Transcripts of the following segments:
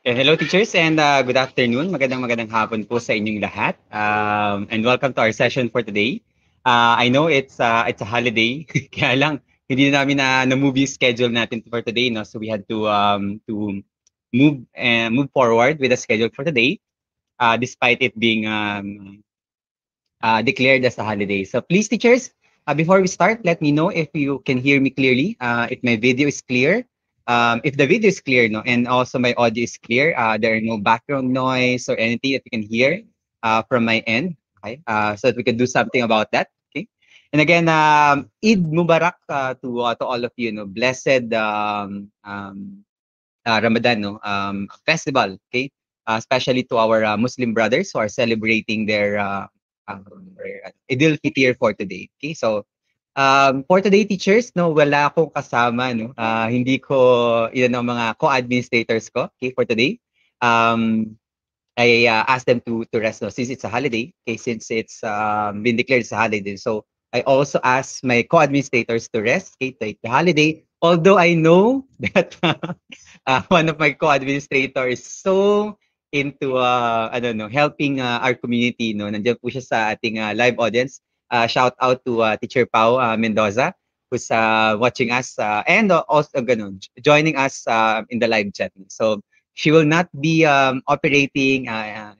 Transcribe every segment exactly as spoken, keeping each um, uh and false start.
Eh, hello teachers and uh, good afternoon. Magandang magandang hapon po sa inyong lahat. Um, and welcome to our session for today. Uh, I know it's uh, it's a holiday, kaya lang hindi na namin na na-move yung schedule natin for today, no? So we had to um to move uh, move forward with the schedule for today, uh, despite it being um uh, declared as a holiday. So please, teachers, uh, before we start, let me know if you can hear me clearly, uh, if my video is clear. Um, if the video is clear, no, and also my audio is clear, uh, there are no background noise or anything that you can hear uh, from my end, okay? Uh, so that we can do something about that, okay? And again, um, Eid Mubarak uh, to uh, to all of you, no, blessed um, um, uh, Ramadan, no, um, festival, okay? Uh, especially to our uh, Muslim brothers who are celebrating their uh, um, their, uh, Eid al-Fitr for today. Okay, so um, for today, teachers, no, wala akong kasama, no. Uh, hindi ko ilan ang mga co-administrators ko, okay, for today. Um, I uh, asked them to to rest, no, since it's a holiday. Okay, since it's um, been declared as a holiday, so I also asked my co-administrators to rest. Okay, take the holiday. Although I know that uh, one of my co-administrator is so into uh, I don't know, helping uh, our community, no. Nandiyan po siya sa ating uh, live audience. Uh, shout out to uh, Teacher Pau uh, Mendoza who's uh, watching us uh, and uh, also ganun, joining us uh, in the live chat. So she will not be um, operating, uh,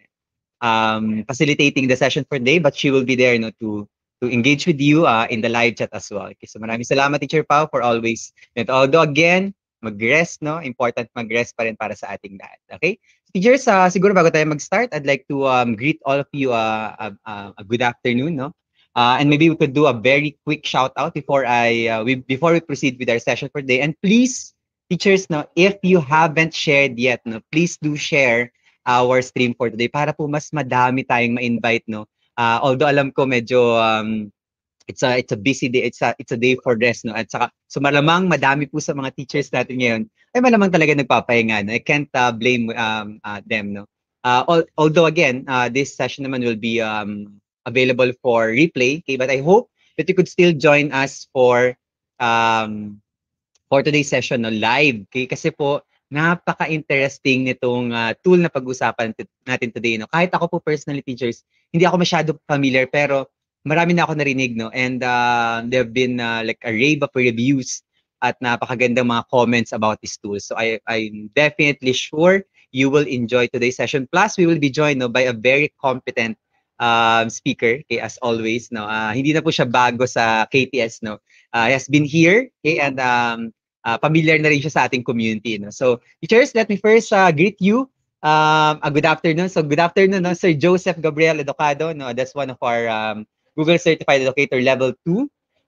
um, facilitating the session for today, but she will be there, you know, to to engage with you uh, in the live chat as well. Okay, so maraming salamat, Teacher Pau, for always. And although again, mag-rest, no? Important mag-rest pa rin para sa ating lahat. Okay? Teachers, uh, siguro bago tayo mag-start, I'd like to um, greet all of you uh, uh, uh, a good afternoon, no? Uh, and maybe we could do a very quick shout out before I uh, we before we proceed with our session for today. And please, teachers, no, if you haven't shared yet, no, please do share our stream for today para po mas madami tayong ma-invite, no. Uh, although alam ko medyo um, it's a it's a busy day, it's a it's a day for rest, no. At saka so malamang madami po sa mga teachers natin ngayon ay malamang talaga nagpapahinga, no. I can't uh, blame um, uh, them, no. Uh, al- although again, uh, this session naman will be um, available for replay, okay, but I hope that you could still join us for um, for today's session, no, live. Okay? Kasi po, napaka-interesting nitong uh, tool na pag-usapan natin today. No? Kahit ako po personally, teachers, hindi ako masyado familiar, pero marami na ako narinig. No? And uh, there have been uh, like a rave of reviews at napakagandang mga comments about this tool. So I, I'm definitely sure you will enjoy today's session. Plus, we will be joined, no, by a very competent um, speaker, okay, as always. No? Uh, hindi na po siya bago sa K T S. No? Uh, he has been here, okay, and um, uh, familiar na rin siya sa ating community. No? So, teachers, let me first uh, greet you. Um, a good afternoon. So, good afternoon, no? Sir Joseph Gabriel Educado. No? That's one of our um, Google Certified Educator Level two.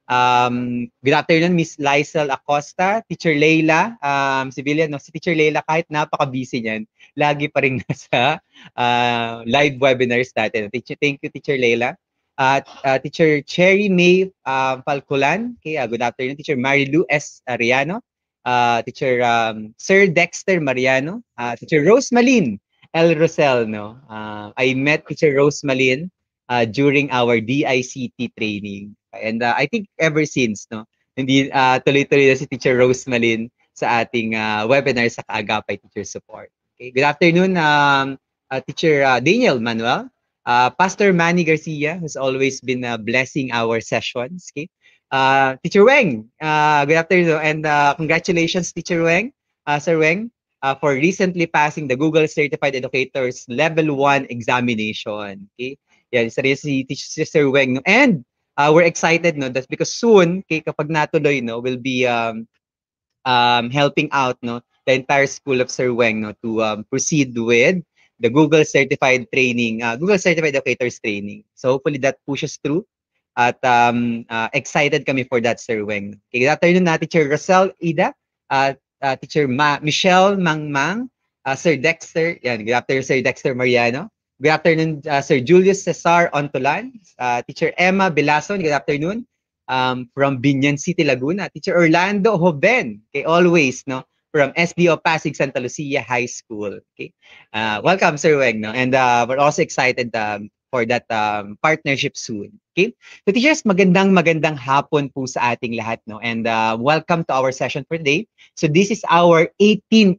Um, good afternoon, Miss Lysel Acosta, Teacher Leila, um, civilian, no? Si Teacher Leila, kahit napaka-busy niyan, lagi pa rin nasa uh, live webinars natin. Teacher, thank you, Teacher Leila. At uh, Teacher Cherry May uh, Falculan. Okay, uh, good afternoon. Teacher Marilu S. Ariano. Uh, teacher um, Sir Dexter Mariano. Uh, Teacher Rose Malin L. Rosel. No? Uh, I met Teacher Rose Malin uh, during our D I C T training. And uh, I think ever since, no, hindi uh, tuloy-tuloy na si Teacher Rose Malin sa ating uh, webinar sa Kaagapay Teacher Support. Okay, good afternoon, um, uh, Teacher uh, Daniel Manuel. Uh, Pastor Manny Garcia has always been uh, blessing our sessions. Okay, uh, Teacher Weng, uh, good afternoon, and uh, congratulations, Teacher Weng, uh, Sir Weng, uh, for recently passing the Google Certified Educators Level One examination. Okay, yeah, isa rin si Teacher Sir Weng, no? And uh, we're excited, no, that's because soon, okay, kapag natuloy, no, we'll be um, um, helping out, no, the entire school of Sir Weng, no, to um, proceed with the Google Certified Training, uh, Google Certified Educators Training. So hopefully that pushes through. At um, uh, excited kami for that, Sir Weng. Okay, good afternoon na Teacher Rosel Ida, uh, uh, Teacher Ma Michelle Mangmang, uh, Sir Dexter, yan, good afternoon Sir Dexter Mariano. Good afternoon, uh, Sir Julius Cesar Ontolan, uh, Teacher Emma Belason, good afternoon. Um, from Binyan City, Laguna, Teacher Orlando Hoben, okay, always, no, from S D O Pasig Santa Lucia High School. Okay, uh, welcome, Sir Weng, no, and uh, we're also excited um, for that um, partnership soon. Okay, so teachers, magandang magandang hapon po sa ating lahat, no, and uh, welcome to our session for today. So this is our eighteenth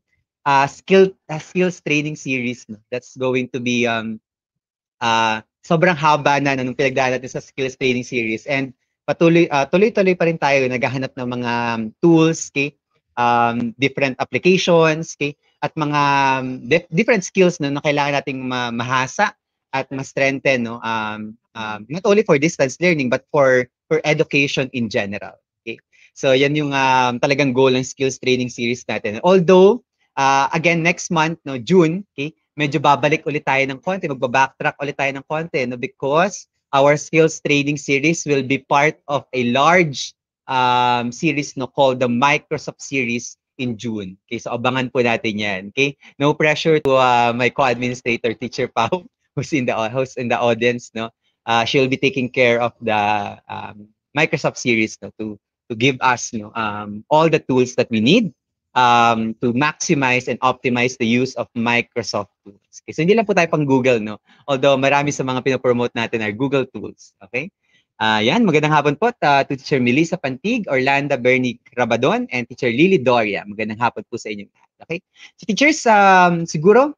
uh, skill uh, skills training series, no? That's going to be um ah, sobrang haba na nung pinagdaanan natin sa skills training series, and patuloy ah, tuloy-tuloy pa rin tayo naghahanap ng mga um, tools, okay, um, different applications, okay, at mga um, dif- different skills no, na kailangan nating ma- mahasa at ma-strengthen, no, um, um, not only for distance learning but for for education in general. Okay, so yan yung um, talagang goal ng skills training series natin. Although uh, again next month, no, June, okay, medyo babalik ulit tayo ng konti, magba-backtrack ulit tayo ng konti, no, because our skills training series will be part of a large um, series, no, called the Microsoft series in June. Okay, so abangan po natin yan. Okay, no pressure to uh, my co-administrator, Teacher Pau, who's in the who's in the audience. No, uh, she'll be taking care of the um, Microsoft series, no, to to give us, you know, um, all the tools that we need um, to maximize and optimize the use of Microsoft tools. Okay, so hindi lang po tayo pang Google, no? Although marami sa mga pinopromote natin are Google tools. Okay? Uh, yan, magandang hapon po uh, to Teacher Melissa Pantig, Orlando Bernie Rabadon, and Teacher Lily Doria. Magandang hapon po sa inyong lahat. Okay? So teachers, um, siguro,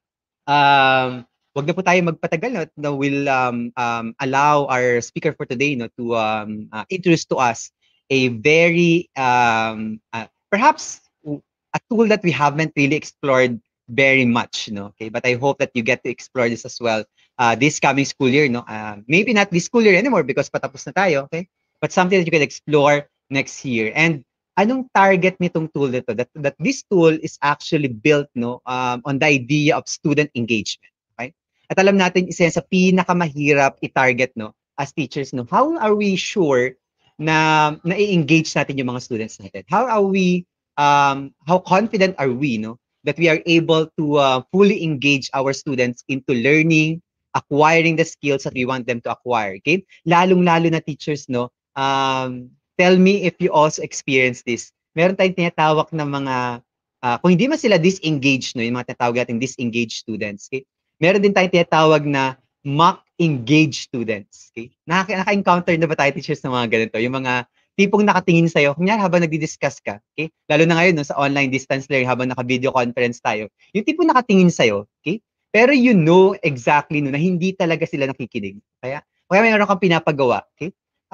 um, wag na po tayo magpatagal, no? No, we'll um, um, allow our speaker for today, no, to um, uh, introduce to us a very um, uh, perhaps a tool that we haven't really explored very much, no. Okay, but I hope that you get to explore this as well uh, this coming school year, no. Uh, maybe not this school year anymore because patapos na tayo, okay? But something that you can explore next year. And anong target nitong tool nito? That that this tool is actually built, no, um, on the idea of student engagement. Okay? At alam natin isa yan sa pinakamahirap i-target, no, as teachers, no. How are we sure na na-engage natin yung mga students natin? How are we um how confident are we, no, that we are able to uh, fully engage our students into learning, acquiring the skills that we want them to acquire? Okay? Lalong-lalo na teachers, no, um tell me if you also experience this. Meron tayong tinatawag na mga, uh, kung hindi man sila disengaged, no, yung mga tinatawag natin disengaged students, okay? Meron din tayong tinatawag na mock engaged students, okay? Naka, naka-encounter na ba tayo teachers ng mga ganito? Yung mga tipong nakatingin sa'yo, kunyari habang nagdi-discuss ka, okay? Lalo na ngayon, no, sa online distance learning, habang naka-video conference tayo, yung tipong nakatingin sa'yo, okay? Pero you know exactly, no, na hindi talaga sila nakikinig. Kaya, kaya mayroon kang pinapagawa, okay?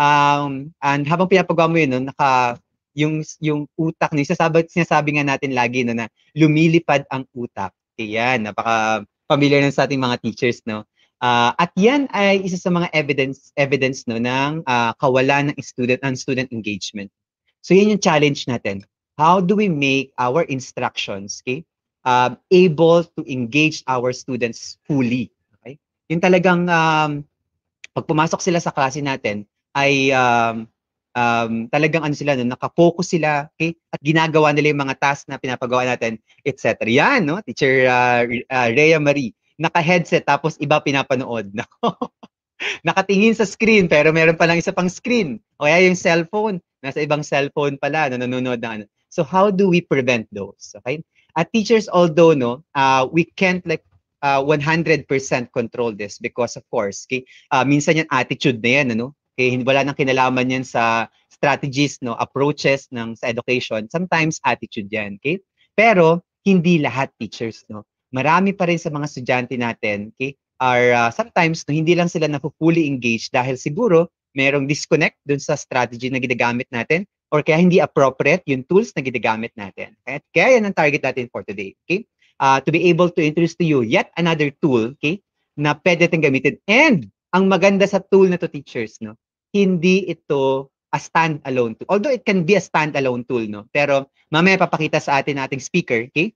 Um, and habang pinapagawa mo yun, no, naka, yung, yung utak, no, sinasabi, sinasabi nga natin lagi, no, na lumilipad ang utak. Okay, yan, napaka familiar na sa ating mga teachers, no. Uh, at yan ay isa sa mga evidence evidence, no, ng uh, kawalan ng student ng student engagement. So yan yung challenge natin. How do we make our instructions, okay, uh, able to engage our students fully? Okay? Yung talagang um, pag pumasok sila sa klase natin ay um, um, talagang ano sila, no, nakafocus sila, okay? At ginagawa nila yung mga task na pinapagawa natin, et cetera. Yan, no? Teacher uh, uh, Rhea Marie, naka-headset tapos iba pinapanood. Nako. Nakatingin sa screen pero meron pa lang isa pang screen. O kaya yung cellphone, nasa ibang cellphone pala na nanonood na ano. So how do we prevent those? Okay? At teachers, although no, uh, we can't like uh, one hundred percent control this because of course, okay, uh, minsan yung attitude na yan, ano? Okay, wala nang kinalaman yan sa strategies, no, approaches ng sa education. Sometimes attitude yan, okay? Pero hindi lahat teachers, no. Marami pa rin sa mga estudyante natin, okay, are uh, sometimes no, hindi lang sila na fully engaged dahil siguro merong disconnect dun sa strategy na ginagamit natin or kaya hindi appropriate yung tools na ginagamit natin. Kaya, kaya yan ang target natin for today. Okay? Uh, to be able to introduce to you yet another tool, okay, na pwede natin gamitin. And ang maganda sa tool na to teachers, no, hindi ito a stand-alone tool. Although it can be a stand-alone tool, no, pero mamaya papakita sa atin nating speaker, okay,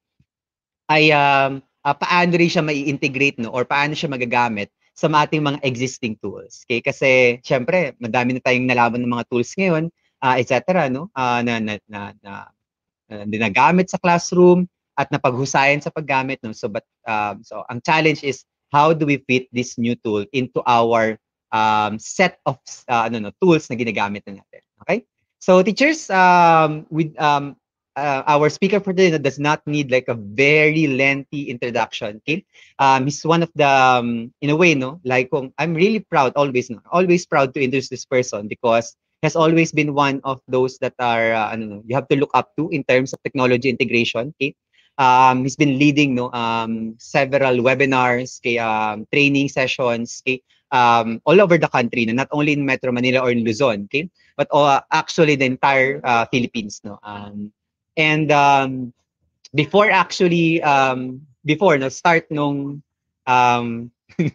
ay um, uh, paano rin siya mai-integrate, no, or paano siya magagamit sa ating mga existing tools. Okay? Kasi syempre, madami na tayong nalaman ng mga tools ngayon, uh, et cetera, no? Uh, na, na, na, na, na dinagamit sa classroom at napaghusayan sa paggamit, no? So but um, so ang challenge is how do we fit this new tool into our um, set of uh, ano no tools na ginagamit na natin. Okay? So teachers, um, with um, uh, our speaker for today does not need like a very lengthy introduction. Okay, um, he's one of the um, in a way, no, like um, I'm really proud always, no, always proud to introduce this person because he has always been one of those that are uh, ano, no, you have to look up to in terms of technology integration. Okay, Um, he's been leading no um several webinars, kay um, training sessions, kay um, all over the country, no? Not only in Metro Manila or in Luzon, okay, but uh, actually the entire uh, Philippines, no. Um, and um, before actually um, before no start nung um,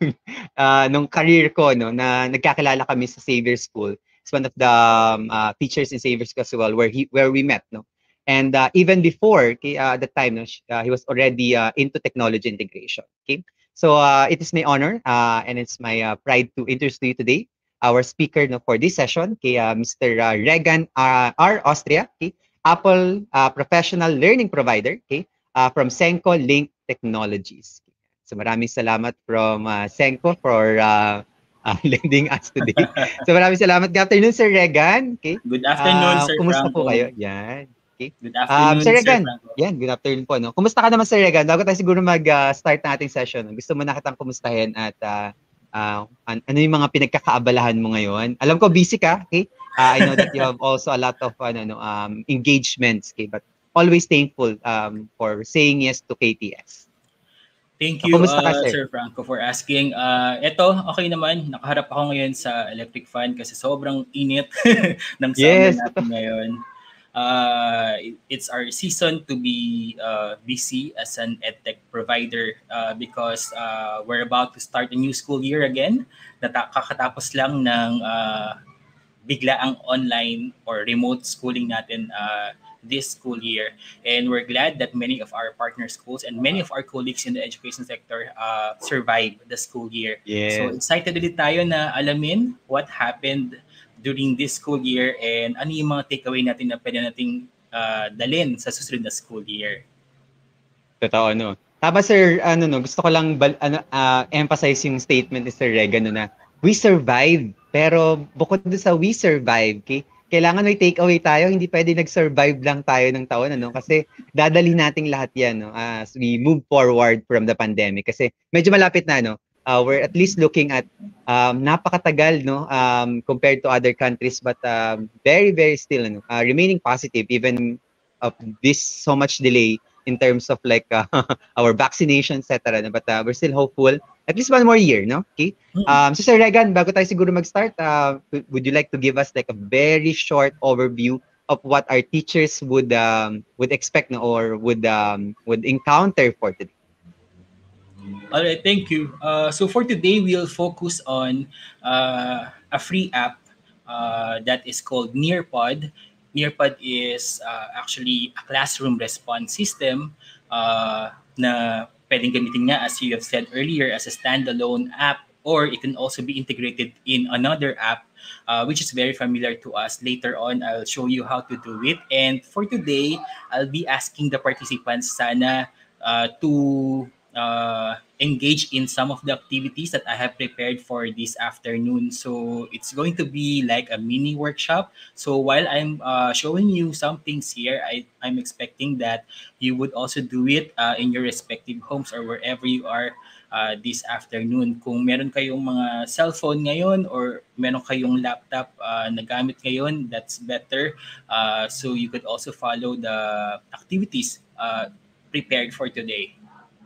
uh, nung career ko no na nagkakilala kami sa Xavier School. It's one of the um, uh, teachers in Xavier School as well where he where we met no. And uh, even before okay, uh, the time no, uh, he was already uh, into technology integration. Okay, so uh, it is my honor uh, and it's my uh, pride to introduce to you today our speaker no, for this session, okay, uh, Mister Uh, Regan uh, R. Austria, okay, Apple uh, professional learning provider, okay, uh, from Senko Link Technologies. So maraming salamat from uh, Senko for uh, uh, lending us today. So maraming salamat. Good afternoon, Sir Regan. Okay. Good afternoon, Uh, Sir kumusta po Franco. kayo? Yan. Okay. Good Um, Sir afternoon, Sir Regan, Franco. yan, good afternoon po. No? Kumusta ka naman, Sir Regan? Bago tayo siguro mag-start uh, na ating session, gusto mo na kitang kumustahin at uh, uh, an- ano yung mga pinagkakaabalahan mo ngayon? Alam ko busy ka, okay? Uh, I know that you have also a lot of ano, no, um, engagements, okay? But always thankful um, for saying yes to K T S. Thank So, you, kumusta ka, uh, sir? Sir Franco, for asking. Uh, eto, okay naman. Nakaharap ako ngayon sa electric fan kasi sobrang init ng summer Yes, natin totoo. ngayon. Uh, it's our season to be uh, busy as an edtech provider uh, because uh, we're about to start a new school year again. Nata- kakatapos lang ng uh, bigla ang online or remote schooling natin uh, this school year. And we're glad that many of our partner schools and many of our colleagues in the education sector uh, survived the school year. So Yes. excited ulit tayo na alamin what happened during this school year and ano yung mga takeaway natin na pwede nating uh, dalin sa susunod na school year. Totoo, no. Tama, sir, ano, no, gusto ko lang bal, ano, ah, emphasize yung statement ni Sir Regan, no, na we survived. Pero bukod doon sa we survived, okay, kailangan may takeaway tayo. Hindi pwede nag-survive lang tayo ng taon, ano, kasi dadali nating lahat yan, no, as we move forward from the pandemic. Kasi medyo malapit na, no, uh, we're at least looking at um, napakatagal, no, um, compared to other countries, but um, very, very still, ano, uh, remaining positive, even of this so much delay in terms of like uh, our vaccination, et cetera. No? But uh, we're still hopeful. At least one more year, no? Okay. Hmm. Um, so Sir Regan, bago tayo siguro mag-start, uh, w- would you like to give us like a very short overview of what our teachers would um, would expect no, or would um, would encounter for today? All right, thank you. Uh, so for today, we'll focus on uh, a free app uh, that is called Nearpod. Nearpod is uh, actually a classroom response system uh, na pwedeng gamitin niya, as you have said earlier, as a standalone app, or it can also be integrated in another app, uh, which is very familiar to us. Later on, I'll show you how to do it. And for today, I'll be asking the participants sana uh, to uh, engage in some of the activities that I have prepared for this afternoon. So it's going to be like a mini workshop. So while I'm uh, showing you some things here, I, I'm expecting that you would also do it uh, in your respective homes or wherever you are uh, this afternoon. Kung meron kayong mga cellphone ngayon or meron kayong laptop uh, na gamit ngayon, that's better. Uh, so you could also follow the activities uh, prepared for today.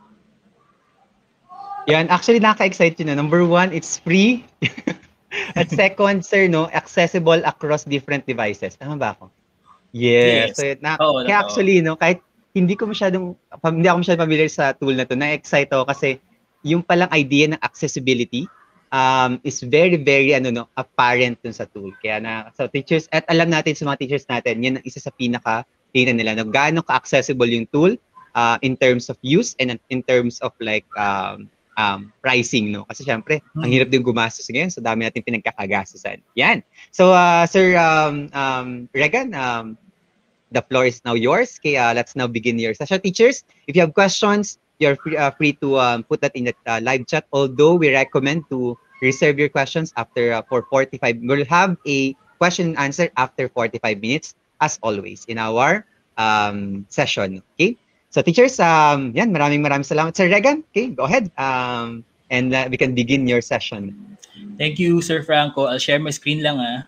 Yan, actually nakaka-excite yun. No? Number one, it's free. At second, sir, no, accessible across different devices. Tama ba ako? Yes. So, Yes. yun, na, Oo, kaya totoo. actually, no, kahit hindi ko masyadong, pam- hindi ako masyadong familiar sa tool na to, na-excite ako kasi yung palang idea ng accessibility um, is very, very, ano, no, apparent dun sa tool. Kaya na, sa teachers, at alam natin sa mga teachers natin, yan ang isa sa pinaka, tingnan nila, no, gaano ka-accessible yung tool uh, in terms of use and in terms of like, um, um, pricing, no? Kasi syempre, ang Hmm. hirap din gumastos ngayon, so dami natin pinagkakagastusan. Yan. So, uh, Sir um, um, Regan, um, the floor is now yours. Okay, uh, let's now begin your session. Teachers, if you have questions, you're free, uh, free to um, put that in the uh, live chat. Although we recommend to reserve your questions after uh, for forty-five. We'll have a question and answer after forty-five minutes, as always, in our um, session. Okay? So teachers, um, yan, maraming maraming salamat. Sir Regan, okay, go ahead. Um, and uh, we can begin your session. Thank you, Sir Franco. I'll share my screen lang ah.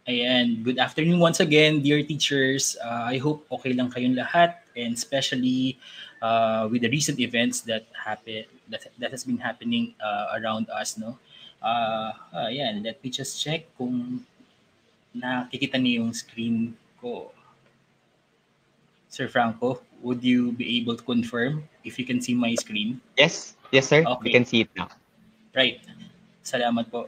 Ayan, good afternoon once again, dear teachers. Uh, I hope okay lang kayong lahat, and especially uh, with the recent events that happen that that has been happening uh, around us, no. Uh, ayan, let me just check kung nakikita niyo yung screen ko. Sir Franco, would you be able to confirm if you can see my screen? Yes, yes, sir. We Okay, can see it now. right. Salamat po.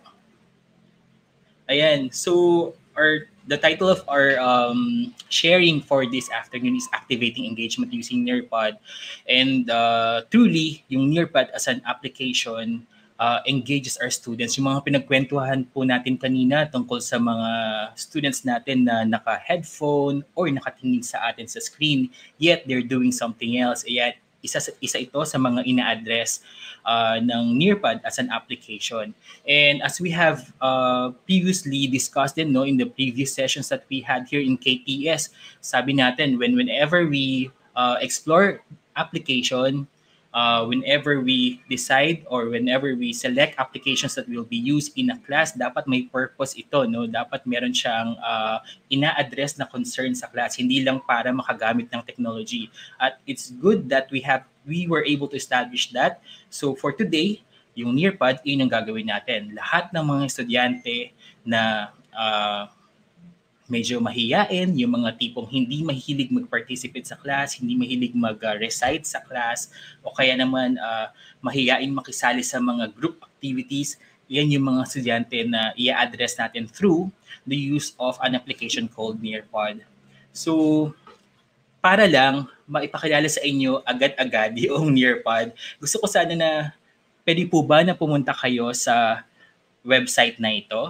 Ayan, so our the title of our um, sharing for this afternoon is activating engagement using Nearpod. And uh, truly, yung Nearpod as an application uh, engages our students. Yung mga pinagkwentuhan po natin kanina tungkol sa mga students natin na naka-headphone or nakatingin sa atin sa screen, yet they're doing something else. Yet, isa, isa ito sa mga ina-address uh, ng Nearpod as an application. And as we have uh, previously discussed din, no, in the previous sessions that we had here in K T S, sabi natin, when whenever we uh, explore application, uh, whenever we decide or whenever we select applications that will be used in a class, dapat may purpose ito, no? Dapat meron siyang uh, ina-address na concern sa class, hindi lang para makagamit ng technology. At it's good that we have we were able to establish that. So for today, yung Nearpod, yun ang gagawin natin. Lahat ng mga estudyante na uh, medyo mahiyain, yung mga tipong hindi mahilig mag-participate sa class, hindi mahilig mag-recite sa class, o kaya naman uh, mahiyain makisali sa mga group activities, yan yung mga estudyante na i-address natin through the use of an application called Nearpod. So, para lang maipakilala sa inyo agad-agad yung Nearpod, gusto ko sana na pwede po ba na pumunta kayo sa website na ito?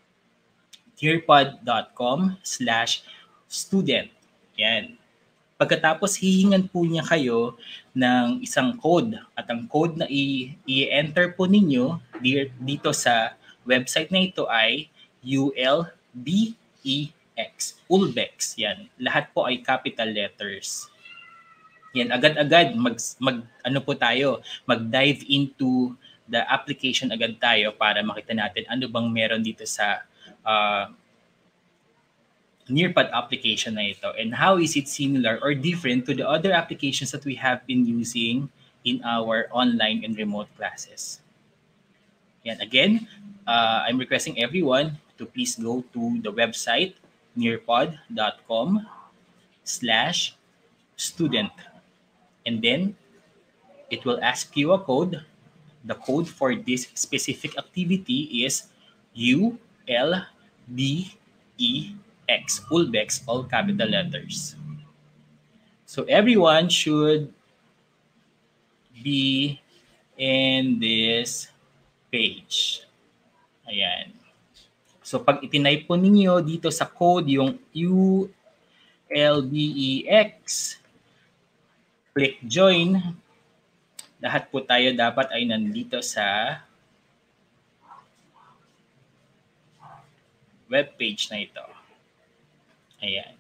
nearpod.com slash student. Yan. Pagkatapos, hihingan po niya kayo ng isang code. At ang code na i- i-enter po ninyo dito sa website na ito ay U L B E X. Ulbex. Yan. Lahat po ay capital letters. Yan, agad-agad mag, mag ano po tayo, mag-dive into the application agad tayo para makita natin ano bang meron dito sa uh, Nearpod application na ito, and how is it similar or different to the other applications that we have been using in our online and remote classes. Yan, again, uh, I'm requesting everyone to please go to the website nearpod.com slash student. And then it will ask you a code. The code for this specific activity is U L B E X, Ulbex, all capital letters. So everyone should be in this page. Ayan. So pag itinipe po ninyo dito sa code yung U L B E X, click join. Lahat po tayo dapat ay nandito sa web page na ito. Ayan.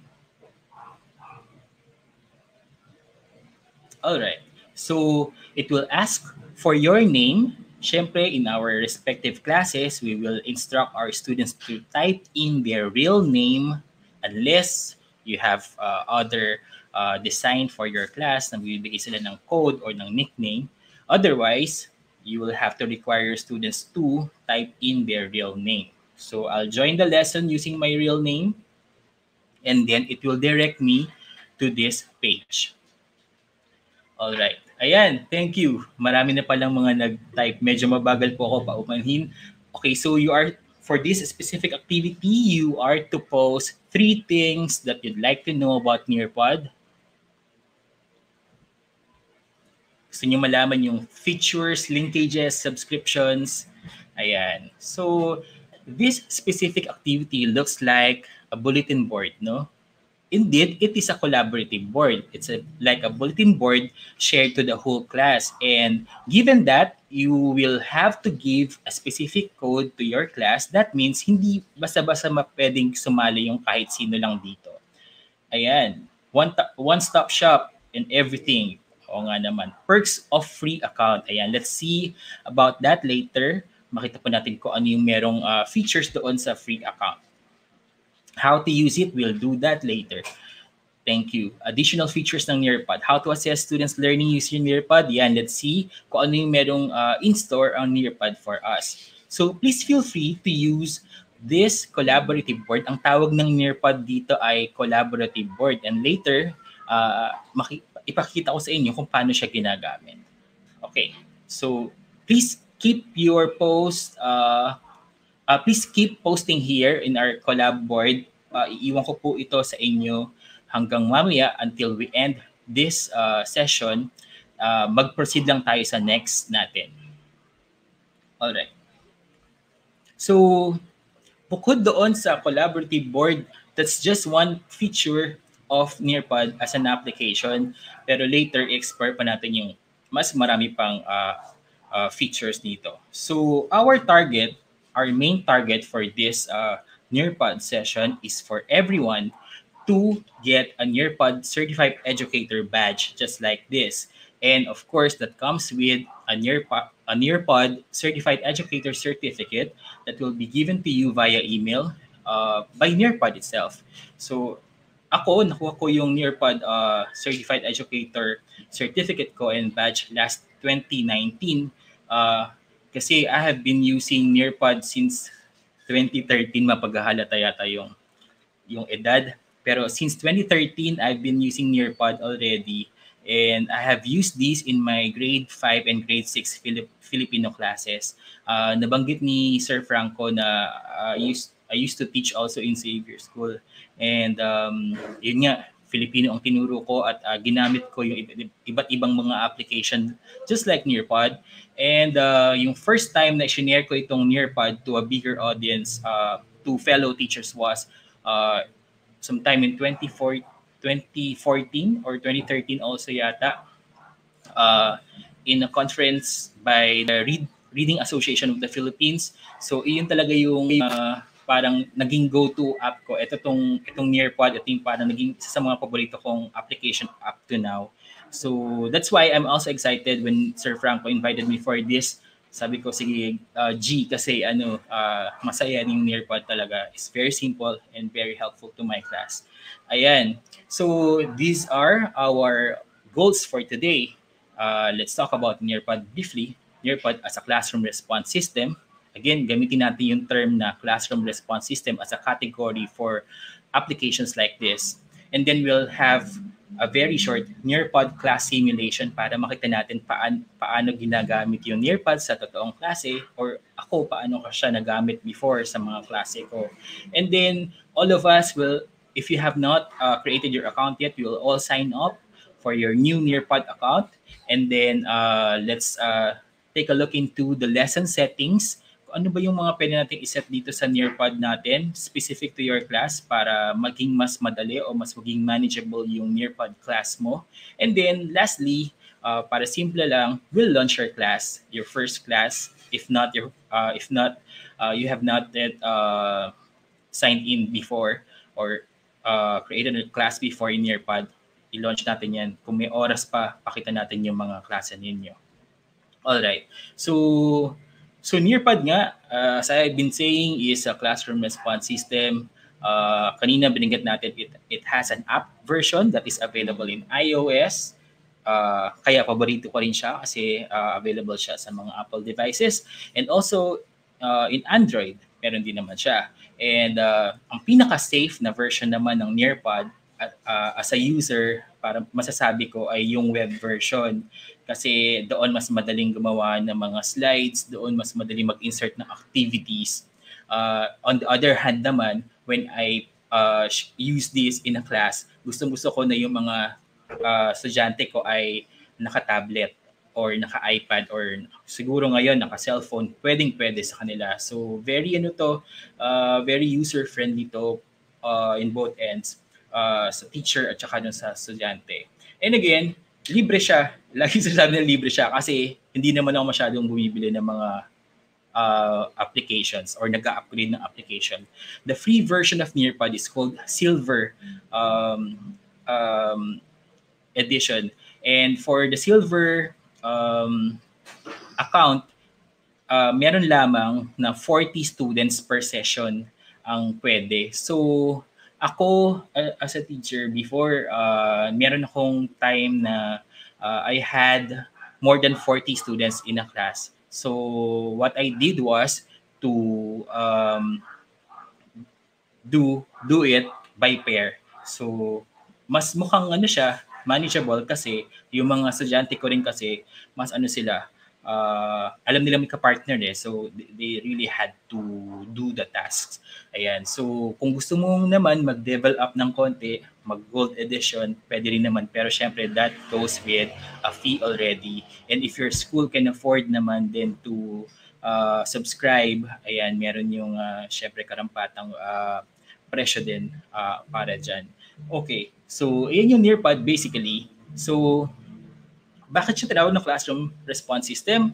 Alright. So, it will ask for your name. Siyempre, in our respective classes, we will instruct our students to type in their real name unless you have uh, other uh, design for your class na bibigay sila ng code or ng nickname. Otherwise, you will have to require your students to type in their real name. So, I'll join the lesson using my real name, and then it will direct me to this page. Alright. Ayan, thank you. Marami na palang mga nag-type. Medyo mabagal po ako paumanhin. Okay, so you are, for this specific activity, you are to post three things that you'd like to know about Nearpod. Gusto niyo malaman yung features, linkages, subscriptions. Ayan. So, this specific activity looks like a bulletin board, no? Indeed, it is a collaborative board. It's a, like a bulletin board shared to the whole class. And given that, you will have to give a specific code to your class. That means hindi basta-basta mapwedeng sumali yung kahit sino lang dito. Ayan. One one-stop shop and everything. O nga naman. Perks of free account. Ayan. Let's see about that later. Makita po natin kung ano yung merong uh, features doon sa free account. How to use it, we'll do that later. Thank you. Additional features ng Nearpod. How to assess students' learning using Nearpod. Yan, let's see kung ano yung merong uh, in-store ang Nearpod for us. So please feel free to use this collaborative board. Ang tawag ng Nearpod dito ay collaborative board. And later, uh, maki- ipakita ko sa inyo kung paano siya ginagamit. Okay. So please keep your post uh, uh, please keep posting here in our collab board. Uh, iiwan ko po ito sa inyo hanggang mamaya until we end this uh, session. Uh, mag-proceed lang tayo sa next natin. Alright. So, bukod doon sa collaborative board, that's just one feature of Nearpod as an application. Pero later, explore pa natin yung mas marami pang uh, uh, features dito. So, our target, our main target for this uh, Nearpod session is for everyone to get a Nearpod Certified Educator badge just like this. And of course, that comes with a Nearpod, a Nearpod Certified Educator certificate that will be given to you via email uh, by Nearpod itself. So ako, nakuha ko yung Nearpod uh, Certified Educator certificate ko and badge last twenty nineteen uh, kasi I have been using Nearpod since twenty thirteen, mapaghahalata yata yung, yung edad. Pero since twenty thirteen, I've been using Nearpod already. And I have used these in my grade five and grade six Filip- Filipino classes. Uh, nabanggit ni Sir Franco na uh, used, I used to teach also in Xavier School. And um, yun nga, Filipino ang tinuro ko at uh, ginamit ko yung iba- iba't ibang mga application just like Nearpod. And uh, yung first time na sinare ko itong Nearpod to a bigger audience, uh, to fellow teachers was uh, sometime in twenty fourteen or twenty thirteen also yata, uh, in a conference by the Read, Reading Association of the Philippines. So iyon talaga yung uh, parang naging go-to app ko. Ito tong itong Nearpod, ito yung parang naging isa sa mga paborito kong application up to now. So that's why I'm also excited when Sir Franco invited me for this. Sabi ko, sige, uh, G, kasi ano, uh, masaya yung Nearpod talaga. It's very simple and very helpful to my class. Ayan. So these are our goals for today. Uh, let's talk about Nearpod briefly. Nearpod as a classroom response system. Again, gamitin natin yung term na classroom response system as a category for applications like this. And then we'll have a very short Nearpod class simulation para makita natin paan, paano ginagamit yung Nearpod sa totoong klase or ako paano ko siya nagamit before sa mga klase ko. And then all of us will, if you have not uh, created your account yet, we will all sign up for your new Nearpod account. And then uh, let's uh, take a look into the lesson settings. Ano ba yung mga pwede natin iset dito sa Nearpod natin specific to your class para maging mas madali o mas maging manageable yung Nearpod class mo. And then lastly, uh, para simple lang, we'll launch your class, your first class. If not your uh, if not uh, you have not yet uh, signed in before or uh, created a class before in Nearpod, i-launch natin yan. Kung may oras pa, pakita natin yung mga klase ninyo. Alright. So So Nearpod nga, uh, as I've been saying, is a classroom response system. Uh, kanina binanggit natin, it, it has an app version that is available in iOS. Uh, kaya paborito ko rin siya kasi uh, available siya sa mga Apple devices. And also uh, in Android, meron din naman siya. And uh, ang pinaka-safe na version naman ng Nearpod uh, as a user, para masasabi ko ay yung web version. Kasi doon mas madaling gumawa ng mga slides, doon mas madaling mag-insert ng activities. Uh, on the other hand naman, when I uh, use this in a class, gustong-gusto ko na yung mga uh, estudyante ko ay naka-tablet or naka-iPad or siguro ngayon naka-cellphone, pwedeng-pwede sa kanila. So very ano to, uh, very user-friendly to uh, in both ends, uh, sa teacher at saka dun sa estudyante. And again, libre siya. Lagi sasabi na libre siya kasi hindi naman ako masyadong bumibili ng mga uh, applications or nag-upgrade ng application. The free version of Nearpod is called Silver um, um, edition. And for the Silver um, account, uh, meron lamang na forty students per session ang pwede. So, ako uh, as a teacher before, uh, meron akong time na uh, I had more than forty students in a class. So, what I did was to um, do do it by pair. So, mas mukhang ano siya, manageable kasi yung mga estudyante ko rin kasi mas ano sila, uh, alam nila may ka-partner eh. So, they, they really had to do the tasks. Ayan. So, kung gusto mo naman mag-level up ng konti, mag-gold edition, pwede rin naman. Pero syempre, that goes with a fee already. And if your school can afford naman then to uh, subscribe, ayan, meron yung uh, syempre karampatang uh, presyo din uh, para dyan. Okay, so yun yung Nearpod basically. So, bakit siya tinawag na classroom response system?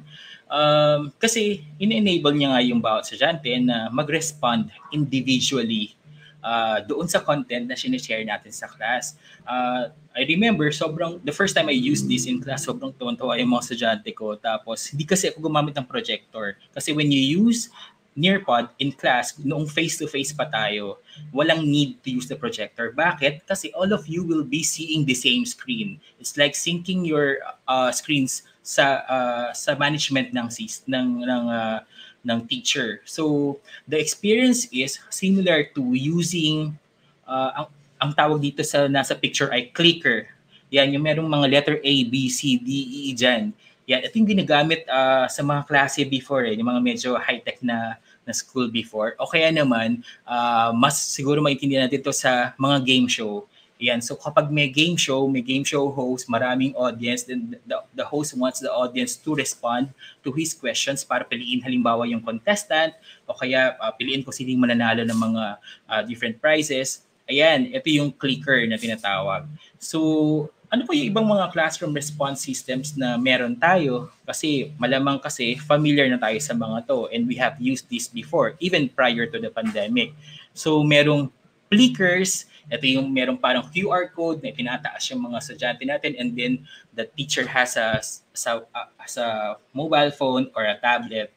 Um, kasi in-enable niya nga yung bawat estudyante na mag-respond individually uh, doon sa content na sinishare natin sa class. Uh, I remember, sobrang, the first time I used this in class, sobrang tuwan-tuwa yung mga estudyante ko. Tapos, hindi kasi ako gumamit ng projector. Kasi when you use Nearpod in class, noong face-to-face pa tayo, walang need to use the projector. Bakit? Kasi all of you will be seeing the same screen. It's like syncing your uh, screens sa uh, sa management ng sis ng ng uh, ng teacher. So the experience is similar to using uh, ang ang tawag dito sa nasa picture ay clicker. Yan yung merong mga letter A, B, C, D, E diyan. Yan, ito yung ginagamit uh, sa mga klase before eh, yung mga medyo high-tech na na school before. O kaya naman, uh, mas siguro maintindihan natin ito sa mga game show. Yan. So kapag may game show, may game show host, maraming audience, then the, the host wants the audience to respond to his questions para piliin halimbawa yung contestant o kaya uh, piliin ko sining mananalo ng mga uh, different prizes. Ayan, ito yung clicker na tinatawag. So, ano po yung ibang mga classroom response systems na meron tayo? Kasi malamang kasi familiar na tayo sa mga to and we have used this before, even prior to the pandemic. So merong clickers, ito yung merong parang Q R code na tinataas yung mga estudyante natin and then the teacher has a, sa, uh, sa mobile phone or a tablet,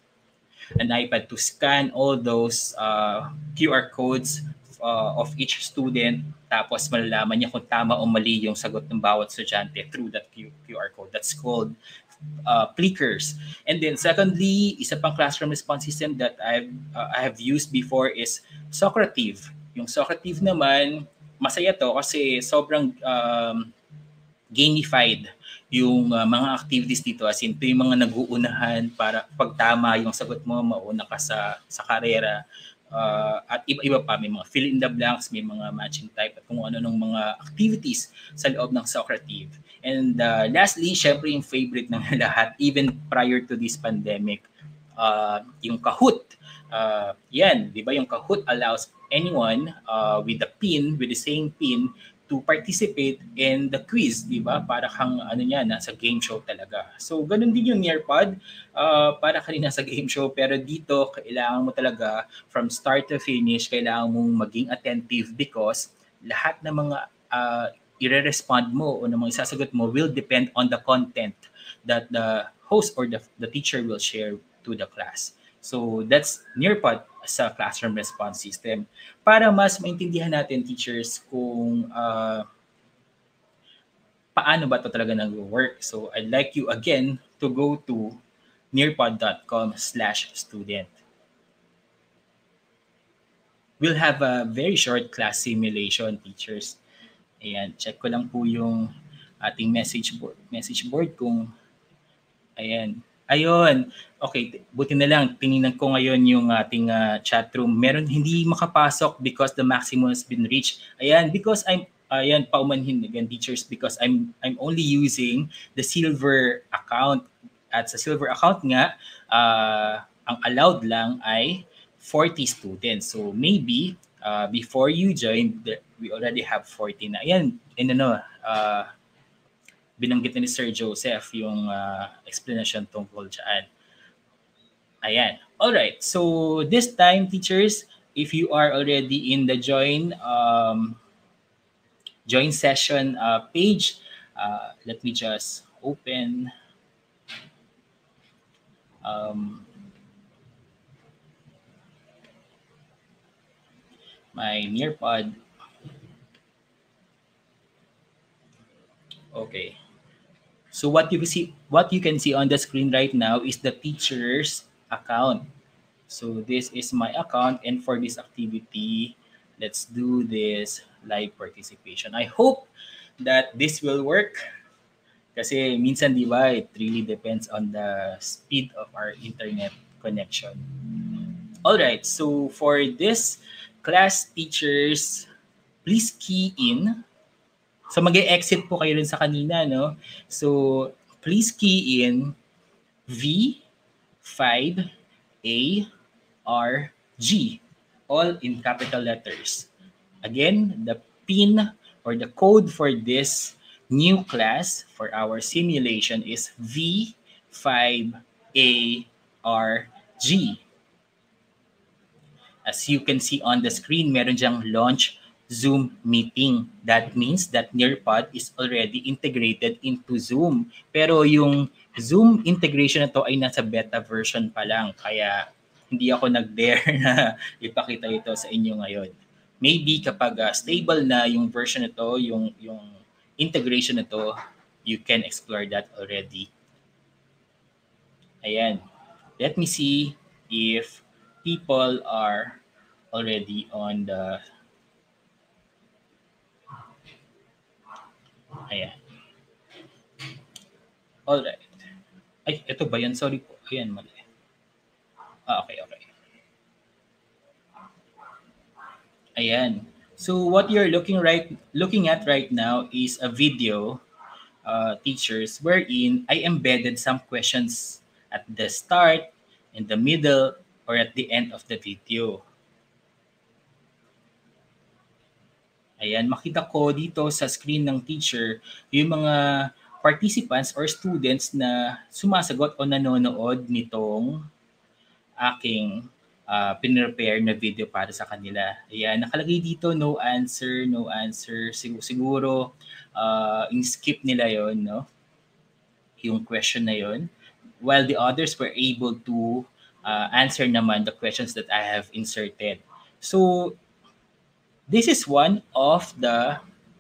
an iPad to scan all those uh, Q R codes uh, of each student, tapos malalaman niya kung tama o mali yung sagot ng bawat estudyante through that Q- QR code. That's called uh, clickers. And then secondly, isa pang classroom response system that I've, uh, I have used before is Socrative. Yung Socrative naman, masaya to kasi sobrang um, gamified yung uh, mga activities dito, as in ito yung mga nag-uunahan para pag tama yung sagot mo, mauna ka sa sa karera. Uh, at iba-iba pa, may mga fill in the blanks, may mga matching type at kung ano ng mga activities sa loob ng Socrative. And uh, lastly, syempre yung favorite ng lahat, even prior to this pandemic, uh, yung Kahoot. Uh, yan, di ba yung Kahoot allows anyone uh, with a pin, with the same pin, to participate in the quiz, di ba? Para kang ano niya, nasa game show talaga. So, ganun din yung Nearpod, uh, para ka rin nasa game show, pero dito, kailangan mo talaga, from start to finish, kailangan mong maging attentive because lahat ng mga uh, i-respond mo o ng mga isasagot mo will depend on the content that the host or the, the teacher will share to the class. So, that's Nearpod sa classroom response system para mas maintindihan natin teachers kung uh, paano ba ito talaga nag-work. So I'd like you again to go to nearpod.com slash student. We'll have a very short class simulation, teachers. Ayan, check ko lang po yung ating message board, message board kung ayan. Ayun. Okay, buti na lang. Tinignan ko ngayon yung ating uh, chat room. Meron hindi makapasok because the maximum has been reached. Ayan, because I'm ayan paumanhin again teachers because I'm I'm only using the silver account. At sa silver account nga, uh, ang allowed lang ay forty students. So maybe uh, before you join, we already have forty na. Ayan, and ano, uh, binanggit ni Sir Joseph yung uh, explanation tungkol dyan. Ayan. Alright. So this time, teachers, if you are already in the join um, join session uh, page, uh, let me just open um, my Nearpod. Okay. So what you see what you can see on the screen right now is the teacher's account. So this is my account, and for this activity, let's do this live participation. I hope that this will work kasi minsan di ba it really depends on the speed of our internet connection. All right, so for this class teachers, please key in. So mag-exit po kayo rin sa kanina, no? So please key in V five A R G, all in capital letters. Again, the pin or the code for this new class for our simulation is V five A R G. As you can see on the screen, meron diyang launch Zoom meeting. That means that Nearpod is already integrated into Zoom. Pero yung Zoom integration na to ay nasa beta version pa lang. Kaya hindi ako nag-dare na ipakita ito sa inyo ngayon. Maybe kapag uh, stable na yung version nito, yung, yung integration nito, you can explore that already. Ayan. Let me see if people are already on the ayan. Alright. Ay, ito ba yan? Sorry po. Ayan, mali. Ah, okay, okay. Ayan. So what you're looking right looking at right now is a video, uh, teachers, wherein I embedded some questions at the start, in the middle, or at the end of the video. Ayan, makita ko dito sa screen ng teacher yung mga participants or students na sumasagot o nanonood nitong aking uh, pinrepare na video para sa kanila. Ayan, nakalagay dito no answer, no answer. Siguro, siguro uh, in-skip nila yon, no? Yung question na yon. While the others were able to uh, answer naman the questions that I have inserted. So, this is one of the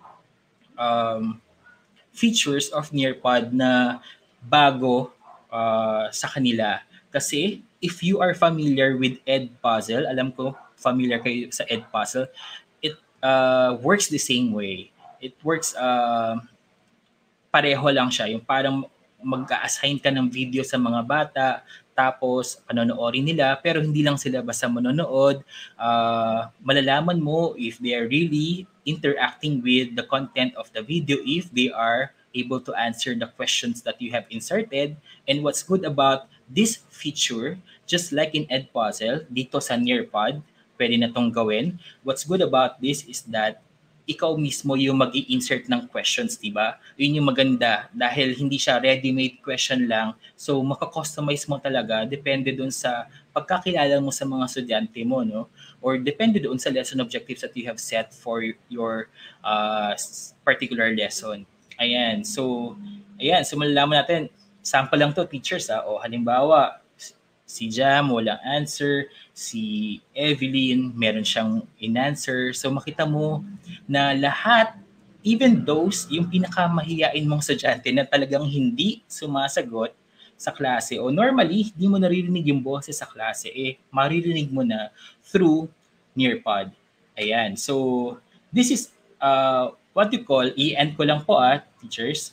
um, features of Nearpod na bago uh, sa kanila. Kasi if you are familiar with Edpuzzle, alam ko familiar kayo sa Edpuzzle, it uh, works the same way. It works, uh, pareho lang siya. Yung parang mag-assign ka ng video sa mga bata, tapos panonoorin nila, pero hindi lang sila basta manonood. Uh, malalaman mo if they are really interacting with the content of the video, if they are able to answer the questions that you have inserted. And what's good about this feature, just like in Edpuzzle, dito sa Nearpod, pwede na tong gawin. What's good about this is that ikaw mismo yung mag-i-insert ng questions, di ba? Yun yung maganda dahil hindi siya ready-made question lang. So, maka-customize mo talaga depende doon sa pagkakilala mo sa mga estudyante mo, no? Or depende doon sa lesson objectives that you have set for your uh, particular lesson. Ayan. So, ayan. So, malalaman natin, sample lang to, teachers, ha? O halimbawa, si Jam, walang answer. Si Evelyn, meron siyang in-answer. So makita mo na lahat, even those, yung pinakamahiyain mong estudyante na talagang hindi sumasagot sa klase o normally, hindi mo naririnig yung boses sa klase, eh, maririnig mo na through Nearpod. Ayan. So, this is uh, what you call, i-end ko lang po ah, teachers.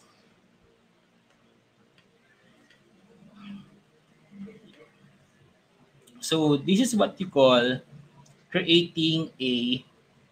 So this is what you call creating a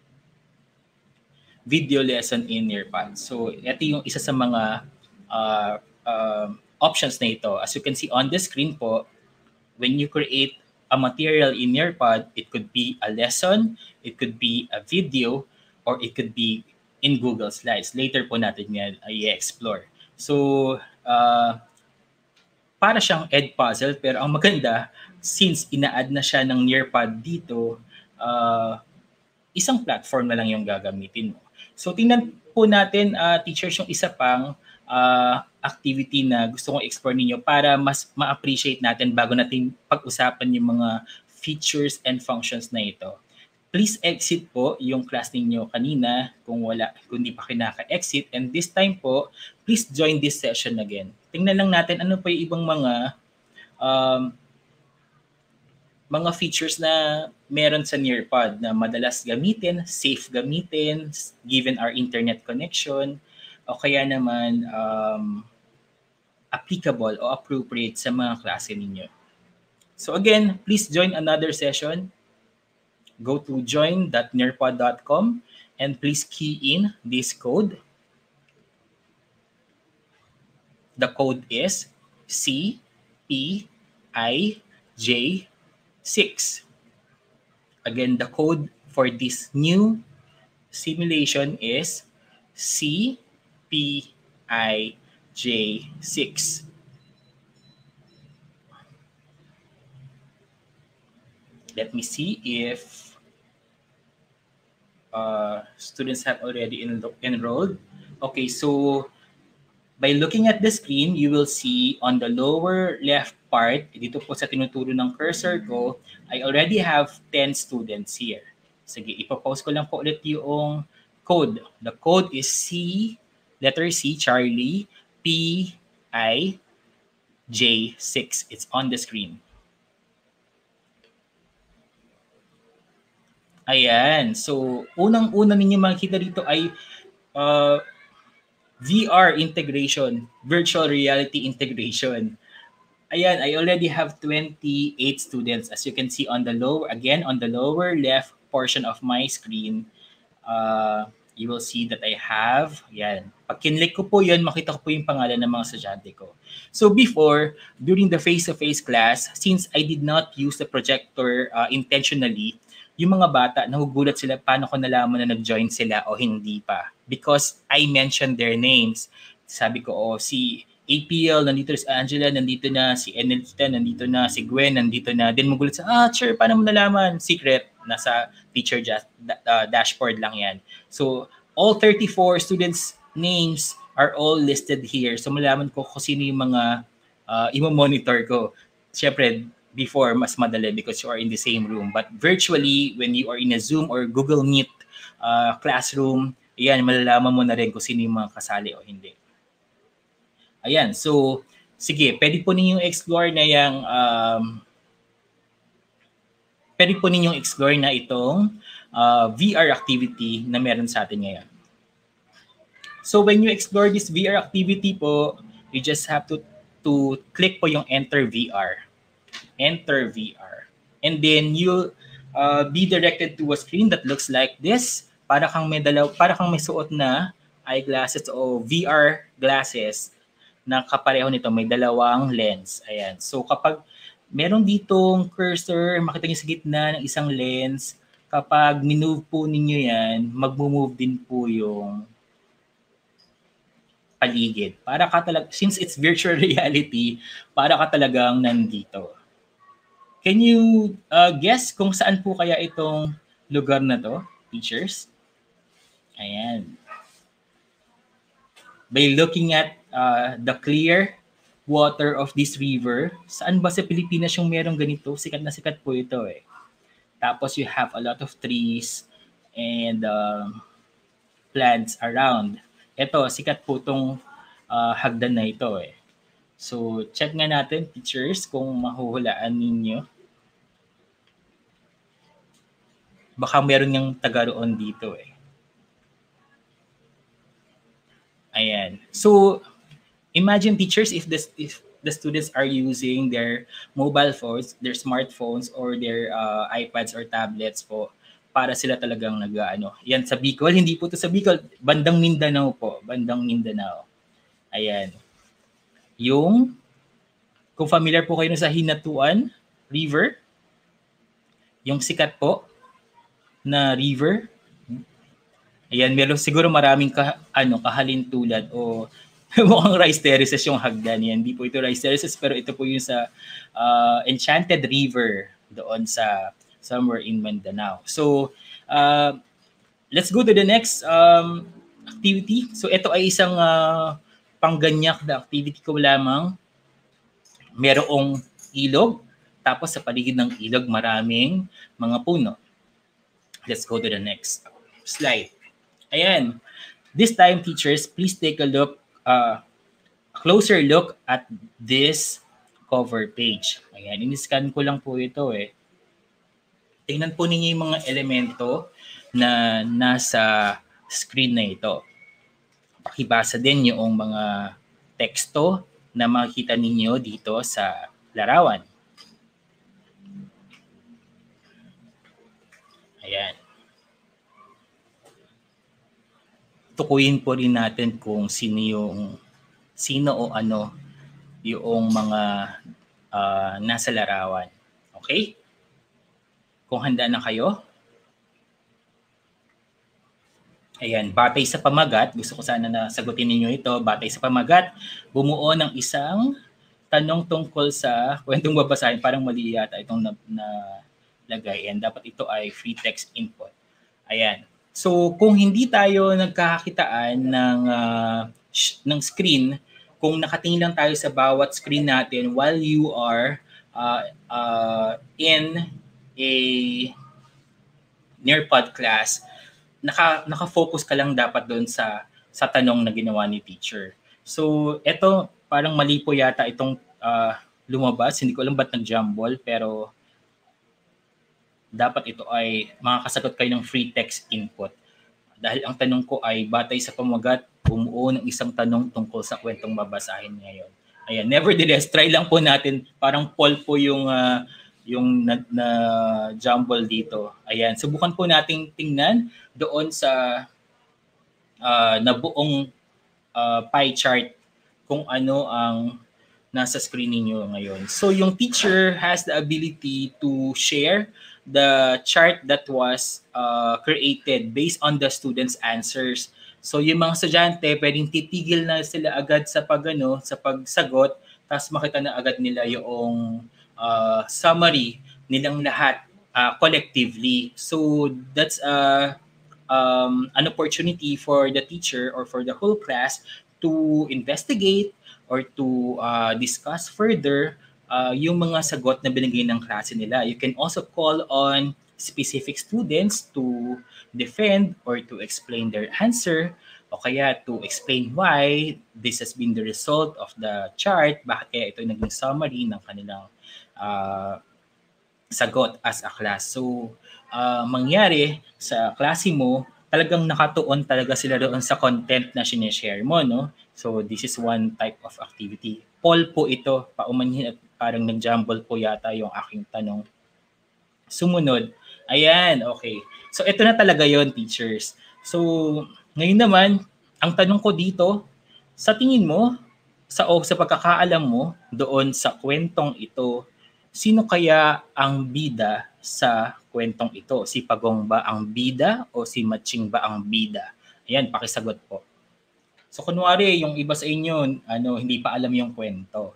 video lesson in Nearpod. So ito yung isa sa mga uh, uh, options na ito. As you can see on the screen po, when you create a material in Nearpod, it could be a lesson, it could be a video, or it could be in Google Slides. Later po natin yan i-explore. So, uh, para siyang Edpuzzle, pero ang maganda, since ina-add na siya ng Nearpod dito, uh, isang platform na lang yung gagamitin mo. So tingnan po natin, uh, teachers, yung isa pang uh, activity na gusto kong explore ninyo para mas ma-appreciate natin bago natin pag-usapan yung mga features and functions na ito. please exit po yung class ninyo kanina kung wala, kung hindi pa kinaka-exit. And this time po, please join this session again. Tingnan lang natin ano pa yung ibang mga um, mga features na meron sa Nearpod na madalas gamitin, safe gamitin, given our internet connection, o kaya naman um, applicable o appropriate sa mga klase ninyo. So again, please join another session. Go to join dot nearpod dot com and please key in this code. The code is C P I J six. Again, the code for this new simulation is C P I J six. Let me see if uh, students have already enro- enrolled. Okay, so by looking at the screen, you will see on the lower left part, dito po sa tinuturo ng cursor ko, I already have ten students here. Sige, ipopost ko lang po ulit yung code. The code is C, letter C, Charlie, P I J six. It's on the screen. Ayan. So, unang-una ninyo makikita dito ay uh, V R integration, virtual reality integration. Ayan, I already have twenty-eight students. As you can see on the lower, again, on the lower left portion of my screen, uh, you will see that I have, ayan. Pag kinlik ko po yun, makita ko po yung pangalan ng mga estudyante ko. So before, during the face-to-face class, since I did not use the projector uh, intentionally, yung mga bata, nahugulat sila paano ko nalaman na nag-join sila o hindi pa. Because I mentioned their names. Sabi ko, oh, si A P L, nandito si Angela, nandito na, si Enelita, nandito na, si Gwen, nandito na. Then magulat sa, ah, sure, paano mo nalaman? Secret, nasa teacher just, uh, dashboard lang yan. So, all thirty-four students' names are all listed here. So, malaman ko kung sino yung mga uh, imo-monitor ko. Siyempre, before, mas madali because you are in the same room. But virtually, when you are in a Zoom or Google Meet uh, classroom, ayan, malalaman mo na rin kung sino yung mga kasali o hindi. Ayan, so, sige, pwede po ninyong explore na yung, um, pwede po ninyong explore na itong uh, V R activity na meron sa atin ngayon. So, when you explore this V R activity po, you just have to, to click po yung Enter V R. Enter V R. And then you'll uh, be directed to a screen that looks like this. Para kang may dalaw, para kang may suot na eyeglasses o V R glasses na kapareho nito, may dalawang lens. Ayan. So kapag meron ditong cursor, makita niyo sa gitna ng isang lens, kapag minove po ninyo yan, mag-move din po yung paligid. Para ka talag, since it's virtual reality, para ka talagang nandito. Can you uh, guess kung saan po kaya itong lugar na to, teachers? Ayan. By looking at uh, the clear water of this river, saan ba sa Pilipinas yung merong ganito? Sikat na sikat po ito eh. Tapos you have a lot of trees and uh, plants around. Ito, sikat po itong uh, hagdan na ito eh. So, check nga natin, teachers, kung mahuhulaan ninyo. Baka meron niyang taga roon dito eh. Ayan. So, imagine, teachers, if the, if the students are using their mobile phones, their smartphones, or their uh, iPads or tablets po, para sila talagang nag-ano. Yan, sa Bicol, hindi po to sa Bicol, bandang Mindanao po, bandang Mindanao. Ayan. Yung, kung familiar po kayo sa Hinatuan River, yung sikat po na river, ayan, meron siguro maraming ka, ano, kahalintulad o mukhang rice terraces yung hagdan yan. Hindi po ito rice terraces, pero ito po yung sa uh, Enchanted River doon sa somewhere in Mindanao. So, uh, let's go to the next um, activity. So, ito ay isang uh, pangganyak na activity ko lamang. Merong ilog, tapos sa paligid ng ilog maraming mga puno. Let's go to the next slide. Ayan. This time, teachers, please take a look, uh, a closer look at this cover page. Ayan, in-scan ko lang po ito eh. Tingnan po ninyo yung mga elemento na nasa screen na ito. Pakibasa din yung mga teksto na makikita ninyo dito sa larawan. Ayan. Tukuyin po rin natin kung sino yung sino o ano yung mga uh, nasa larawan. Okay? Kung handa na kayo. Ayan, batay sa pamagat, gusto ko sana na sagutin ninyo ito, batay sa pamagat, bumuo ng isang tanong tungkol sa kwentong babasahin, parang mali yata itong na, na lagay, and dapat ito ay free text input. Ayan. So, kung hindi tayo nagkakakitaan ng, uh, sh- ng screen, kung nakatingin lang tayo sa bawat screen natin while you are uh, uh, in a Nearpod class, naka naka-focus ka lang dapat doon sa sa tanong na ginawa ni teacher. So, eto parang mali po yata itong uh, lumabas. Hindi ko alam ba't nag-jumble, pero dapat ito ay makakasagot kayo ng free text input. Dahil ang tanong ko ay batay sa pamagat, bumuo ng isang tanong tungkol sa kwentong babasahin ngayon. Ayan, nevertheless, try lang po natin. Parang poll po yung uh, yung na, na jumble dito. Ayan, subukan po nating tingnan doon sa uh, nabuong uh, pie chart kung ano ang nasa screen niyo ngayon. So yung teacher has the ability to share the chart that was uh, created based on the students' answers. So yung mga estudyante, pwedeng titigil na sila agad sa pagano, sa pagsagot, tapos makita na agad nila yung uh, summary nilang lahat uh, collectively. So that's uh, um, an opportunity for the teacher or for the whole class to investigate or to uh, discuss further uh, yung mga sagot na binigay ng klase nila. You can also call on specific students to defend or to explain their answer, o kaya to explain why this has been the result of the chart, bakit kaya ito naging summary ng kanilang uh, sagot as a class. So, uh, mangyari sa klase mo, talagang nakatuon talaga sila doon sa content na sinishare mo, no? So, this is one type of activity. Poll po ito, paumanhin at parang nag-jumble po yata yung aking tanong. Sumunod. Ayan, okay. So, ito na talaga yon teachers. So, ngayon naman, ang tanong ko dito, sa tingin mo, sa o sa pagkakaalam mo doon sa kwentong ito, sino kaya ang bida sa kwentong ito? Si Pagong ba ang bida o si Matching ba ang bida? Ayan, pakisagot po. So kunwari, yung iba sa inyo, ano, hindi pa alam yung kwento.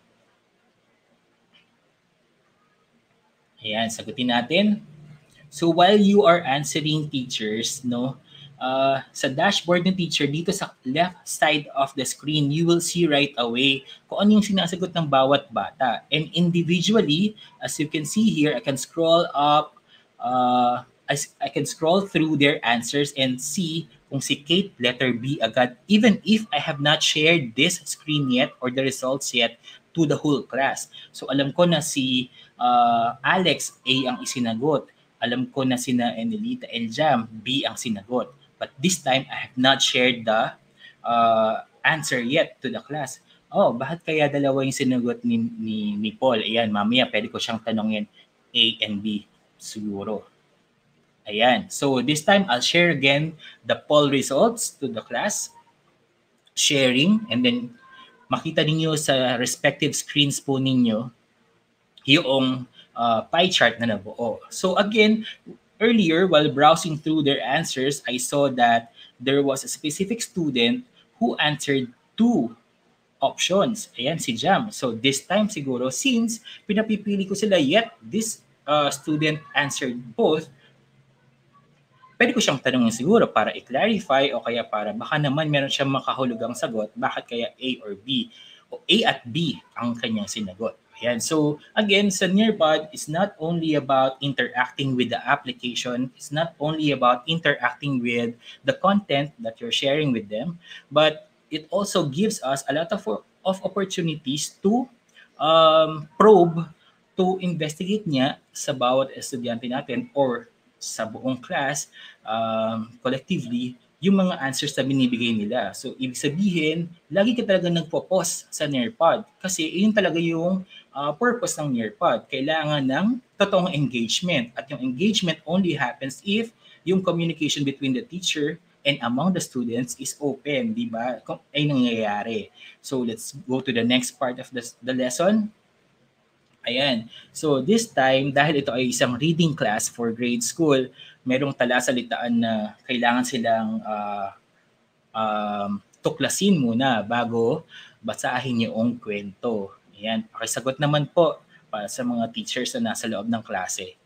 Ayan, sagutin natin. So while you are answering, teachers, no, uh, sa dashboard ng teacher, dito sa left side of the screen, you will see right away kung ano yung sinasagot ng bawat bata. And individually, as you can see here, I can scroll up, uh, I, I can scroll through their answers and see kung si Kate letter B agad, even if I have not shared this screen yet or the results yet to the whole class. So alam ko na si uh, Alex A ang isinagot. Alam ko na sina Enelita Eljam B ang sinagot. But this time, I have not shared the uh, answer yet to the class. Oh, bakit kaya dalawa yung sinagot ni, ni, ni Paul? Ayan, mamaya pwede ko siyang tanongin A and B siguro. Ayan. So this time, I'll share again the poll results to the class. Sharing. And then, makita ninyo sa respective screens po ninyo yung uh, pie chart na nabuo. So again, earlier, while browsing through their answers, I saw that there was a specific student who answered two options. Ayan, si Jam. So this time siguro, since pinapipili ko sila, yet this uh, student answered both, pwede ko siyang tanongin siguro para i-clarify o kaya para baka naman meron siyang makahulugang sagot, bakit kaya A or B? O A at B ang kanyang sinagot. Ayan. So again, sa Nearpod, it's not only about interacting with the application, it's not only about interacting with the content that you're sharing with them, but it also gives us a lot of, of opportunities to um, probe, to investigate niya sa bawat estudyante natin or sa buong class um, collectively yung mga answers na binibigay nila. So, ibig sabihin, lagi ka talaga nagpo-pause sa Nearpod kasi yun talaga yung uh, purpose ng Nearpod. Kailangan ng totoong engagement. At yung engagement only happens if yung communication between the teacher and among the students is open, di ba? Kung ay nangyayari. So, let's go to the next part of the, the lesson. Ayan. So this time, dahil ito ay isang reading class for grade school, merong talasalitaan na kailangan silang uh, um, tuklasin muna bago basahin yung kwento. Ayan. Pakisagot naman po para sa mga teachers na nasa loob ng klase.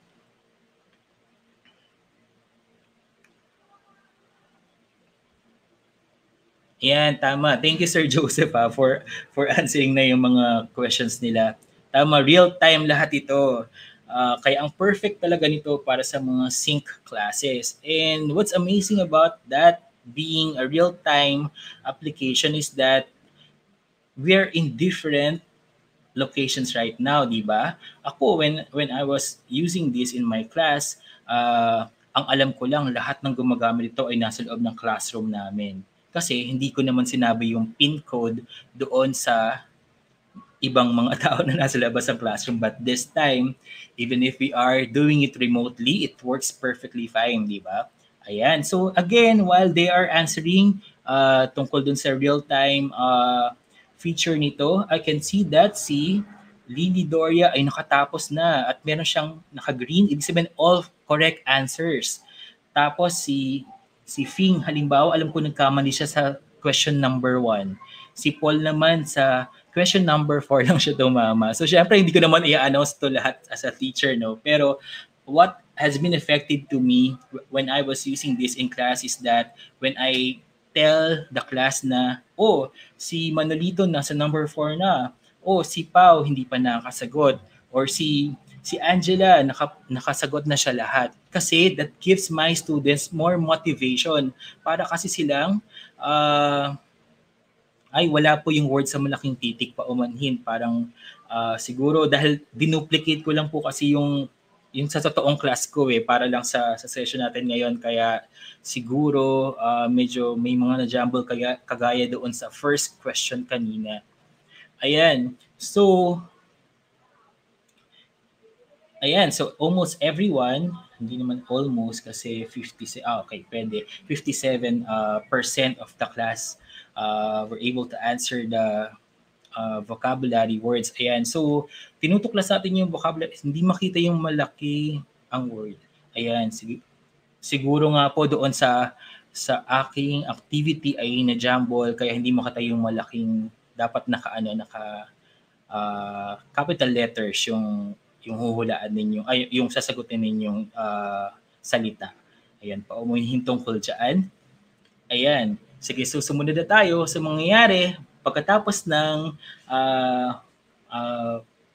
Ayan, tama. Thank you, Sir Joseph, ha, for, for answering na yung mga questions nila. Tama, real-time lahat ito. Uh, kaya ang perfect talaga nito para sa mga sync classes. And what's amazing about that being a real-time application is that we're in different locations right now, di ba? Ako, when, when I was using this in my class, uh, ang alam ko lang, lahat ng gumagamit ito ay nasa loob ng classroom namin. Kasi hindi ko naman sinabi yung pin code doon sa ibang mga tao na nasa labas ng classroom. But this time, even if we are doing it remotely, it works perfectly fine, di ba? Ayan. So again, while they are answering uh, tungkol dun sa real-time uh, feature nito, I can see that si Lily Doria ay nakatapos na at meron siyang naka-green. Ibig sabihin, all correct answers. Tapos si si Fing, halimbawa, alam ko nagkamali siya sa question number one. Si Paul naman sa question number four lang siya tumama. So, syempre, hindi ko naman i-announce to lahat as a teacher, no? Pero, what has been effective to me when I was using this in class is that when I tell the class na, oh, si Manolito nasa number four na, oh, si Pau hindi pa nakasagot, or si si Angela, naka, nakasagot na siya lahat. Kasi that gives my students more motivation para kasi silang uh, ay wala po yung word sa malaking titik pa umanhin. Parang uh, siguro dahil dinuplicate ko lang po kasi yung yung sa totoong class ko eh para lang sa sa session natin ngayon, kaya siguro uh, medyo may mga na-jumble kaya kagaya doon sa first question kanina. Ayan. So Ayan, so almost everyone, hindi naman almost kasi fifty, ah, okay, pwede. fifty-seven uh, percent of the class uh, were able to answer the uh, vocabulary words. Ayan, so tinutuklas natin yung vocabulary, hindi makita yung malaki ang word. Ayan, sige, siguro nga po doon sa sa aking activity ay na-jumble kaya hindi makita yung malaking dapat naka ano naka uh, capital letters yung yung huhulaan ninyo, ay yung sasagutin ninyong uh, salita. Ayan, paumuhin tungkol dyan. Ayan, sige, so sumunod na tayo sa mangyayari pagkatapos ng uh, uh,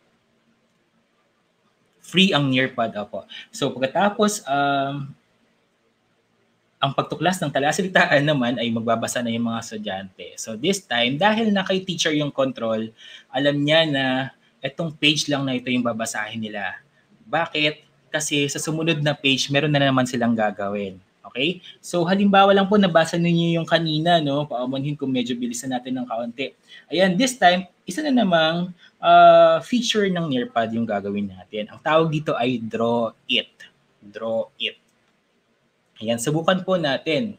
free ang Nearpod. Opo. So pagkatapos, um, ang pagtuklas ng talasalitaan naman ay magbabasa na yung mga estudyante. So this time, dahil na kay teacher yung control, alam niya na etong page lang na ito yung babasahin nila. Bakit? Kasi sa sumunod na page, meron na naman silang gagawin. Okay? So halimbawa lang po, nabasa ninyo yung kanina, no? Paumanhin kung medyo bilisan natin ng kaunti. Ayan, this time, isa na namang uh, feature ng Nearpod yung gagawin natin. Ang tawag dito ay draw it. Draw it. Ayan, subukan po natin.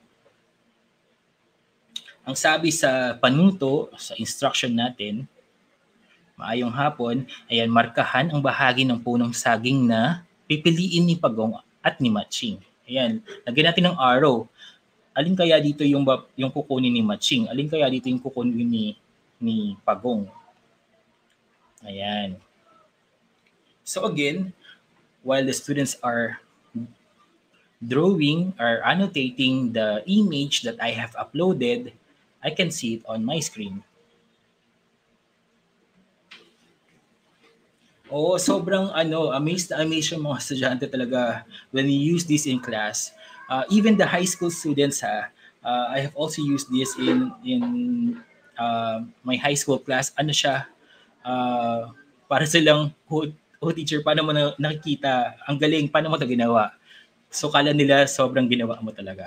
Ang sabi sa panuto, sa instruction natin, maayong hapon, ayan, markahan ang bahagi ng punong saging na pipiliin ni Pagong at ni Matching. Ayan, lagyan natin ng arrow. Alin kaya dito yung, yung kukunin ni Matching? Alin kaya dito yung kukunin ni, ni Pagong? Ayan. So again, while the students are drawing or annotating the image that I have uploaded, I can see it on my screen. Oo, sobrang ano, amazed na amazed yung mga estudyante talaga when you use this in class. Uh, even the high school students ha, uh, I have also used this in in uh, my high school class. Ano siya, uh, para silang, oh, oh teacher, paano mo na, nakikita? Ang galing, paano mo ito ginawa? So kala nila sobrang ginawa mo talaga.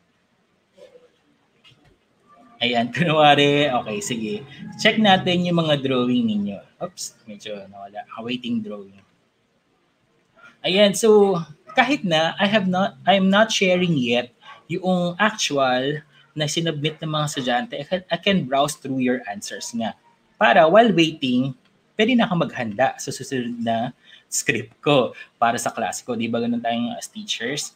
Ayan, kunwari, okay, sige. Check natin yung mga drawing ninyo. Oops, medyo nawala. Awaiting drawing. Ayan, so kahit na I have not I'm not sharing yet yung actual na sinubmit ng mga estudyante, I can, I can browse through your answers nga. Para while waiting, pwede na ka maghanda sa susunod na script ko para sa klase ko. Di ba ganun tayong as teachers?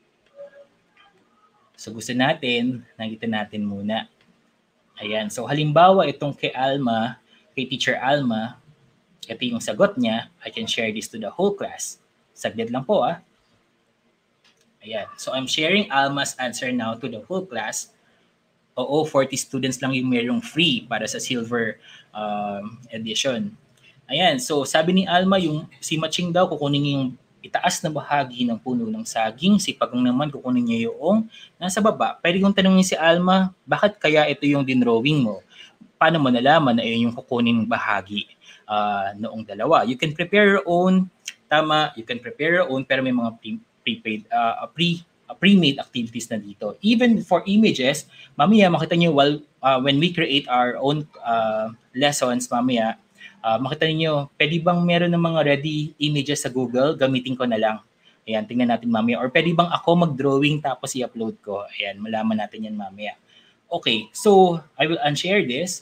So gusto natin, nakita natin muna. Ayan, so halimbawa itong kay Alma, kay Teacher Alma, ito yung sagot niya, I can share this to the whole class. Saglit lang po ah. Ayan. So I'm sharing Alma's answer now to the whole class. Oo, forty students lang yung merong free para sa silver um, edition. Ayan. So sabi ni Alma, yung si Matching daw kukunin yung itaas na bahagi ng puno ng saging. Si Pagong naman kukunin niya yung nasa baba. Pwede kong tanongin si Alma, bakit kaya ito yung dinrawing mo? Paano mo nalaman na yun yung kukunin bahagi uh, noong dalawa? You can prepare your own. Tama, you can prepare your own, pero may mga pre- prepaid, uh, pre uh, pre-made activities na dito. Even for images, mamaya makita niyo while uh, when we create our own uh, lessons, mamaya uh, makita niyo, pwede bang meron ng mga ready images sa Google, gamitin ko na lang. Ayan, tingnan natin mamaya. Or pwede bang ako mag-drawing tapos i-upload ko? Ayan, malaman natin yan mamaya. Okay, so I will unshare this.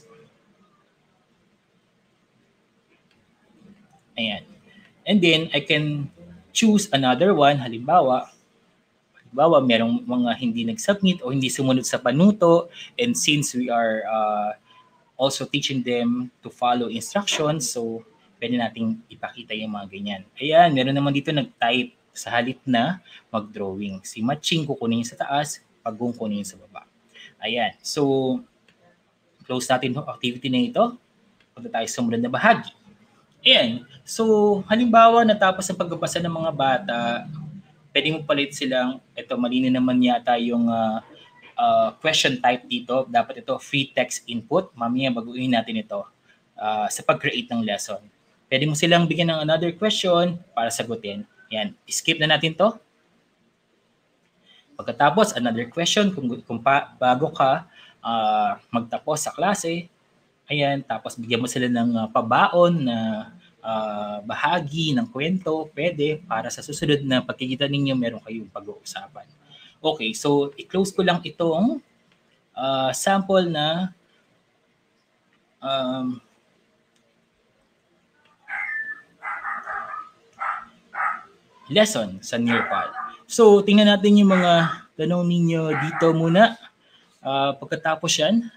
Ayan. And then I can choose another one. Halimbawa, halimbawa merong mga hindi nag-submit o hindi sumunod sa panuto, and since we are uh, also teaching them to follow instructions, so pwede nating ipakita yung mga ganyan. Ayan, meron naman dito nag-type sa halip na mag-drawing. Si Matching kukunin sa taas, Pagong kunin sa baba. Ayan, so close natin yung activity na ito. Punta tayo sa sumunod na bahagi. Ayan. So, halimbawa, natapos ang pagbabasa ng mga bata, pwede mo palit silang, ito, mali na naman yata yung uh, uh, question type dito. Dapat ito, free text input. Mamaya baguhin natin ito uh, sa pag-create ng lesson. Pwede mo silang bigyan ng another question para sagutin. Ayan. Skip na natin to. Pagkatapos, another question kung, kung pa, bago ka uh, magtapos sa klase. Ayan, tapos bigyan mo sila ng uh, pabaon na uh, bahagi ng kwento, pwede, para sa susunod na pagkikita ninyo, meron kayong pag-uusapan. Okay, so i-close ko lang itong uh, sample na um, lesson sa Nearpod. So, tingnan natin yung mga tanong ninyo dito muna. Uh, pagkatapos yan,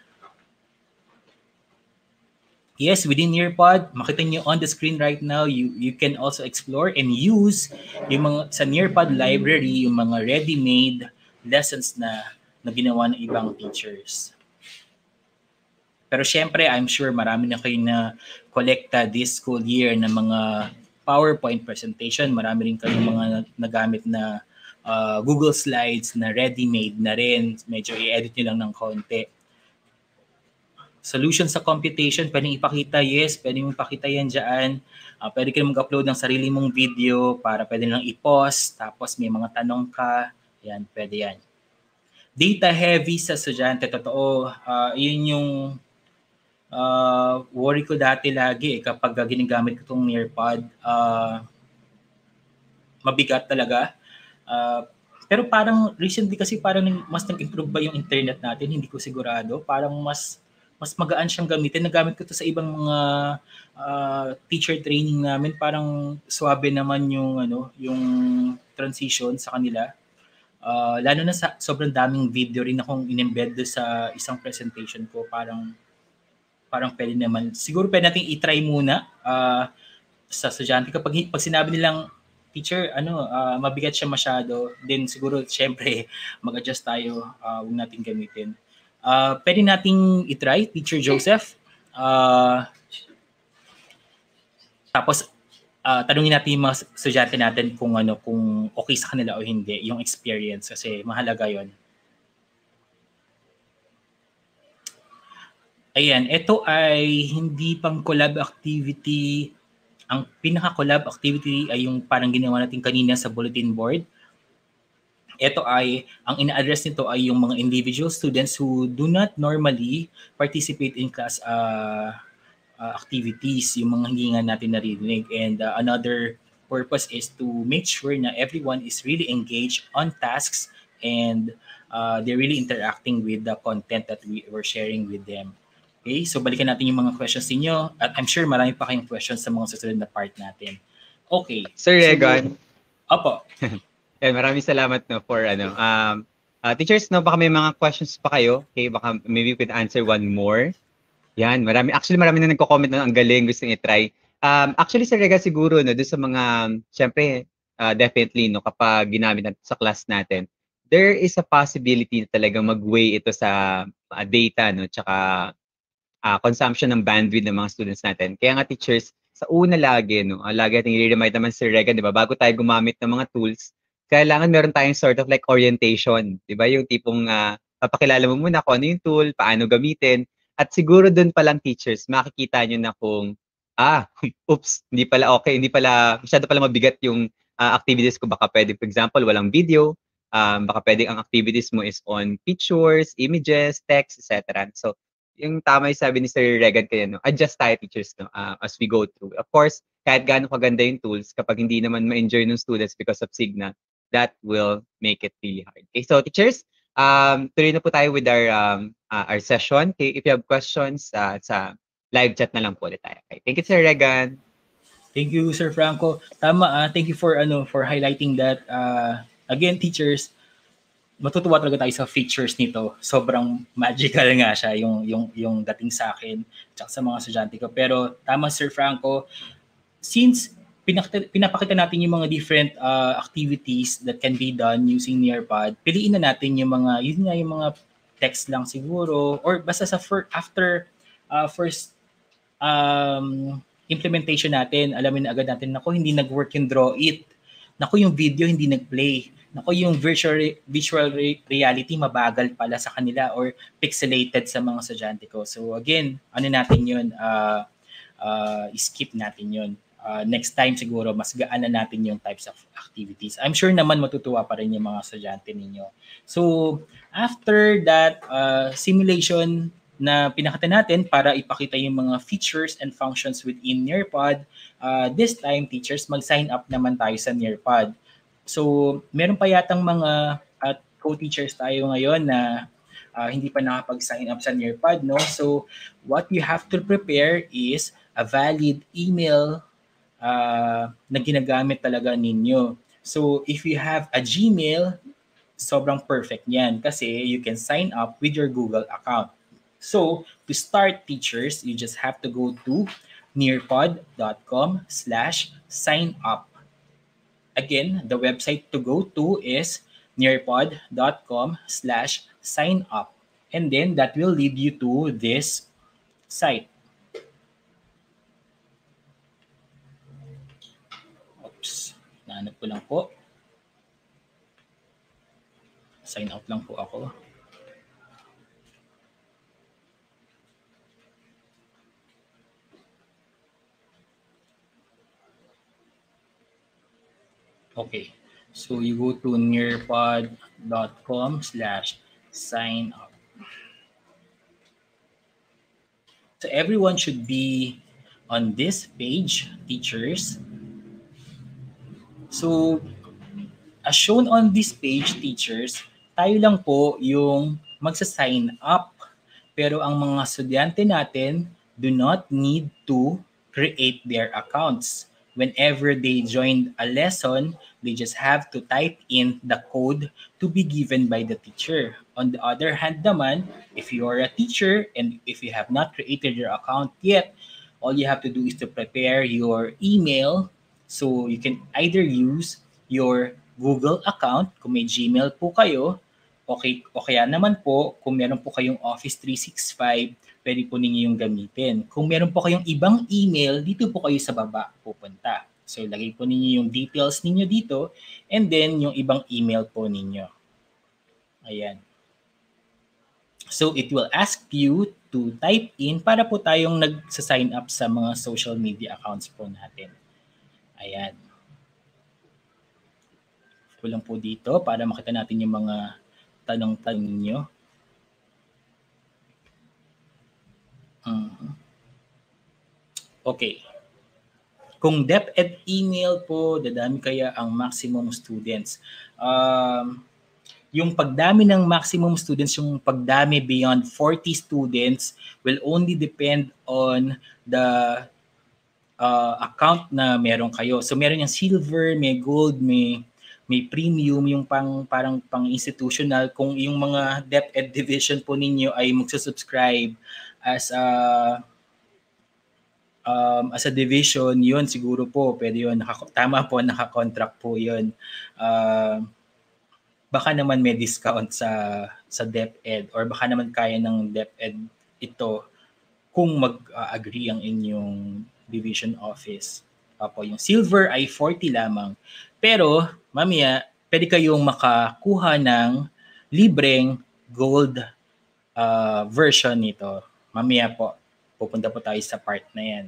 yes, within Nearpod, makita niyo on the screen right now, you you can also explore and use yung mga sa Nearpod library, yung mga ready-made lessons na na ginawa ng ibang teachers. Pero syempre, I'm sure marami na kayong na kolekta this school year ng mga PowerPoint presentation. Marami rin kayong mga nagamit na uh, Google Slides na ready-made na rin. Medyo i-edit nyo lang ng konti. Solution sa computation, pwedeng ipakita, yes, pwedeng ipakita yan dyan. Uh, pwede ka mag-upload ng sarili mong video para pwede lang i-post, tapos may mga tanong ka, yan, pwede yan. Data heavy sa estudyante, totoo, uh, yun yung uh, worry ko dati lagi eh, kapag ginagamit ko itong Nearpod, uh, mabigat talaga. Uh, pero parang recently kasi parang mas nag-improve ba yung internet natin, hindi ko sigurado, parang mas mas magaan siyang gamitin. Nagamit ko to sa ibang mga uh, teacher training namin. Parang swabe naman yung ano, yung transition sa kanila. Uh, lalo na sa sobrang daming video rin akong in-embed sa isang presentation ko. Parang parang pwede naman. Siguro pwede natin i-try muna uh, sa estudyante. Kapag pag sinabi nilang, teacher, ano, uh, mabigat siya masyado, then siguro, syempre, mag-adjust tayo. Uh, huwag natin gamitin. Uh, pwede nating i-try, Teacher Joseph. Uh, tapos, uh, tanungin natin yung mga estudyante natin kung ano, kung okay sa kanila o hindi, yung experience kasi mahalaga yon. Ayan, ito ay hindi pang collab activity. Ang pinaka-collab activity ay yung parang ginawa natin kanina sa bulletin board. Ito ay, ang ina-address nito ay yung mga individual students who do not normally participate in class uh, uh, activities, yung mga hindi nga natin narinig. And uh, another purpose is to make sure na everyone is really engaged on tasks and uh, they're really interacting with the content that we were sharing with them. Okay, so balikan natin yung mga questions niyo at I'm sure marami pa kayong questions sa mga susunod na part natin. Okay. Sir so, Regan. Opo. Yan, maraming salamat no for ano. Um uh, teachers no, baka may mga questions pa kayo. Okay, baka maybe we could answer one more. Yan, marami actually marami na nagko-comment na ang galing, gusto niyo i-try. Um actually Sir Regan siguro no, do sa mga syempre uh, definitely no kapag ginamit natin sa class natin, there is a possibility na talagang mag-weigh ito sa uh, data no, tsaka uh, consumption ng bandwidth ng mga students natin. Kaya nga teachers, sa una lagi, no, uh, lagi natin i-remind naman si Regan, di ba, bago tayo gumamit ng mga tools, kailangan meron tayong sort of like orientation, di ba, yung tipong uh, papakilala mo muna kung ano yung tool, paano gamitin, at siguro dun pa lang teachers, makikita nyo na kung, ah, oops, hindi pala okay, hindi pala, masyado pala mabigat yung uh, activities ko, baka pwede, for example, walang video, um, baka pwede ang activities mo is on pictures, images, text, et cetera. So, yung tama yung sabi ni Sir Regan kaya, no, adjust tayo teachers no, uh, as we go through. Of course, kahit gaano kaganda yung tools, kapag hindi naman ma-enjoy ng students because of Signa, that will make it really hard. Okay, so teachers, um, tuloy na po tayo with our um, uh, our session. Okay, if you have questions, uh, sa live chat na lang po ulit tayo. Okay, thank you, Sir Regan. Thank you, Sir Franco. Tama, ah. Thank you for ano for highlighting that. Uh, again, teachers, matutuwa talaga tayo sa features nito. Sobrang magical nga siya yung yung yung dating sa akin at sa mga estudyante ko. Pero tama, Sir Franco, since pinakita, pinapakita natin yung mga different uh, activities that can be done using Nearpod, piliin na natin yung mga yun nga yung mga text lang siguro or basta sa for, after uh, first um, implementation natin, alamin na agad natin, nako, hindi nag-work yung draw it. Nako, yung video hindi nag-play. Nako, yung virtual visual reality mabagal pala sa kanila or pixelated sa mga estudyante ko. So again, ano natin yun, uh, uh, skip natin yun. Uh, next time siguro, mas gaan na natin yung types of activities. I'm sure naman matutuwa pa rin yung mga estudyante ninyo. So after that uh, simulation na pinakita natin para ipakita yung mga features and functions within Nearpod, uh, this time, teachers, mag-sign up naman tayo sa Nearpod. So, meron pa yatang mga uh, co-teachers tayo ngayon na uh, hindi pa nakapag-sign up sa Nearpod, no? So, what you have to prepare is a valid email uh, na ginagamit talaga ninyo. So, if you have a Gmail, sobrang perfect yan kasi you can sign up with your Google account. So, to start, teachers, you just have to go to nearpod.com slash sign up. Again, the website to go to is nearpod.com slash sign up. And then that will lead you to this site. Oops, nahanap ko lang po. Sign out lang po ako. Okay, so you go to nearpod.com slash sign up. So everyone should be on this page, teachers. So as shown on this page, teachers, tayo lang po yung magsa-sign up. Pero ang mga estudyante natin do not need to create their accounts. Whenever they join a lesson, they just have to type in the code to be given by the teacher. On the other hand naman, if you are a teacher and if you have not created your account yet, all you have to do is to prepare your email. So you can either use your Google account kung may Gmail po kayo, okay, o kaya naman po kung meron po kayong Office three sixty-five, pwede po ninyo yung gamitin. Kung meron po kayong ibang email, dito po kayo sa baba pupunta. So lagay po ninyo yung details ninyo dito and then yung ibang email po ninyo. Ayan. So it will ask you to type in para po tayong nag-sign up sa mga social media accounts po natin. Ayan. Kulang po dito para makita natin yung mga tanong-tanong ninyo. Uh-huh. Okay. Kung DepEd email po, dadami kaya ang maximum students. Um, yung pagdami ng maximum students, yung pagdami beyond forty students will only depend on the uh, account na meron kayo. So meron yung silver, may gold, may may premium, yung pang parang pang institutional. Kung yung mga DepEd division po ninyo ay magsusubscribe as a um, as a division, yun siguro po pwede yun. Naka, tama po, naka-contract po yun. Uh, baka naman may discount sa sa DepEd or baka naman kaya ng DepEd ito kung mag-agree ang inyong division office. Opo, yung silver ay forty lamang. Pero mamaya pwede kayong makakuha ng libreng gold uh, version nito. Mamaya po pupunta po tayo sa part na yan.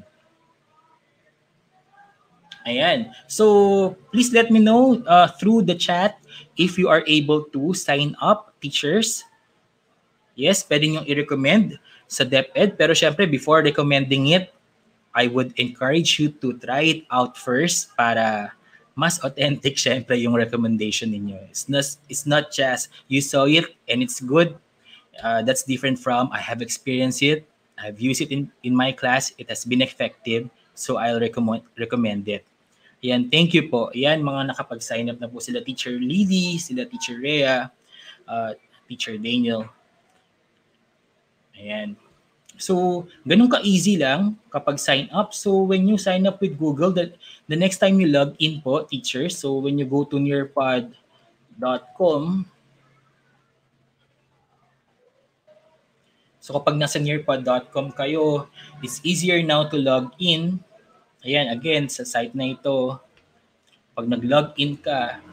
Ayan. So, please let me know uh, through the chat if you are able to sign up, teachers. Yes, pwede nyo i-recommend sa DepEd. Pero syempre, before recommending it, I would encourage you to try it out first para mas authentic syempre yung recommendation ninyo. It's not, it's not just you saw it and it's good. Uh, that's different from I have experienced it. I've used it in, in my class. It has been effective. So I'll recommend recommend it. Yan, thank you po. Yan, mga nakapag-sign up na po sila Teacher Lily, sila Teacher Rhea, uh, Teacher Daniel. Ayan. So, ganun ka-easy lang kapag sign up. So, when you sign up with Google, the, the next time you log in po, teachers, so when you go to nearpod dot com, so kapag nasa nearpod dot com kayo, it's easier now to log in. Ayan, again, sa site na ito, pag nag-log in ka,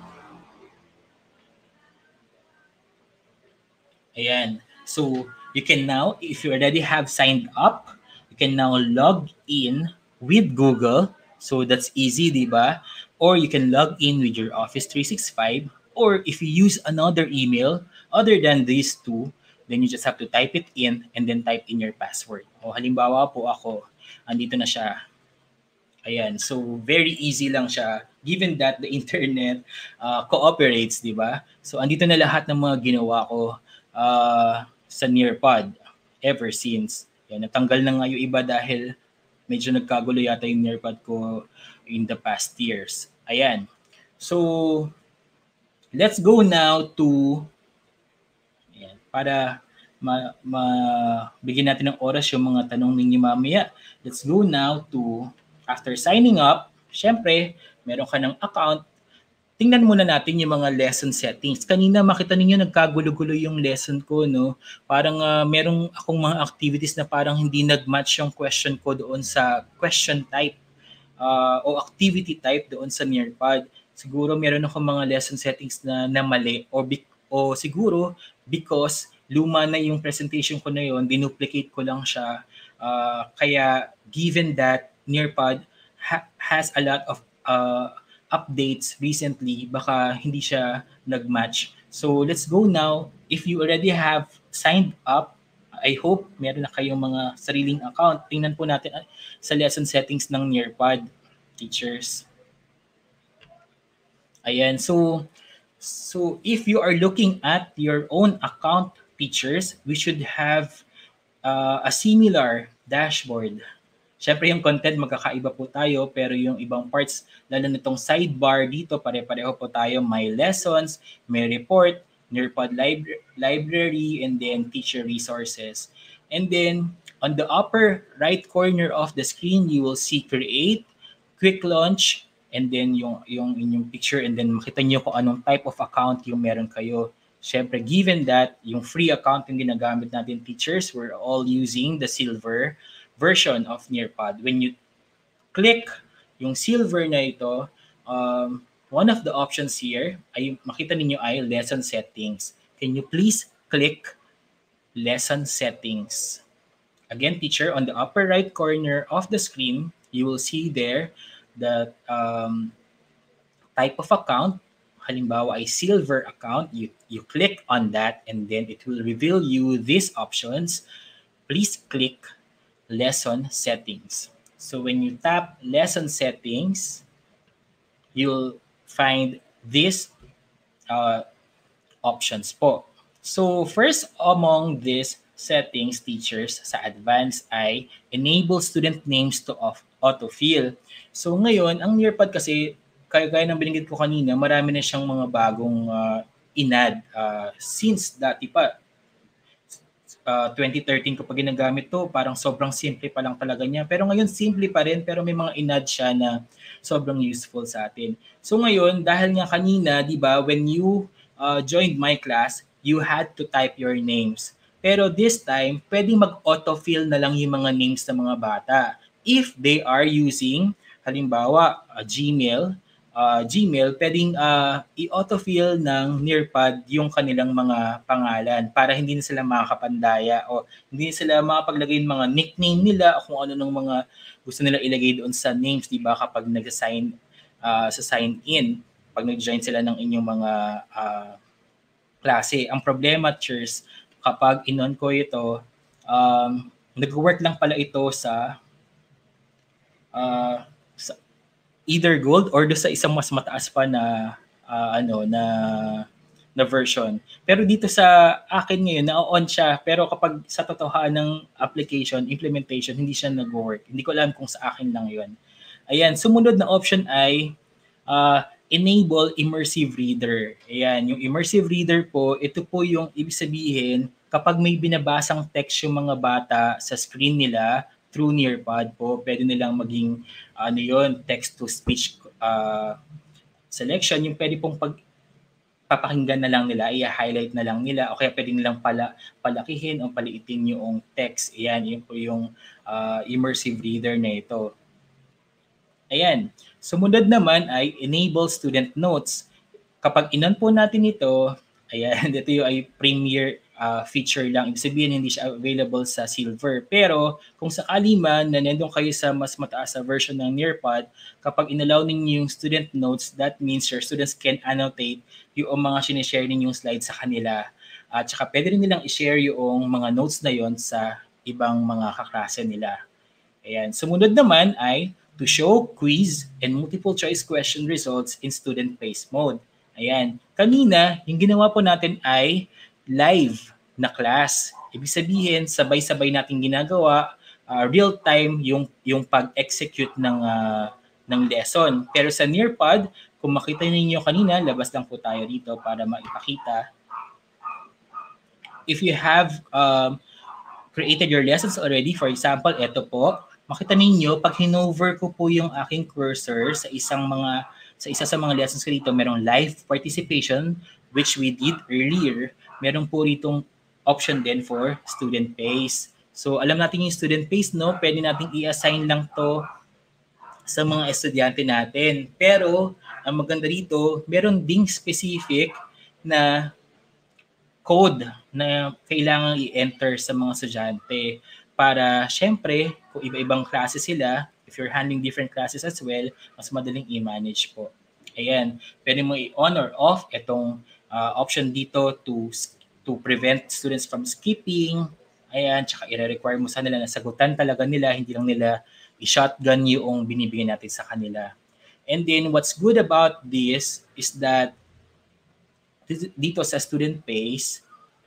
ayan, so you can now, if you already have signed up, you can now log in with Google. So that's easy, di ba? Or you can log in with your Office three sixty-five. Or if you use another email other than these two, then you just have to type it in and then type in your password. O halimbawa po ako, andito na siya. Ayan, so very easy lang siya given that the internet uh, cooperates, di ba? So andito na lahat ng mga ginawa ko uh, sa Nearpod ever since. Yan, natanggal na nga yung iba dahil medyo nagkagulo yata yung Nearpod ko in the past years. Ayan. So let's go now to ayan, para ma, ma bigyan natin ng oras yung mga tanong ninyo mamaya. Let's go now to after signing up, syempre, meron ka ng account. Tingnan muna natin yung mga lesson settings. Kanina makita ninyo nagkagulo-gulo yung lesson ko, no? Parang uh, merong akong mga activities na parang hindi nag-match yung question ko doon sa question type uh, o activity type doon sa Nearpod. Siguro meron akong mga lesson settings na, na mali o, o siguro because luma na yung presentation ko na yun, dinuplicate ko lang siya. Uh, kaya given that Nearpod ha- has a lot of uh, updates recently, baka hindi siya nag-match. So let's go now. If you already have signed up, I hope meron na kayong mga sariling account. Tingnan po natin sa lesson settings ng Nearpod, teachers. Ayan, so so if you are looking at your own account, teachers, we should have uh, a similar dashboard. Siyempre yung content magkakaiba po tayo pero yung ibang parts, lalo nitong sidebar dito, pare-pareho po tayo. May lessons, may report, Nearpod libra- library, and then teacher resources. And then on the upper right corner of the screen, you will see create, quick launch, and then yung, yung inyong picture, and then makita nyo kung anong type of account yung meron kayo. Siyempre, given that yung free account yung ginagamit natin teachers, we're all using the silver version of Nearpod. When you click Yung silver na ito, um, one of the options here ay makita ninyo ay lesson settings. Can you please click lesson settings? Again, teacher, on the upper right corner of the screen, you will see there that um, type of account. Halimbawa ay silver account. You, you click on that and then it will reveal you these options. Please click lesson settings. So when you tap lesson settings, you'll find these uh, options po. So first among these settings, teachers, sa advanced ay enable student names to off autofill. So ngayon, ang Nearpod kasi, kaya gaya ng binanggit ko kanina, marami na siyang mga bagong uh, inad uh, since dati pa. Uh, twenty thirteen ko pa ginagamit to, parang sobrang simple pa lang talaga niya. Pero ngayon, simple pa rin, pero may mga inad siya na sobrang useful sa atin. So ngayon, dahil nga kanina, di ba, when you uh, joined my class, you had to type your names. Pero this time, pwedeng mag-autofill na lang yung mga names ng mga bata. If they are using, halimbawa, uh, Gmail, uh, Gmail, pwedeng uh, i-autofill ng Nearpod yung kanilang mga pangalan para hindi na sila makakapandaya o hindi sila makapaglagay ng mga nickname nila o kung ano ng mga gusto nila ilagay doon sa names, di ba, kapag nag-sign uh, sa sign in, pag nag-join sila ng inyong mga uh, klase. Ang problema, cheers, kapag inon ko ito, um, nag-work lang pala ito sa uh, sa either gold or do sa isang mas mataas pa na uh, ano na na version. Pero dito sa akin ngayon, na-on siya. Pero kapag sa totohanan ng application, implementation, hindi siya nag-work. Hindi ko alam kung sa akin lang yon. Ayan, sumunod na option ay uh, enable immersive reader. Ayan, yung immersive reader po, ito po yung ibig sabihin, kapag may binabasang text yung mga bata sa screen nila, through Nearpod po, pwede nilang maging ano yon, text-to-speech uh, selection, yung pwede pong pag papakinggan na lang nila, i-highlight na lang nila, o kaya pwede nilang pala, palakihin o paliitin yung text. Ayan, yun po yung uh, immersive reader na ito. Ayan. Sumunod naman ay enable student notes. Kapag inon po natin ito, ayan, ito yung ay premier uh, feature lang. Ibig sabihin, hindi siya available sa silver. Pero kung sakali man na nandun kayo sa mas mataas na version ng Nearpod, kapag inallow ninyo yung student notes, that means your students can annotate yung mga sinishare ninyong slides sa kanila. At saka pwede rin nilang i-share yung mga notes na yon sa ibang mga kaklase nila. Ayan. Sumunod naman ay to show quiz and multiple choice question results in student-based mode. Ayan. Kanina, yung ginawa po natin ay live na class. Ibig sabihin, sabay-sabay natin ginagawa, uh, real-time yung, yung pag-execute ng, uh, ng lesson. Pero sa Nearpod, kung makita ninyo kanina, labas lang po tayo dito para maipakita. If you have um, created your lessons already, for example, ito po, makita ninyo, pag hinover ko po yung aking cursor sa isang mga sa isa sa mga lessons ko dito, merong live participation, which we did earlier. Meron po ditong option din for student pace. So, alam natin yung student pace, no? Pwede natin i-assign lang to sa mga estudyante natin. Pero, ang maganda dito, meron ding specific na code na kailangan i-enter sa mga estudyante para, syempre, kung iba-ibang klase sila, if you're handling different classes as well, mas madaling i-manage po. Ayan, pwede mo i-on or off itong uh, option dito to to prevent students from skipping. Ayan, tsaka i-require mo sa nila na sagutan talaga nila, hindi lang nila i-shotgun yung binibigyan natin sa kanila. And then, what's good about this is that dito sa student pace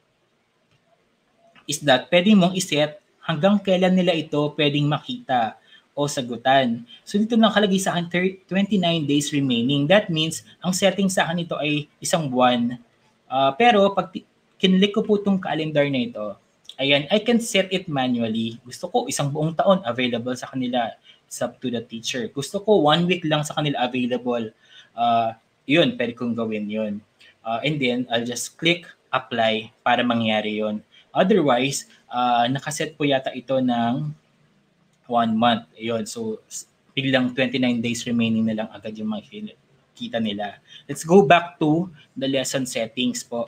is that pwede mong iset hanggang kailan nila ito pwedeng makita o sagutan. So dito nakalagay sa akin twenty-nine days remaining. That means ang setting sa akin ito ay isang buwan. Uh, pero pag kinlik ko po itong calendar na ito, ayan, I can set it manually. Gusto ko isang buong taon available sa kanila. It's up to the teacher. Gusto ko one week lang sa kanila available. Uh, yun, pwede kong gawin yun. Uh, and then I'll just click apply para mangyari yun. Otherwise, uh, nakaset po yata ito ng one month. Ayun. So, biglang twenty-nine days remaining na lang agad yung makikita nila. Let's go back to the lesson settings po.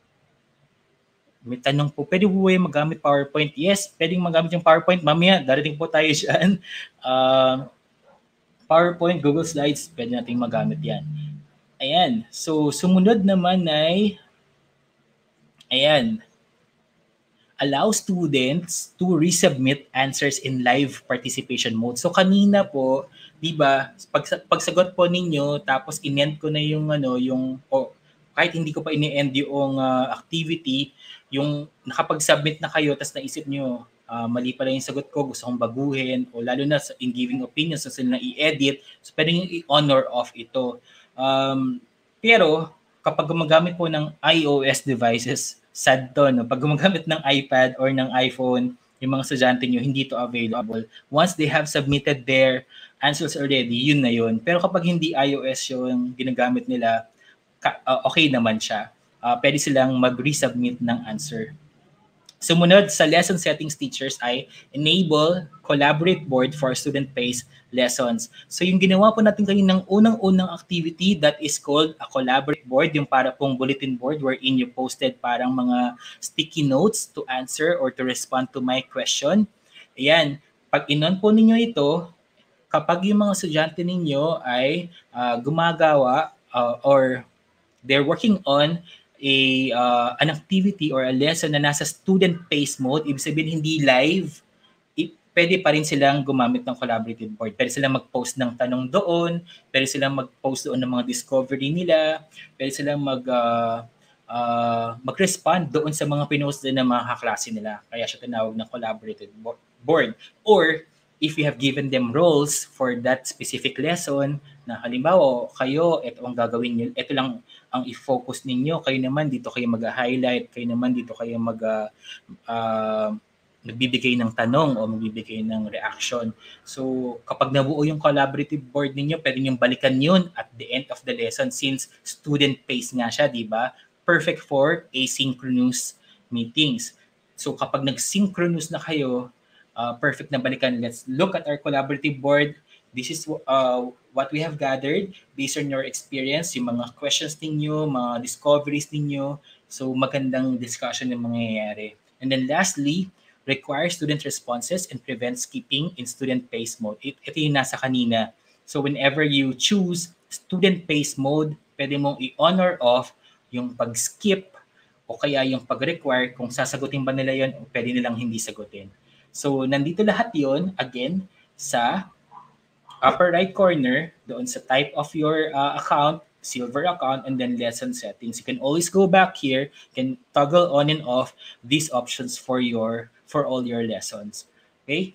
May tanong po, pwede po ba magamit PowerPoint? Yes, pwedeng magamit yung PowerPoint. Mamaya, darating po tayo dyan. Uh, PowerPoint, Google Slides, pwede nating magamit yan. Ayan. So, sumunod naman ay, ayan, allow students to resubmit answers in live participation mode. So kanina po, 'di ba, pag pagsagot po ninyo tapos in-end ko na yung ano, yung o kahit hindi ko pa ini-end yung uh, activity, yung nakapag-submit na kayo tapos naisip nyo, uh, mali pala yung sagot ko, gusto kong baguhin, o lalo na in giving opinions, gusto na i-edit, so pwede nyo i-on or off ito. Um, pero kapag gumagamit po ng iOS devices, sad to, no? Pag gumagamit ng iPad or ng iPhone, yung mga estudyante nyo, hindi to available. Once they have submitted their answers already, yun na yun. Pero kapag hindi iOS yung ginagamit nila, uh, okay naman siya. Uh, pwede silang mag-resubmit ng answer. Sumunod sa lesson settings teachers ay enable collaborate board for student-based lessons. So yung ginawa po natin kanina ng unang-unang activity that is called a collaborate board, yung para pong bulletin board wherein you posted parang mga sticky notes to answer or to respond to my question. Ayan, pag inon po ninyo ito, kapag yung mga estudyante ninyo ay uh, gumagawa uh, or they're working on a uh, an activity or a lesson na nasa student pace mode, ibig sabihin hindi live, i- pwede pa rin silang gumamit ng collaborative board. Pwede silang mag-post ng tanong doon, pwede silang mag-post doon ng mga discovery nila, pwede silang mag uh, uh, mag-respond doon sa mga pinost din ng mga kaklase nila. Kaya siya tinawag na collaborative board. Or if you have given them roles for that specific lesson, na halimbawa, kayo, ito ang gagawin niyo, ito lang ang i-focus ninyo, kayo naman dito kayo mag-highlight, kayo naman dito kayo mag uh, uh, nagbibigay ng tanong o magbibigay ng reaction. So, kapag nabuo yung collaborative board ninyo, pwede nyo balikan yun at the end of the lesson since student pace nga siya, di ba? Perfect for asynchronous meetings. So, kapag nag-synchronous na kayo, uh, perfect na balikan. Let's look at our collaborative board. This is uh, what we have gathered based on your experience, yung mga questions ninyo, mga discoveries ninyo. So, magandang discussion yung mangyayari. And then lastly, require student responses and prevent skipping in student pace mode. It, ito yung nasa kanina. So, whenever you choose student pace mode, pwede mong i-on or off yung pag-skip o kaya yung pag-require kung sasagutin ba nila yun o pwede nilang hindi sagutin. So, nandito lahat yon again sa upper right corner, doon sa type of your uh, account, silver account, and then lesson settings. You can always go back here, can toggle on and off these options for your for all your lessons. Okay?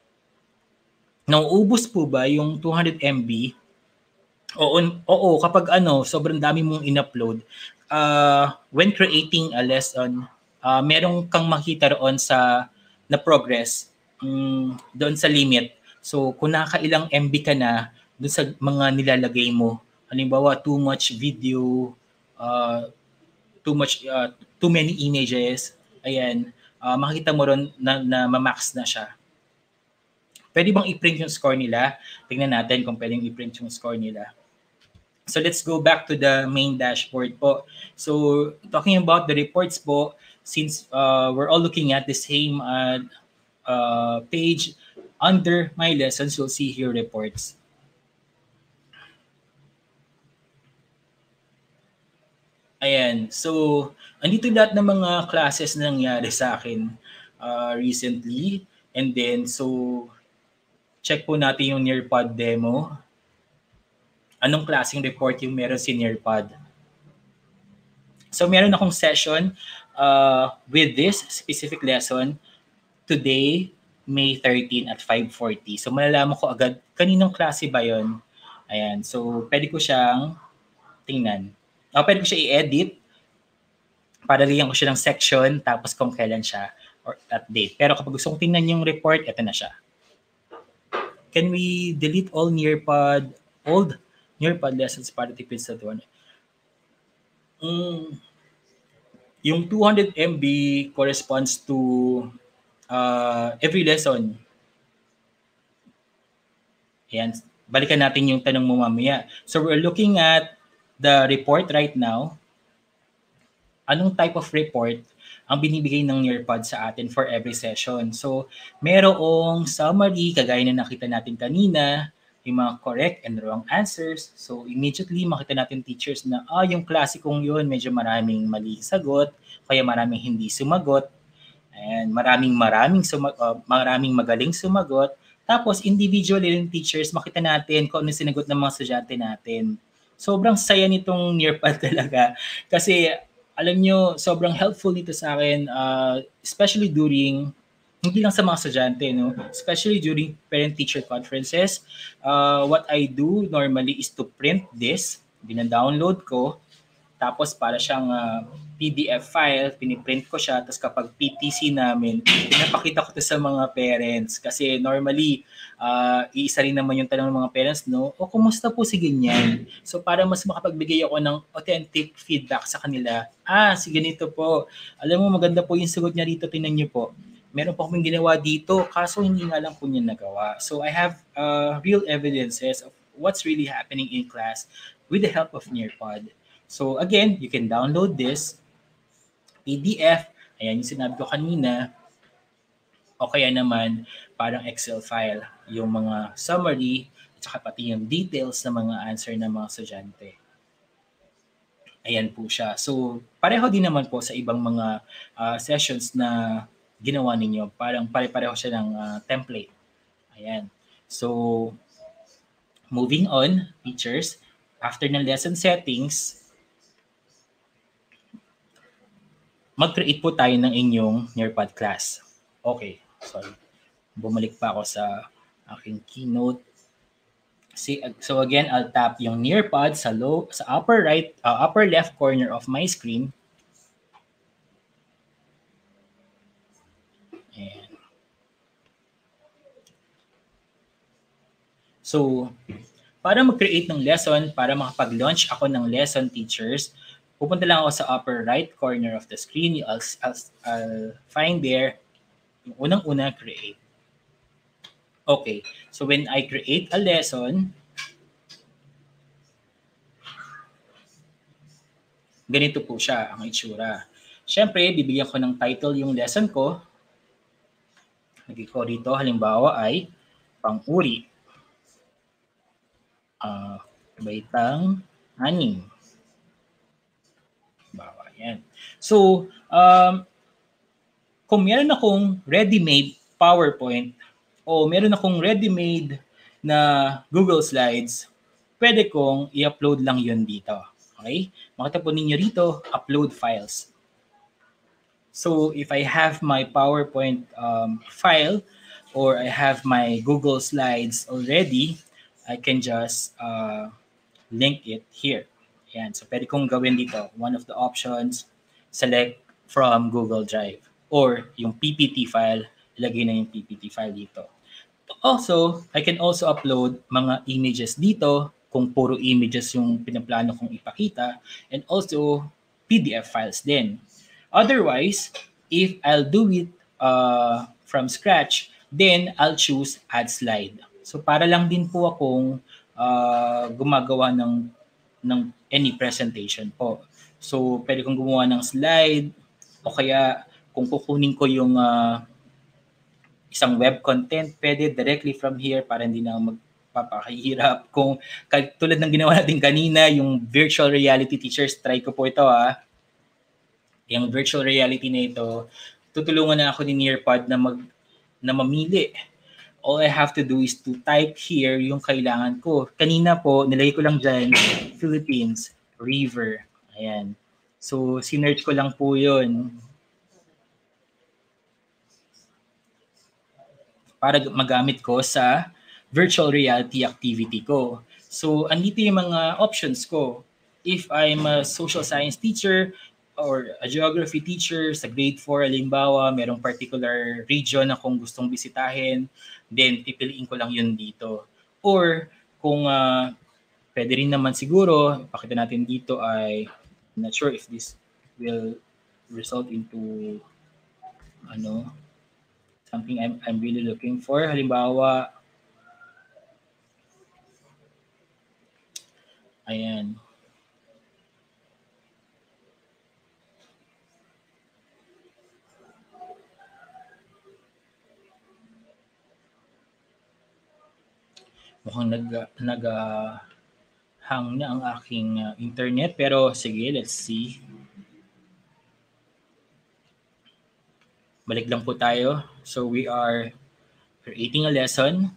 Nauubos po ba yung two hundred megabytes? Oo, oo, kapag ano, sobrang dami mong in-upload, uh, when creating a lesson, uh, merong kang makita roon sa na progress um, doon sa limit. So, kung nakailang M B ka na doon sa mga nilalagay mo, halimbawa, too much video, uh, too much, uh, too many images, ayan, uh, makikita mo ron na, na ma-max na siya. Pwede bang i-print yung score nila? Tingnan natin kung pwedeng i-print yung score nila. So, let's go back to the main dashboard po. So, talking about the reports po, since uh, we're all looking at the same uh, uh, page, under my lessons, you'll see here reports. Ayan. So, andito lahat ng mga classes na nangyari sa akin uh, recently. And then, so, check po natin yung Nearpod demo. Anong klaseng report yung meron si Nearpod? So, meron akong session uh, with this specific lesson today, May thirteenth at five forty. So, malalaman ko agad kaninong klase ba yun. Ayan. So, pwede ko siyang tingnan. O, pwede ko siya i-edit para lagyan ko siya ng section tapos kung kailan siya or at date. Pero kapag gusto kong tingnan yung report, ito na siya. Can we delete all Nearpod, old Nearpod lessons participants that one? Mm, yung two hundred megabytes corresponds to uh, every lesson. Ayan, balikan natin yung tanong mo mamaya. So we're looking at the report right now. Anong type of report ang binibigay ng Nearpod sa atin for every session? So merong summary, kagaya na nakita natin kanina, yung mga correct and wrong answers. So immediately makita natin teachers na ah, yung klasikong yun, medyo maraming mali sagot, kaya maraming hindi sumagot. And maraming maraming suma- uh, maraming magaling sumagot. Tapos individually rin teachers, makita natin kung ano sinagot ng mga estudyante natin. Sobrang saya nitong Nearpad talaga. Kasi alam nyo, sobrang helpful nito sa akin, uh, especially during, hindi lang sa mga estudyante, no? Especially during parent-teacher conferences. Uh, what I do normally is to print this, dina-download ko, tapos para siyang uh, P D F file, piniprint ko siya. Tapos kapag P T C namin, pinapakita ko to sa mga parents. Kasi normally, uh, iisa rin naman yung tanong ng mga parents, no? O kumusta po si ganyan? So para mas makapagbigay ako ng authentic feedback sa kanila, ah, si ganito po. Alam mo, maganda po yung sagot niya dito, tingnan niyo po. Meron po kaming ginawa dito, kaso hindi nga lang po niya nagawa. So I have uh, real evidences of what's really happening in class with the help of Nearpod. So again, you can download this P D F, ayan yung sinabi ko kanina, o kaya naman parang Excel file, yung mga summary, at saka pati yung details ng mga answer ng mga estudyante. Ayan po siya. So pareho din naman po sa ibang mga uh, sessions na ginawa ninyo. Parang pare-pareho siya ng uh, template. Ayan. So moving on, teachers, after ng lesson settings, mag-create po tayo ng inyong Nearpod class. Okay, sorry. Bumalik pa ako sa aking keynote. See, so again, I'll tap yung Nearpod sa low, sa upper right, uh, upper left corner of my screen. Ayan. So, para mag-create ng lesson, para makapag-launch ako ng lesson, teachers, pupunta lang ako sa upper right corner of the screen. I'll, I'll, I'll find there yung unang-una, create. Okay, so when I create a lesson, ganito po siya ang itsura. Siyempre, bibigyan ko ng title yung lesson ko. Lagay ko rito, halimbawa ay pang-uri. Uh, baitang anim. Bawa, yan. So, um, kung meron akong ready-made PowerPoint o meron akong ready-made na Google Slides, pwede kong i-upload lang yun dito. Okay? Makita po ninyo rito, upload files. So if I have my PowerPoint um, file or I have my Google Slides already, I can just uh, link it here. Yan. So pwede kong gawin dito. One of the options, select from Google Drive. Or yung P P T file, ilagay na yung P P T file dito. Also, I can also upload mga images dito kung puro images yung pinaplano kong ipakita, and also P D F files din. Otherwise, if I'll do it uh, from scratch, then I'll choose add slide. So para lang din po akong uh, gumagawa ng ng any presentation po. So pwede kong gumawa ng slide o kaya kung kukunin ko yung uh, isang web content, pwede directly from here para hindi na magpapakahirap. Kung tulad ng ginawa natin kanina, yung virtual reality teachers, try ko po ito ah. Yung virtual reality na ito, tutulungan na ako ni Nearpod na mag na mamili. All I have to do is to type here yung kailangan ko. Kanina po, nilagay ko lang dyan, Philippines, River. Ayan. So, sinearch ko lang po yun. Para magamit ko sa virtual reality activity ko. So, andito yung mga options ko. If I'm a social science teacher, or a geography teacher sa grade four, halimbawa, merong particular region na kung gustong bisitahin, then pipiliin ko lang yun dito. Or kung uh, pwede rin naman siguro, pakita natin dito ay, I'm not sure if this will result into ano, something I'm, I'm really looking for. Halimbawa, Ayan. Mukhang nag, nag uh, hang na ang aking uh, internet. Pero sige, let's see. Balik lang po tayo. So we are creating a lesson.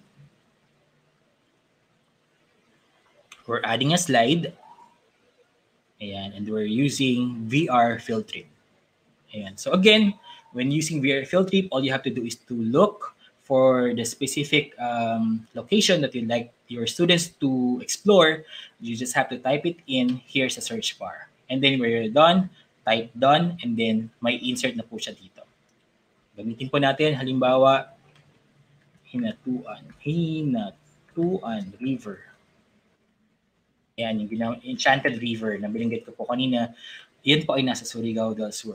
We're adding a slide. Ayan, and we're using V R field trip. Ayan. So again, when using V R field trip, all you have to do is to look for the specific um, location that you'd like your students to explore. You just have to type it in. Here's a search bar. And then when you're done, type done, and then may insert na po siya dito. Gamitin po natin, halimbawa, Hinatuan. Hinatuan River. Ayan, yung ginawa, Enchanted River na bilinggit ko po kanina. Yan po ay nasa Surigao del Sur.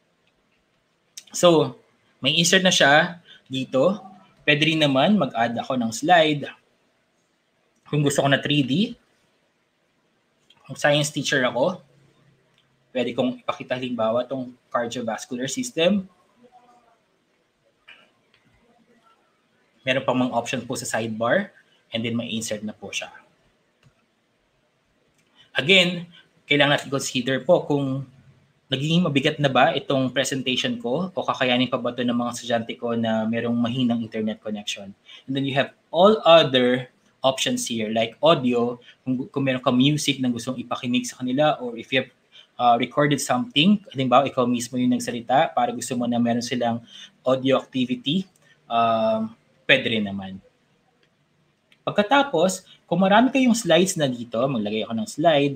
So, may insert na siya dito. Pwede rin naman mag-add ako ng slide. Kung gusto ko na three D, kung science teacher ako, pwede kong ipakita halimbawa itong cardiovascular system. Meron pang mga option po sa sidebar, and then may insert na po siya. Again, kailangan natin consider po kung naging mabigat na ba itong presentation ko o kakayanin pa ba ito ng mga estudyante ko na merong mahinang internet connection. And then you have all other options here like audio, kung, kung meron ka music na gustong ipakinig sa kanila, or if you have uh, recorded something, halimbawa ikaw mismo yung nagsalita para gusto mo na meron silang audio activity, um, pwede rin naman. Pagkatapos, kung marami kayong slides na dito, maglagay ako ng slide.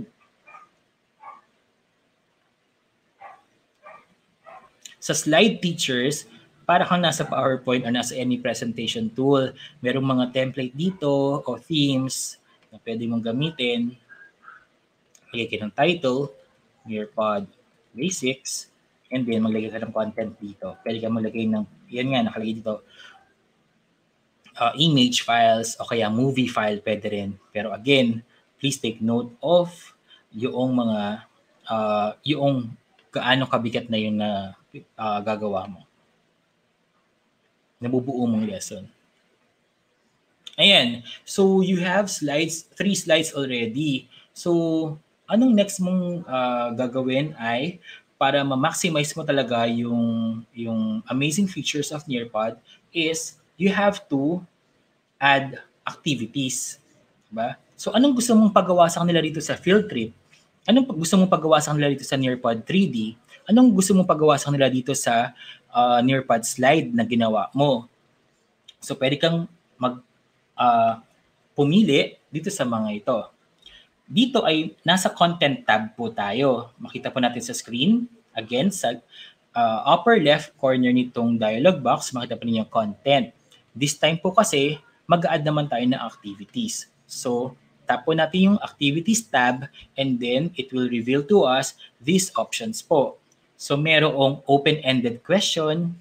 Sa slide teachers, para kang nasa PowerPoint or nasa any presentation tool, merong mga template dito o themes na pwede mong gamitin. Maglagay kayo ng title, Nearpod Basics, and then maglagay ka ng content dito. Pwede ka maglagay ng, yan nga, nakalagay dito, Uh, image files o kaya movie file pwede rin. Pero again, please take note of yung mga uh, yung gaano kabigat na yung na uh, gagawa mo. Nabubuo mong lesson. Ayan. So you have slides, three slides already. So anong next mong uh, gagawin ay para ma-maximize mo talaga yung yung amazing features of Nearpod is you have to add activities. Diba? So, anong gusto mong pagawa sa kanila dito sa field trip? Anong gusto mong pagawa sa kanila dito sa Nearpod three D? Anong gusto mong pagawa sa kanila dito sa uh, Nearpod slide na ginawa mo? So, pwede kang mag uh, pumili dito sa mga ito. Dito ay nasa content tab po tayo. Makita po natin sa screen. Again, sa uh, upper left corner nitong dialog box, makita po ninyo content. This time po kasi, mag-add naman tayo ng activities. So, tap po natin yung activities tab and then it will reveal to us these options po. So, merong open-ended question.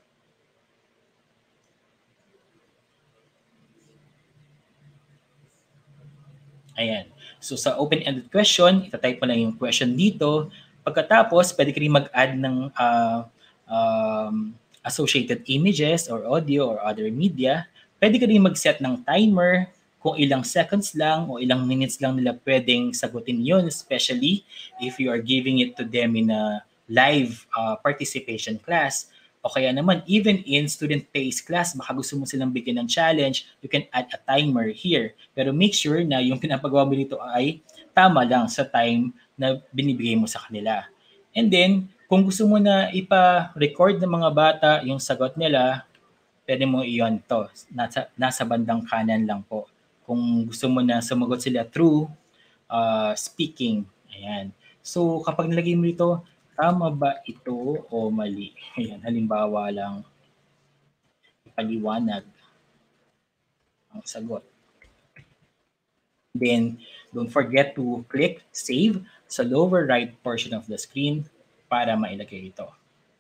Ayan. So, sa open-ended question, itatype mo lang yung question dito. Pagkatapos, pwede ka rin mag-add ng uh, um, associated images or audio or other media. Pwede ka rin mag-set ng timer kung ilang seconds lang o ilang minutes lang nila pwedeng sagutin yun, especially if you are giving it to them in a live uh, participation class. O kaya naman, even in student-based class, baka gusto mo silang bigyan ng challenge, you can add a timer here. Pero make sure na yung pinapagawa mo dito ay tama lang sa time na binibigay mo sa kanila. And then, kung gusto mo na ipa-record ng mga bata yung sagot nila, pwede mo iyon to. Nasa, nasa bandang kanan lang po. Kung gusto mo na sumagot sila through uh, speaking. Ayan. So, kapag nilagay mo dito, tama ba ito o mali? Ayan, halimbawa lang, ipaliwanag ang sagot. Then, don't forget to click Save sa lower right portion of the screen para mailagay ito.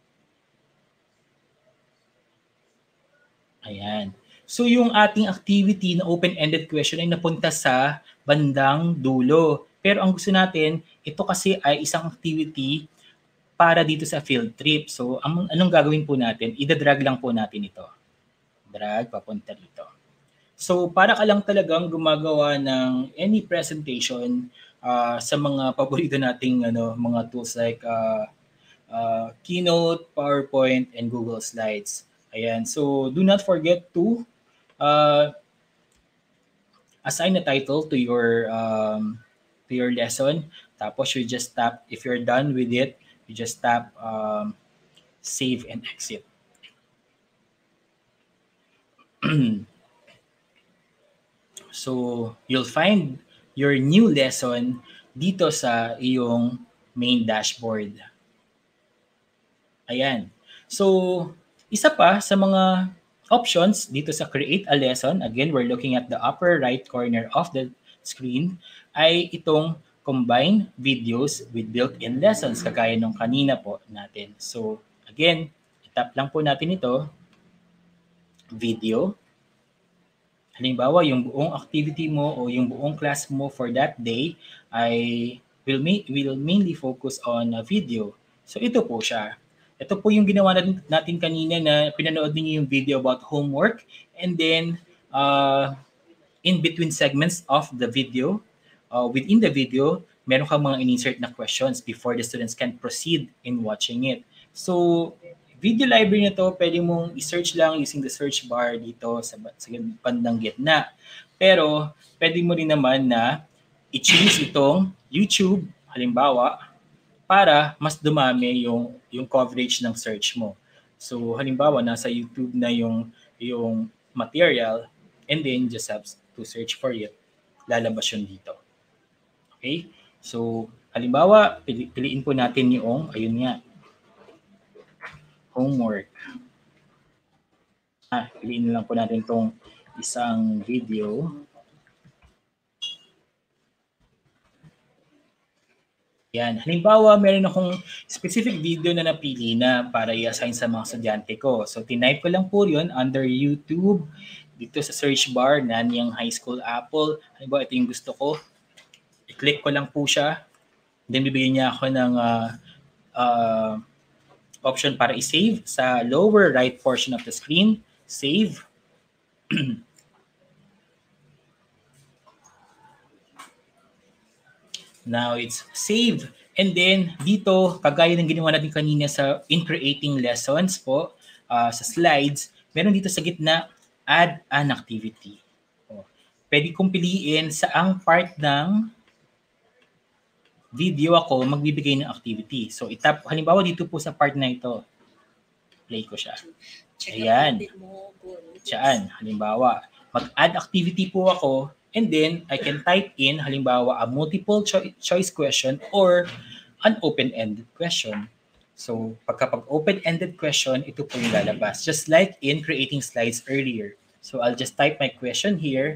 Ayan. So yung ating activity na open-ended question ay napunta sa bandang dulo. Pero ang gusto natin, ito kasi ay isang activity para dito sa field trip. So, ang, anong gagawin po natin? Ida-drag lang po natin ito. Drag papunta dito. So, para ka lang talagang gumagawa ng any presentation uh, sa mga paborito nating ano, mga tools like uh, uh, Keynote, PowerPoint, and Google Slides. Ayan. So, do not forget to uh, assign a title to your um, to your lesson. Tapos you just tap, if you're done with it, you just tap um, save and exit. So, you'll find your new lesson dito sa iyong main dashboard. Ayan. So, isa pa sa mga options dito sa create a lesson, again, we're looking at the upper right corner of the screen, ay itong combine videos with built-in lessons, kagaya nung kanina po natin. So, again, itap lang po natin ito, video. Halimbawa, yung buong activity mo o yung buong class mo for that day ay will, ma- will mainly focus on a video. So, ito po siya. Ito po yung ginawa natin, natin kanina na pinanood niyo yung video about homework, and then uh, in between segments of the video, uh, within the video, meron kang mga in-insert na questions before the students can proceed in watching it. So, video library na to, pwede mong i-search lang using the search bar dito sa, sa bandang gitna. Pero, pwede mo rin naman na i-choose itong YouTube, halimbawa, para mas dumami yung yung coverage ng search mo. So halimbawa nasa YouTube na yung yung material, and then just have to search for it. Lalabas yun dito. Okay? So halimbawa, pili, piliin po natin yung ayun nga, homework. Ah, piliin lang po natin tong isang video. Yan. Halimbawa, meron akong specific video na napili na para i-assign sa mga estudyante ko. So, tinype ko lang po yun under YouTube. Dito sa search bar, Nanyang High School Apple. Halimbawa, ito yung gusto ko. I-click ko lang po siya. Then, bibigyan niya ako ng uh, uh, option para i-save sa lower right portion of the screen. Save. Now it's save. And then dito, kagaya ng ginawa natin kanina sa in creating lessons po, uh, sa slides, meron dito sa gitna, add an activity. O, pwede kong piliin sa ang part ng video ako magbibigay ng activity. So itap, halimbawa dito po sa part na ito, play ko siya. Ayan. Diyan, halimbawa, mag-add activity po ako, and then I can type in halimbawa a multiple cho- choice question or an open-ended question. So pagka pag open-ended question, ito po yung lalabas. Just like in creating slides earlier. So I'll just type my question here.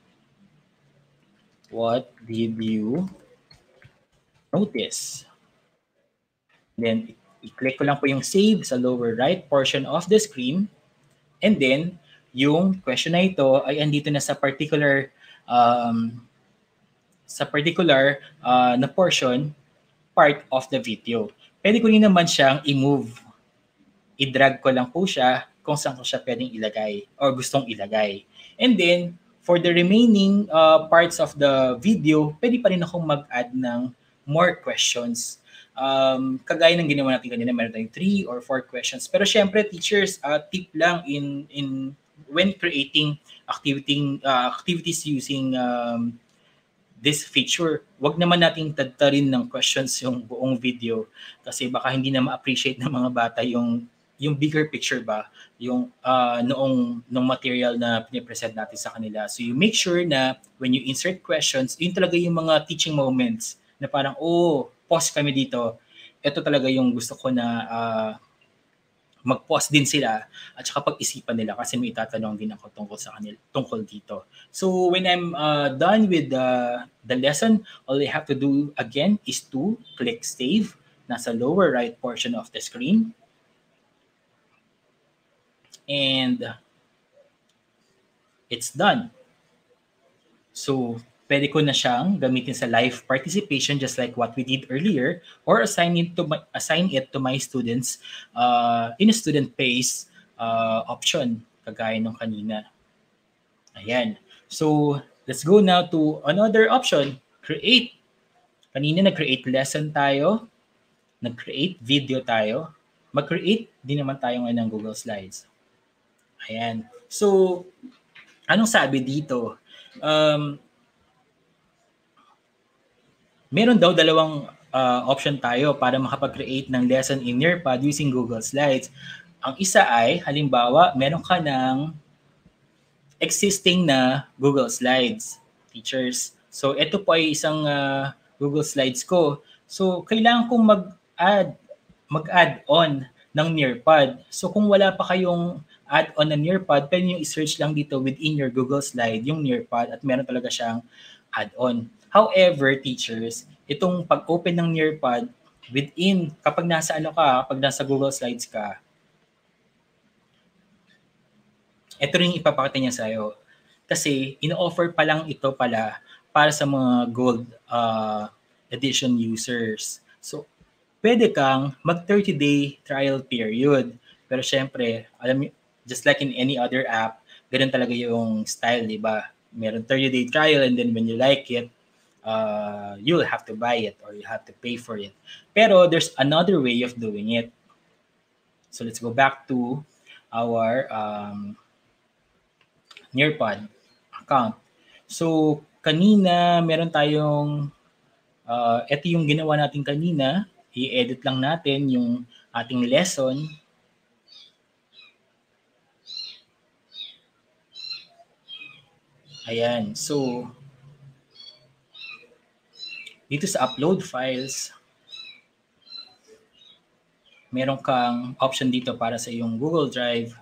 What did you notice? Then i-click ko lang po yung save sa lower right portion of the screen. And then yung question na ito ay andito na sa particular um, sa particular uh, na portion, part of the video. Pwede ko rin naman siyang i-move. I-drag ko lang po siya kung saan ko siya pwedeng ilagay or gustong ilagay. And then, for the remaining uh, parts of the video, pwede pa rin akong mag-add ng more questions. Um, kagaya ng ginawa natin kanina, meron tayong three or four questions. Pero syempre, teachers, uh, tip lang in in when creating activity uh, activities using um, this feature, wag naman nating tadtarin ng questions yung buong video kasi baka hindi na ma-appreciate ng mga bata yung yung bigger picture ba, yung uh, noong nung material na pinipresent natin sa kanila. So you make sure na when you insert questions, yun talaga yung mga teaching moments na parang, oh, pause kami dito. Ito talaga yung gusto ko na uh, mag-pause din sila at saka pag-isipan nila kasi may itatanong din ako tungkol sa kanila, tungkol dito. So when I'm uh, done with the, the lesson, all I have to do again is to click save nasa lower right portion of the screen. And it's done. So pwede ko na siyang gamitin sa live participation just like what we did earlier, or assign it to my, assign it to my students uh, in a student pace uh, option, kagaya nung kanina. Ayan. So, let's go now to another option, create. Kanina nag-create lesson tayo, nag-create video tayo, mag-create din naman tayo ngayon ng Google Slides. Ayan. So, anong sabi dito? Um, meron daw dalawang uh, option tayo para makapag-create ng lesson in Nearpod using Google Slides. Ang isa ay, halimbawa, meron ka ng existing na Google Slides, teachers. So, ito po ay isang uh, Google Slides ko. So, kailangan kong mag-add, mag-add on ng Nearpod. So, kung wala pa kayong add-on na Nearpod, pwede nyo i-search lang dito within your Google Slide yung Nearpod at meron talaga siyang add-on. However, teachers, itong pag-open ng Nearpod within, kapag nasa ano ka, kapag nasa Google Slides ka, ito rin ipapakita niya sa'yo. Kasi ino-offer pa lang ito pala para sa mga gold uh, edition users. So, pwede kang mag thirty day trial period. Pero syempre, alam mo, just like in any other app, ganun talaga yung style, di ba? Meron thirty day trial and then when you like it, uh, you'll have to buy it or you have to pay for it. Pero there's another way of doing it. So let's go back to our um, Nearpod account. So, kanina meron tayong, uh, ito yung ginawa natin kanina, i-edit lang natin yung ating lesson. Ayan, so, dito sa upload files, meron kang option dito para sa iyong Google Drive.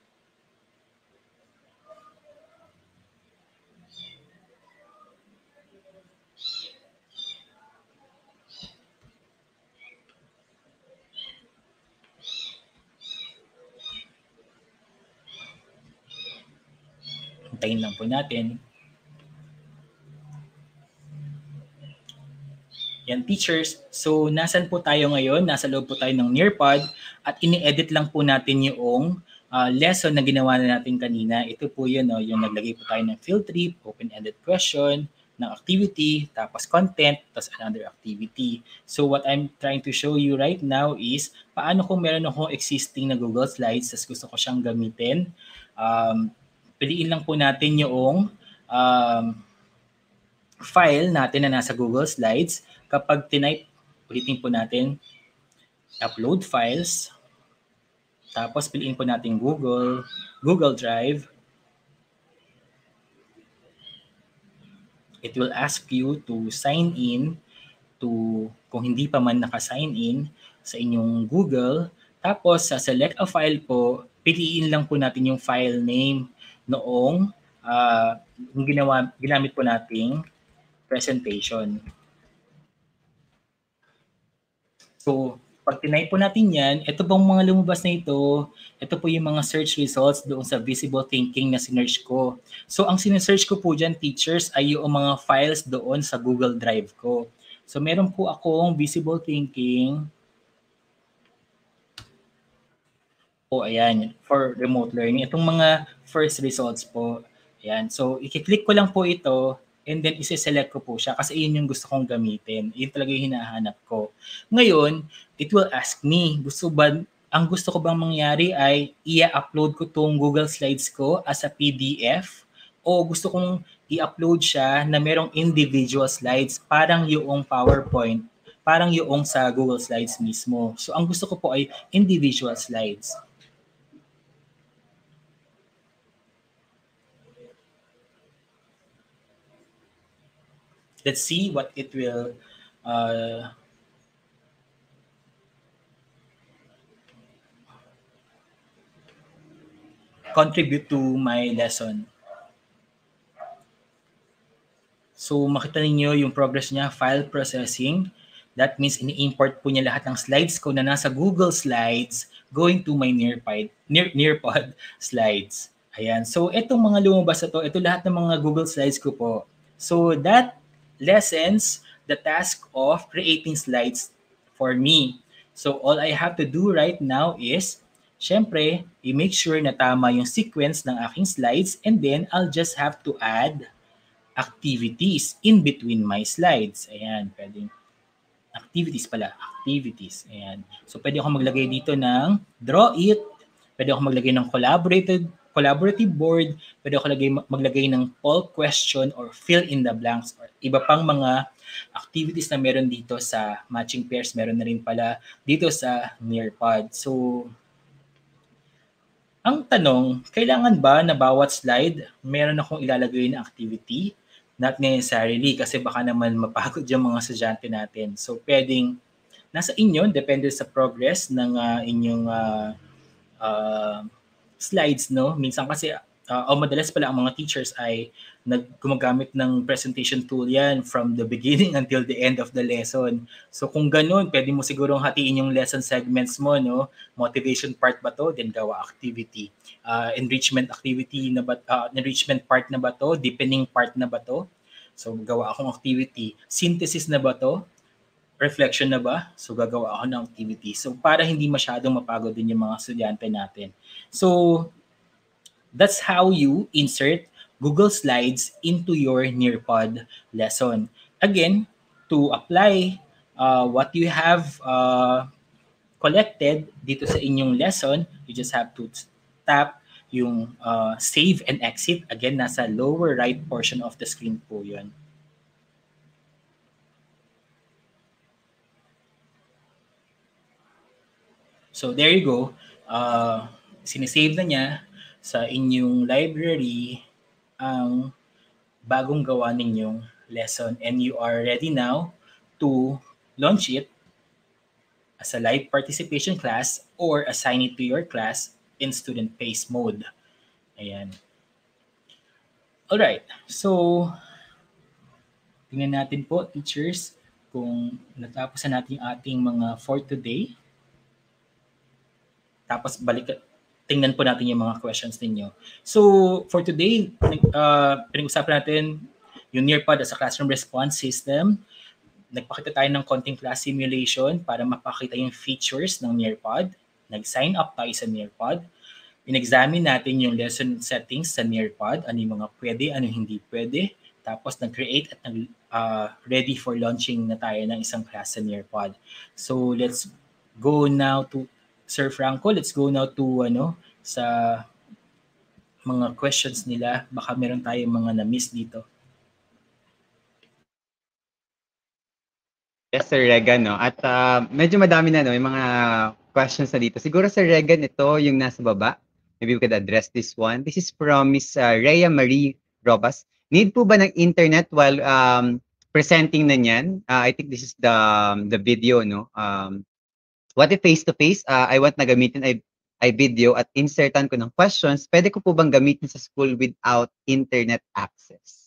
Hintayin lang po natin. Yan, teachers. So, nasan po tayo ngayon? Nasa loob po tayo ng Nearpod at ini-edit lang po natin yung uh, lesson na ginawa na natin kanina. Ito po yun, no? Yung naglagay po tayo ng field trip, open-ended question, ng activity, tapos content, tapos another activity. So, what I'm trying to show you right now is paano kung meron akong existing na Google Slides tapos gusto ko siyang gamitin. Um, piliin lang po natin yung um, file natin na nasa Google Slides. Kapag tinype, ulitin po natin, upload files, tapos piliin po natin Google, Google Drive. It will ask you to sign in to, kung hindi pa man naka-sign in sa inyong Google. Tapos sa select a file po, piliin lang po natin yung file name noong uh, ginawa, ginamit po nating presentation. So, pag tinype po natin yan, ito bang mga lumabas na ito, ito po yung mga search results doon sa visible thinking na sinearch ko. So, ang sinesearch ko po dyan, teachers, ay yung mga files doon sa Google Drive ko. So, meron po akong visible thinking. O, ayan, for remote learning. Itong mga first results po. Ayan. So, i-click ko lang po ito. And then, isi-select ko po siya kasi yun yung gusto kong gamitin. Yun talaga yung hinahanap ko. Ngayon, it will ask me, gusto ba, ang gusto ko bang mangyari ay i-upload ko tong Google Slides ko as a P D F o gusto kong i-upload siya na merong individual slides, parang yung PowerPoint, parang yung sa Google Slides mismo. So, ang gusto ko po ay individual slides. Let's see what it will uh, contribute to my lesson. So makita niyo yung progress niya, file processing. That means ini-import po niya lahat ng slides ko na nasa Google Slides going to my Nearpod, Near, Nearpod slides. Ayan. So itong mga lumabas na to, ito lahat ng mga Google Slides ko po. So that lessens the task of creating slides for me. So all I have to do right now is, syempre, i-make sure na tama yung sequence ng aking slides, and then I'll just have to add activities in between my slides. Ayan, pwedeng activities pala, activities. Ayan. So pwede ako maglagay dito ng draw it, pwede ako maglagay ng collaborated collaborative board, pwede ako lagay, maglagay ng poll question or fill in the blanks or iba pang mga activities na meron dito sa matching pairs, meron na rin pala dito sa Nearpod. So ang tanong, kailangan ba na bawat slide meron akong ilalagay na activity? Not necessarily kasi baka naman mapagod yung mga estudyante natin. So pwedeng nasa inyo, depende sa progress ng uh, inyong uh, uh, slides, no? Minsan kasi, uh, o madalas pala ang mga teachers ay naggumagamit ng presentation tool yan from the beginning until the end of the lesson. So kung ganun, pwede mo sigurong hatiin yung lesson segments mo, no? Motivation part ba to? Then gawa activity. Uh, enrichment activity na ba, uh, enrichment part na ba to? Deepening part na ba to? So gawa akong activity. Synthesis na ba to? Reflection na ba? So gagawa ako ng activity. So para hindi masyadong mapagod din yung mga estudyante natin. So that's how you insert Google Slides into your Nearpod lesson. Again, to apply uh, what you have uh, collected dito sa inyong lesson, you just have to tap yung uh, save and exit. Again, nasa lower right portion of the screen po yun. So there you go. Uh, sinisave na niya sa inyong library ang bagong gawa ninyong lesson, and you are ready now to launch it as a live participation class or assign it to your class in student pace mode. Ayan. Alright, so tingnan natin po, teachers, kung natapos na natin ating mga for today. Tapos balik, tingnan po natin yung mga questions ninyo. So, for today, uh, pinag-usapan natin yung Nearpod as a classroom response system. Nagpakita tayo ng konting class simulation para mapakita yung features ng Nearpod. Nag-sign up tayo sa Nearpod. In-examine natin yung lesson settings sa Nearpod, ano yung mga pwede, ano hindi pwede. Tapos nag-create at nag, uh, ready for launching na tayo ng isang class sa Nearpod. So, let's go now to Sir Franco, let's go now to ano sa mga questions nila. Baka meron tayong mga na-miss dito. Yes, Sir Regan, no? At uh, medyo madami na, no? Yung mga questions na dito. Siguro, Sir Regan, ito yung nasa baba. Maybe we could address this one. This is from Miss uh, Rhea Marie Robas. Need po ba ng internet while um, presenting na niyan? Uh, I think this is the um, the video, no? Um, what if face-to-face, uh, I want na gamitin ay, ay video at insertan ko ng questions, pwede ko po bang gamitin sa school without internet access?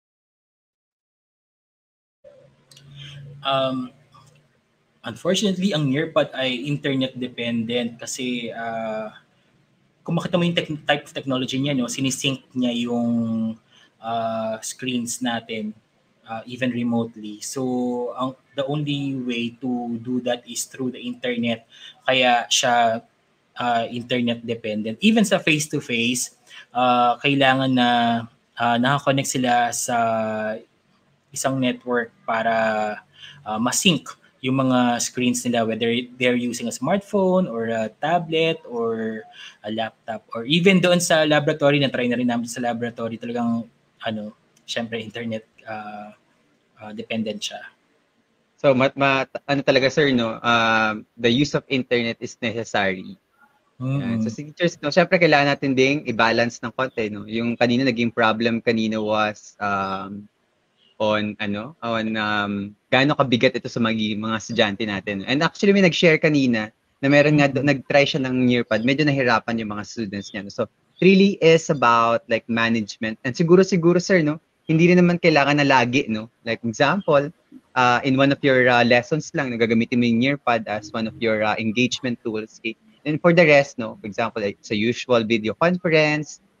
Um, unfortunately, ang Nearpod ay internet dependent kasi uh, kung makita mo yung te- type of technology niya, no, sinisync niya yung uh, screens natin. Uh, even remotely. So, ang, the only way to do that is through the internet. Kaya siya uh, internet dependent. Even sa face-to-face, uh, kailangan na uh, nakakonect sila sa isang network para uh, masync yung mga screens nila, whether they're using a smartphone or a tablet or a laptop or even doon sa laboratory, na try na rin namin sa laboratory, talagang ano, syempre internet uh, uh, dependent siya. So, mat, mat, ano talaga, sir, no? Uh, the use of internet is necessary. Mm-hmm. So, teachers, no, syempre kailangan natin ding i-balance ng konti, no? Yung kanina naging problem kanina was um, on, ano, on um, gaano kabigat ito sa mga, mga estudyante natin. And actually, may nag-share kanina na meron nga, mm-hmm. nag-try siya ng Nearpod, medyo nahirapan yung mga students niya. No? So, it really is about like management. And siguro, siguro, sir, no? Hindi rin naman kailangan na lagi, no? Like example, uh, in one of your uh, lessons lang, nagagamitin mo yung Nearpod as one of your uh, engagement tools. Okay? And for the rest, no? For example, like sa usual video conference,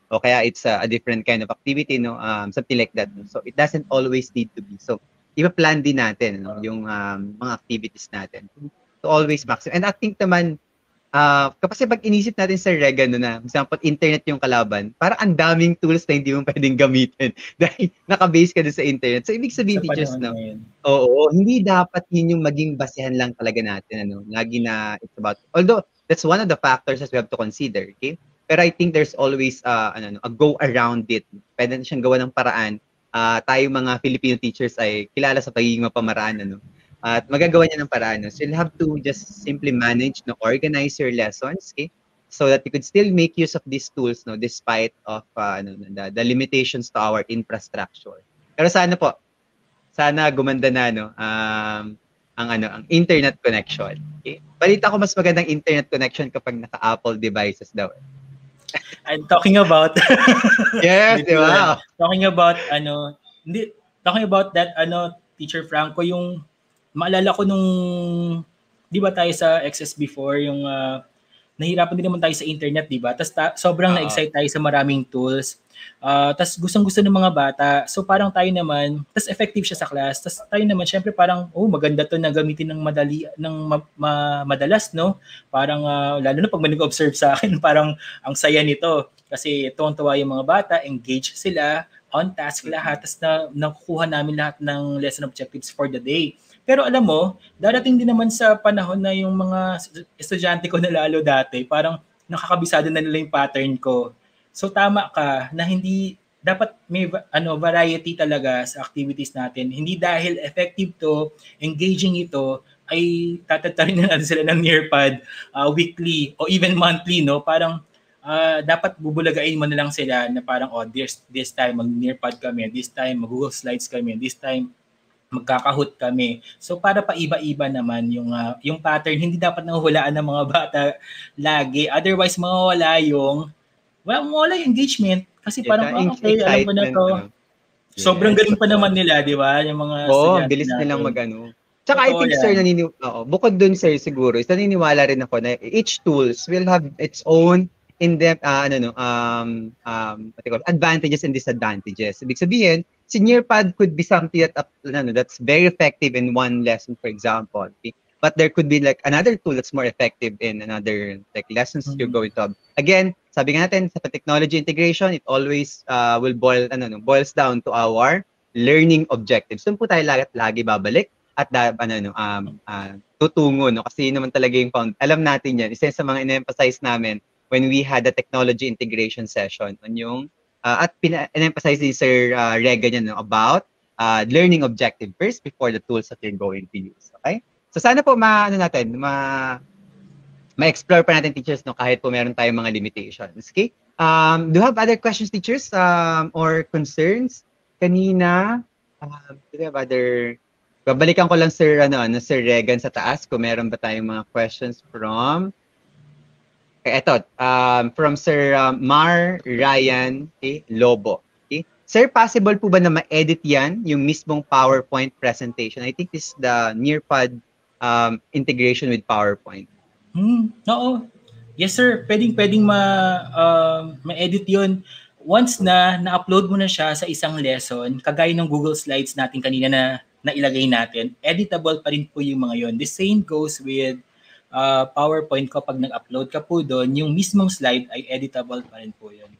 o kaya it's a, a different kind of activity, no? Um, something like that. No? So it doesn't always need to be. So ipa-plan din natin, no? Yung um, mga activities natin to always maximum. And I think naman, Ah, kasi pag inisip natin sa Rega no na, example, internet yung kalaban, parang ang daming tools na hindi mo pwedeng gamitin dahil naka-base ka dun sa internet. So, ibig sabihin, Sa teachers, panahon no? ngayon. Oo, hindi dapat yun yung maging basehan lang talaga natin, ano? Lagi na it's about, although, that's one of the factors that we have to consider, okay? Pero I think there's always, uh, ano, a go around it. Pwede na siyang gawa ng paraan. Uh, tayo mga Filipino teachers ay kilala sa pagiging mapamaraan, ano? At magagawa niya ng paraan. No? So you'll have to just simply manage, no, organize your lessons, okay? So that you could still make use of these tools, no, despite of uh, ano, the, the limitations to our infrastructure. Pero sana po, sana gumanda na no, um, ang ano, ang internet connection. Okay? Balita ko mas magandang internet connection kapag naka-Apple devices daw. I'm talking about Yes, di ba? Talking about ano, hindi talking about that ano, Teacher Franco, yung maalala ko nung 'di ba tayo sa X S before yung uh, nahirapan din naman tayo sa internet, 'di ba? Tapos ta- sobrang Uh-oh. na-excite tayo sa maraming tools. Uh, tapos gustong-gusto ng mga bata. So parang tayo naman, tapos effective siya sa class. Tapos tayo naman syempre parang oh, maganda 'to na gamitin ng madali ng ma- ma- madalas, no? Parang uh, lalo na pag may nag-observe sa akin, parang ang saya nito kasi tuwang-tuwa yung mga bata, engage sila, on task lahat, tapos na nakukuha namin lahat ng lesson objectives for the day. Pero alam mo, darating din naman sa panahon na yung mga estudyante ko na lalo dati, parang nakakabisado na nila yung pattern ko. So tama ka na hindi dapat may ano variety talaga sa activities natin. Hindi dahil effective to, engaging ito, ay tatatarin na natin sila ng Nearpod uh, weekly o even monthly, no? Parang uh, dapat bubulagain mo na lang sila na parang, oh, this, this time mag-Nearpod kami, this time mag-Google Slides kami, this time magkakahut kami. So para paiba-iba naman yung uh, yung pattern, hindi dapat nahuhulaan ng mga bata lagi. Otherwise mawawala yung well, mawawala yung engagement kasi Yes, parang uh, oh, okay, alam ko na excitement, to. ano? Sobrang Yes, galing pa totoo. naman nila, di ba? Yung mga Oo, ang estudyante bilis nilang natin. mag-ano. Tsaka I Totoo think, sir, yan. nanini oo, bukod dun, sir, siguro, is naniniwala rin ako na each tools will have its own in-depth, ah, ano, no, um, um, what you call, advantages and disadvantages. Ibig sabihin, si Nearpod could be something that, up- ano, that's very effective in one lesson, for example. Okay? But there could be like another tool that's more effective in another like lessons you're Mhm. going to have. Again, sabi nga natin, sa technology integration, it always uh, will boil, ano, no, boils down to our learning objectives. Doon po tayo lagi, lagi babalik at da, ano, no, um, uh, tutungo. No? Kasi yun naman talaga yung found. Alam natin yan. Isa sa mga in-emphasize namin when we had the technology integration session on yung, uh, at pina-emphasize ni Sir uh, Rega niya no, about uh, learning objective first before the tools that you're going to use. Okay? So sana po ma, ano natin, ma, ma-explore pa natin teachers no kahit po meron tayong mga limitations. Okay? Um, do you have other questions, teachers, um, or concerns? Kanina, uh, do you have other... Babalikan ko lang, Sir, ano, ano, Sir Regan sa taas kung meron ba tayong mga questions from... Okay, eto, um, from Sir um, Mar Ryan okay, Lobo. Okay? Sir, possible po ba na ma-edit yan, yung mismong PowerPoint presentation? I think this is the Nearpod um, integration with PowerPoint. Hmm, oo. Yes sir, pwedeng-pwedeng ma uh, ma-edit 'yon. Once na na-upload mo na siya sa isang lesson, kagaya ng Google Slides natin kanina na nailagay natin, editable pa rin po yung mga 'yon. The same goes with uh, PowerPoint kapag nag-upload ka po doon, yung mismong slide ay editable pa rin po 'yon.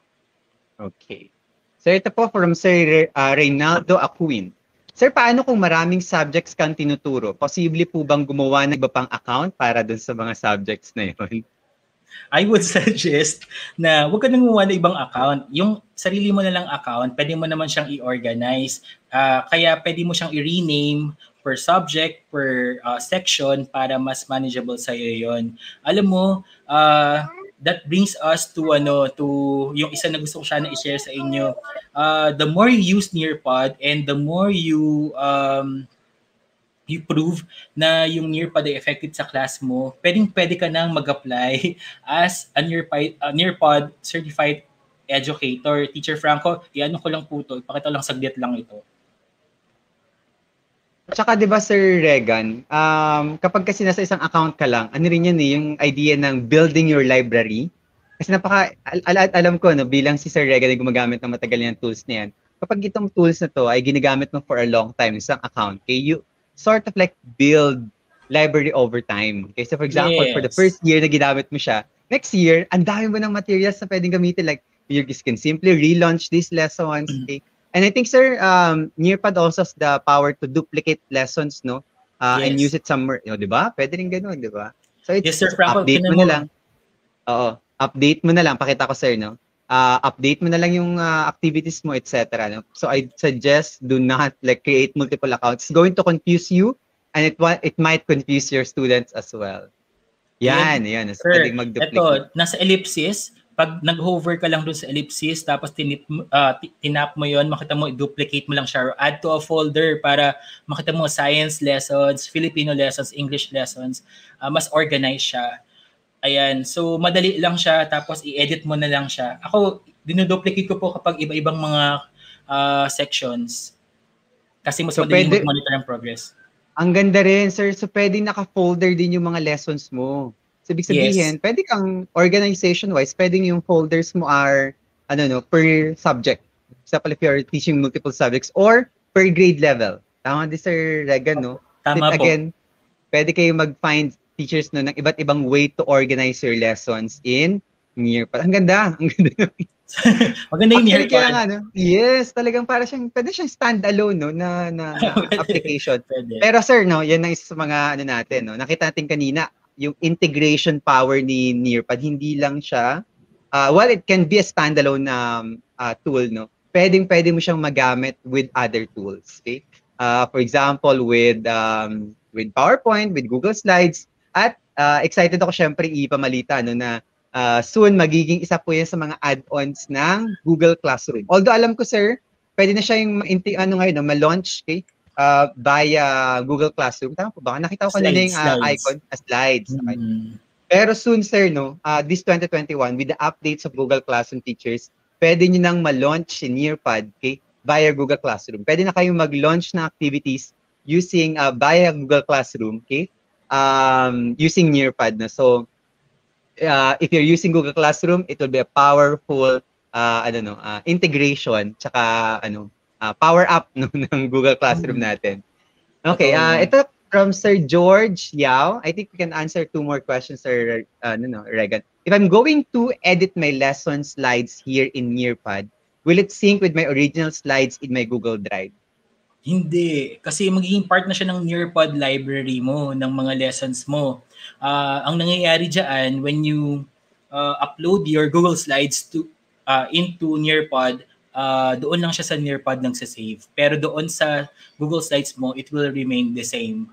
Okay. So ito po from Sir uh, Reynaldo Acuin. Sir, paano kung maraming subjects kang tinuturo? Posible po bang gumawa ng iba pang account para dun sa mga subjects na yun? I would suggest na huwag ka nang gumawa ng ibang account. Yung sarili mo na lang account, pwede mo naman siyang i-organize. Uh, kaya pwede mo siyang i-rename per subject, per uh, section para mas manageable sa iyo 'yon. Alam mo, uh, that brings us to ano to yung isa na gusto ko sana i-share sa inyo. Uh, the more you use Nearpod and the more you um, you prove na yung Nearpod ay effective sa class mo, pwedeng-pwede ka nang mag-apply as a Nearpod, uh, Nearpod certified educator. Teacher Franco, i-ano ko lang po ito, ipakita lang saglit lang ito. Tsaka 'di ba Sir Regan, um, kapag kasi nasa isang account ka lang, ano rin yan eh, yung idea ng building your library. Kasi napaka, al- al- alam ko, no, bilang si Sir Regan ay gumagamit ng matagal ng tools na yan, kapag itong tools na to ay ginagamit mo for a long time, isang account, okay, you sort of like build library over time. Okay, so for example, for the Yes. first year na ginamit mo siya, next year, ang dami mo ng materials na pwedeng gamitin. Like, you can simply relaunch these lessons. Okay? And I think, sir, um, Nearpod also has the power to duplicate lessons, no? Uh, and use Yes. it somewhere, you know, di ba? Pwede rin ganun, di ba? So Yes, it's Sir Franco, update mo tinan na mo. lang. Oo, update mo na lang. Pakita ko, sir, no? Uh, update mo na lang yung uh, activities mo, et cetera. No? So I suggest do not like create multiple accounts. It's going to confuse you, and it wa- it might confuse your students as well. Yan, Ayan, yan. So, sir, pwedeng mag-duplicate. eto, nasa ellipsis, pag nag-hover ka lang dun sa ellipsis, tapos tinip, uh, tinap mo yon, makita mo, duplicate mo lang siya, or add to a folder para makita mo science lessons, Filipino lessons, English lessons, uh, mas organized siya. Ayan, so madali lang siya, tapos i-edit mo na lang siya. Ako, dinuduplicate ko po kapag iba-ibang mga uh, sections, kasi mas So madaling pwede, mag-monitor ang progress. ang ganda rin, sir. So pwedeng naka-folder din yung mga lessons mo. So ibig Yes. sabihin, pwede kang organization-wise, pwedeng yung folders mo are, ano no, per subject. Example, if you're teaching multiple subjects or per grade level. Tama din, Sir Regan, no? Then Tama po. again, pwede kayo mag-find teachers no ng iba't ibang way to organize your lessons in Nearpod. Ang ganda. Ang ganda. Maganda yung Actually, kaya Nearpod. nga, no? Yes, talagang para siyang, pwede siyang standalone, no, na, na, na Pwede. application. Pwede. Pero sir, no, yan ang isa sa mga, ano natin, no, nakita natin kanina, yung integration power ni Nearpod, hindi lang siya, uh, well, it can be a standalone um, uh, tool, no? Pwedeng, pwede mo siyang magamit with other tools, okay? Uh, for example, with um, with PowerPoint, with Google Slides, at uh, excited ako syempre ipamalita, no, na uh, soon magiging isa po yan sa mga add-ons ng Google Classroom. Although alam ko, sir, pwede na siya yung ano ngayon, no, ma-launch, okay, uh, via Google Classroom. Tama po ba? Nakita ko kanina Slides, yung uh, slides. icon, uh, slides. Okay. Mm-hmm. Pero soon, sir, no, uh, this twenty twenty-one, with the updates of Google Classroom teachers, pwede nyo nang ma-launch si Nearpod, okay, via Google Classroom. Pwede na kayong mag-launch ng activities using uh, via Google Classroom, okay, um, using Nearpod. No? So, uh, if you're using Google Classroom, it will be a powerful uh, ano no, uh, integration tsaka ano, uh, power up no, ng Google Classroom natin. Okay, Totoo uh, yan. ito from Sir George Yao. I think we can answer two more questions, Sir uh, no, no, Regan. If I'm going to edit my lesson slides here in Nearpod, will it sync with my original slides in my Google Drive? Hindi. Kasi magiging part na siya ng Nearpod library mo, ng mga lessons mo. Uh, ang nangyayari dyan, when you uh, upload your Google Slides to uh, into Nearpod, uh, doon lang siya sa Nearpod nang sa-save. Pero doon sa Google Slides mo, it will remain the same.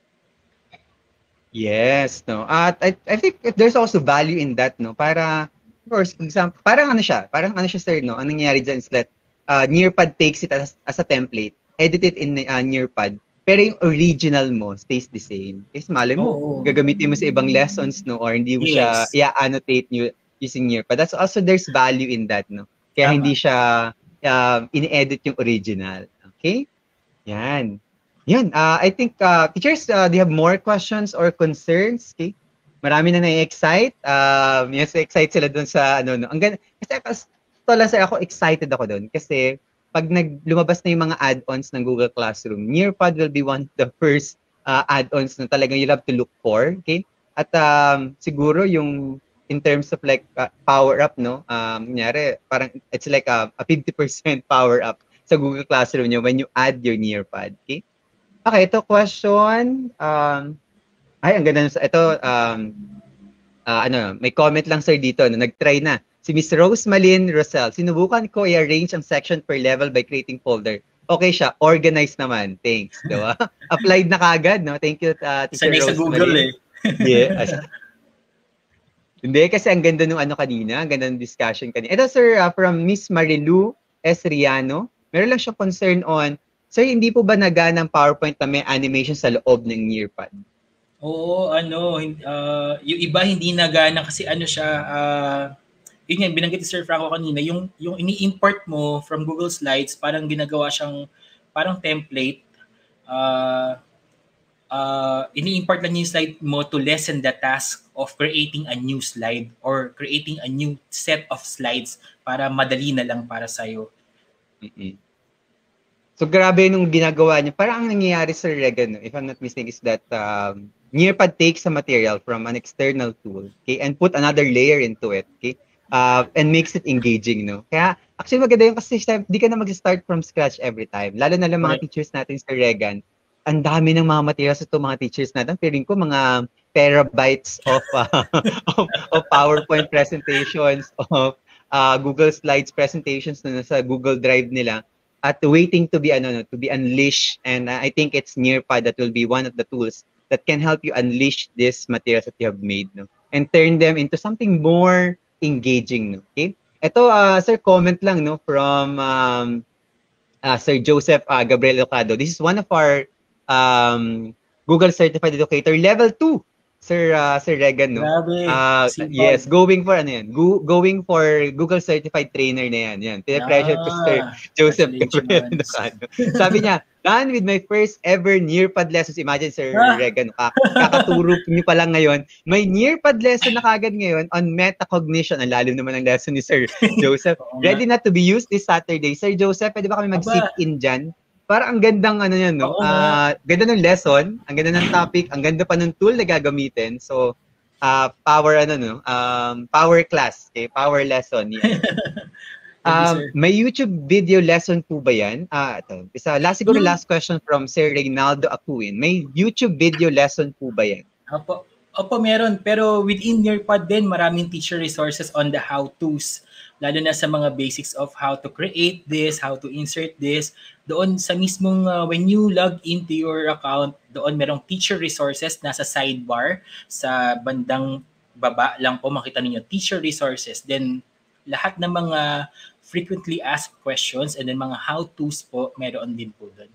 Yes, no. At I, I think there's also value in that, no. Para, of course, for example, parang ano siya, parang ano siya, sir, no. Ang nangyayari dyan is that uh, Nearpod takes it as, as a template, edit it in uh, Nearpod, pero yung original mo stays the same. Kasi malay mo, Oo. gagamitin mo sa ibang lessons, no, or hindi mo siya Yes. i-annotate nyo using Nearpod. That's also, there's value in that, no. Kaya Tama. hindi siya uh, in-edit yung original. Okay? Yan. Yan, uh, I think, uh, teachers, uh, do you have more questions or concerns? Okay? Marami na na-excite. Um, yes, excite sila dun sa, ano, no. Ang ganda, kasi, to lang sir, ako excited ako dun. Kasi, pag nag, lumabas na yung mga add-ons ng Google Classroom, Nearpod will be one of the first uh, add-ons na talagang you'll have to look for. Okay? At um, siguro yung, in terms of like, uh, power-up, no? Um, kunyari, parang, it's like a, a fifty percent power-up sa Google Classroom nyo when you add your Nearpod. Okay? Okay, ito question. Um, ay, ang ganda. Ito, um, uh, ano, may comment lang sir dito na nag-try na. Si Miss Rose Malin Rosel, sinubukan ko i-arrange ang section per level by creating folder. Okay siya, organized naman. Thanks, di ba? Applied na kagad, no? Thank you, uh, Teacher Sanay Rose sa Google Malin. eh. Yes. Hindi, kasi ang ganda nung ano kanina, ang ganda ng discussion kanina. Ito sir, uh, from Miss Marilu S. Riano, meron lang siya concern on, sir, hindi po ba nagana ng PowerPoint na may animation sa loob ng Nearpod? Oo, ano, uh, yung iba hindi nagana kasi ano siya, uh, yun yan, binanggit ni Sir Franco kanina, yung, yung ini-import mo from Google Slides, parang ginagawa siyang, parang template. Uh, uh, ini-import lang yung slide mo to lessen the task of creating a new slide or creating a new set of slides para madali na lang para sa'yo. Mm-mm. So grabe nung ginagawa niya. Parang ang nangyayari sa Regan, if I'm not mistaken, is that um, Nearpod takes a material from an external tool, okay, and put another layer into it, okay, uh, and makes it engaging, no? Kaya actually maganda yun kasi di ka na mag-start from scratch every time. Lalo na lang mga Correct. teachers natin sa Regan, ang dami ng mga materials ito mga teachers natin. Feeling ko mga terabytes of, uh, of, of PowerPoint presentations, of uh, Google Slides presentations na sa Google Drive nila at waiting to be ano no, to be unleashed, and uh, I think it's Nearpod that will be one of the tools that can help you unleash these materials that you have made, no, and turn them into something more engaging, no. Okay, ito uh, sir, comment lang, no, from um, uh, Sir Joseph uh, Gabriel Ocado. This is one of our um, Google Certified Educator level two, Sir uh, Sir Regan, no. Grabe, Uh, yes, sipag. going for ano yan, go, going for Google Certified Trainer na yan. Yan, pina-pressure ko Sir Yeah, Joseph Gabriel congratulations. Ocado. Sabi niya, done with my first ever Nearpod lessons. Imagine Sir Ah. Regan, kakaturo niyo pa lang ngayon. May Nearpod lesson na kagad ngayon on metacognition. Ang lalim naman ng lesson ni Sir Joseph. Ready na to be used this Saturday. Sir Joseph, pwede ba kami mag-sit in dyan? Para ang gandang ano yan, no? Oo Uh, ganda ng lesson, ang ganda ng topic, ang ganda pa ng tool na gagamitin. So, uh, power ano no, um, power class, okay? Power lesson yan. Um, may YouTube video lesson po ba yan? Ah, ito. Isa, last siguro last question from Sir Reynaldo Acuin. May YouTube video lesson po ba yan? Opo, opo meron. Pero within Nearpod din, maraming teacher resources on the how-tos. Lalo na sa mga basics of how to create this, how to insert this. Doon sa mismong, uh, when you log into your account, doon merong teacher resources nasa sidebar. Sa bandang baba lang po makita ninyo, teacher resources. Then, lahat ng mga frequently asked questions and then mga how-tos po, meron din po doon.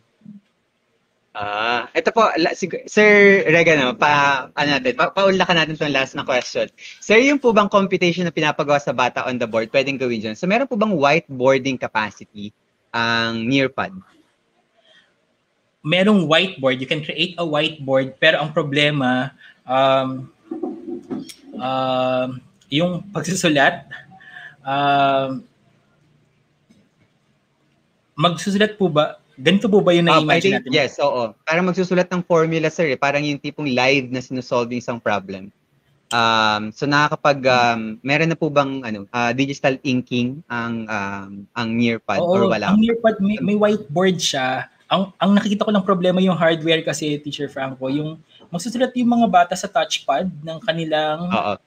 Ah, ito po, la, sig- Sir Regano, pa, ano natin, pa, paunlakan natin itong last na question. Sir, yung po bang computation na pinapagawa sa bata on the board, pwedeng gawin dyan? So, meron po bang whiteboarding capacity ang Nearpod? Merong whiteboard. You can create a whiteboard, pero ang problema, um, um, yung pagsusulat, um, magsusulat po ba? Ganito po ba yung na-imagine uh, natin? Yes, oo. Parang magsusulat ng formula, sir. Eh. Parang yung tipong live na sinusolve yung isang problem. Um, so nakakapag, um, meron na po bang ano, uh, digital inking ang um, ang Nearpod or wala? Ang Nearpod, may, may whiteboard siya. Ang, ang nakikita ko ng problema yung hardware kasi, Teacher Franco, yung magsusulat yung mga bata sa touchpad ng kanilang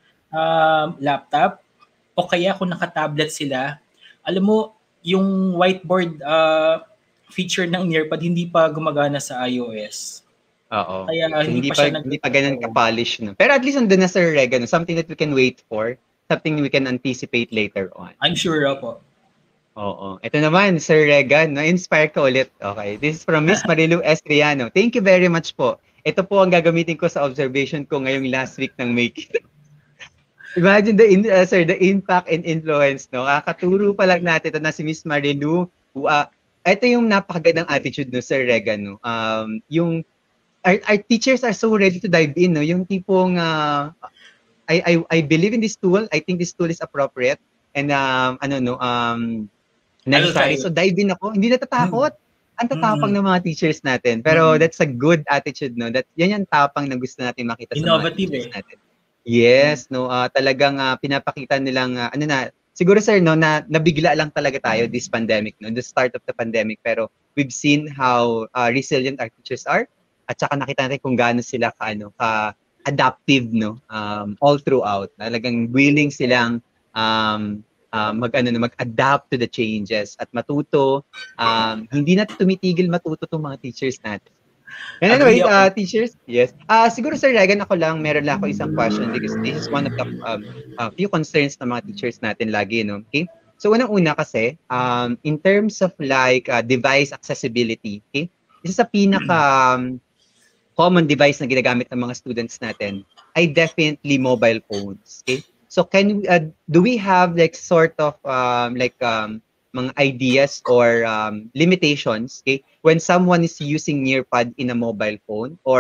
uh, laptop o kaya kung naka-tablet sila. Alam mo, yung whiteboard uh, feature ng Nearpod hindi pa gumagana sa iOS. Oo. Kaya so, hindi, hindi pa, pa, siya hindi pa ganun ka-polish. No? Pero at least andun na Sir Regan, something that we can wait for, something we can anticipate later on. I'm sure po. Oo. Ito naman, Sir Regan, na-inspire ka ulit. Okay. This is from Miss Marilu Estriano. Thank you very much po. Ito po ang gagamitin ko sa observation ko ngayong last week ng Make It. Imagine the in, uh, sir, the impact and influence, no? Kakaturo pa lang natin ito na si Miss Marilu. Uh, ito yung napakagandang attitude no, Sir Regan, no? Um, yung our, our teachers are so ready to dive in, no? Yung tipong uh, I I I believe in this tool. I think this tool is appropriate and um ano no um necessary. So dive in ako. Hindi natatakot. Ang tatapang mm-hmm. ng mga teachers natin. Pero mm-hmm. that's a good attitude, no? That yan yung tapang na gusto natin makita Innovative, sa mga teachers eh. natin. Yes, no, uh, talagang uh, pinapakita nilang uh, ano na, siguro sir no na nabigla lang talaga tayo this pandemic, no, the start of the pandemic, pero we've seen how uh, resilient our teachers are at saka nakita natin kung gaano sila ka ano ka adaptive, no, um, all throughout. Talagang willing silang um, uh, mag ano mag-adapt to the changes at matuto. Um, hindi na tumitigil matuto tong mga teachers natin. And anyway, uh, teachers, yes. Uh, siguro Sir Regan, ako lang, meron lang ako isang question because this is one of the um, uh, few concerns ng mga teachers natin lagi, no? Okay? So, unang-una kasi, um, in terms of like uh, device accessibility, okay? Isa sa pinaka um, common device na ginagamit ng mga students natin ay definitely mobile phones, okay? So, can we, uh, do we have like sort of um, like um, mga ideas or um, limitations, okay, when someone is using Nearpod in a mobile phone, or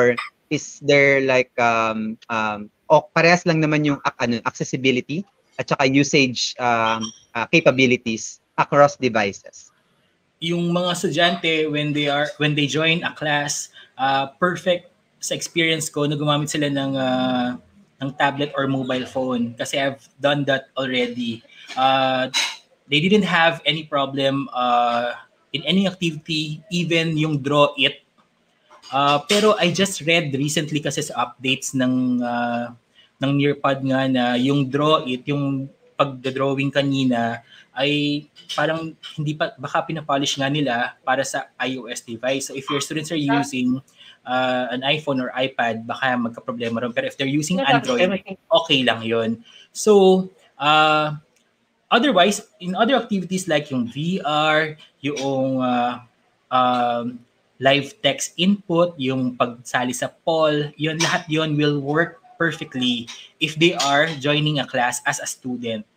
is there like um um o parehas lang naman yung ac- ano accessibility at saka usage um uh, capabilities across devices? Yung mga estudyante when they are when they join a class, uh, perfect sa experience ko na gumamit sila ng uh, ng tablet or mobile phone kasi I've done that already. Uh, they didn't have any problem uh, in any activity, even yung draw it. Uh, pero I just read recently kasi sa updates ng uh, ng Nearpod nga na yung draw it, yung pagdodrawing kanina ay parang hindi pa baka pinapolish nga nila para sa iOS device. So if your students are using uh, an iPhone or iPad, baka magka-problema ron. Pero if they're using Android, okay lang yon. So, uh, otherwise, in other activities like yung V R, yung uh, um, live text input, yung pagsali sa poll, yun, lahat yun will work perfectly if they are joining a class as a student.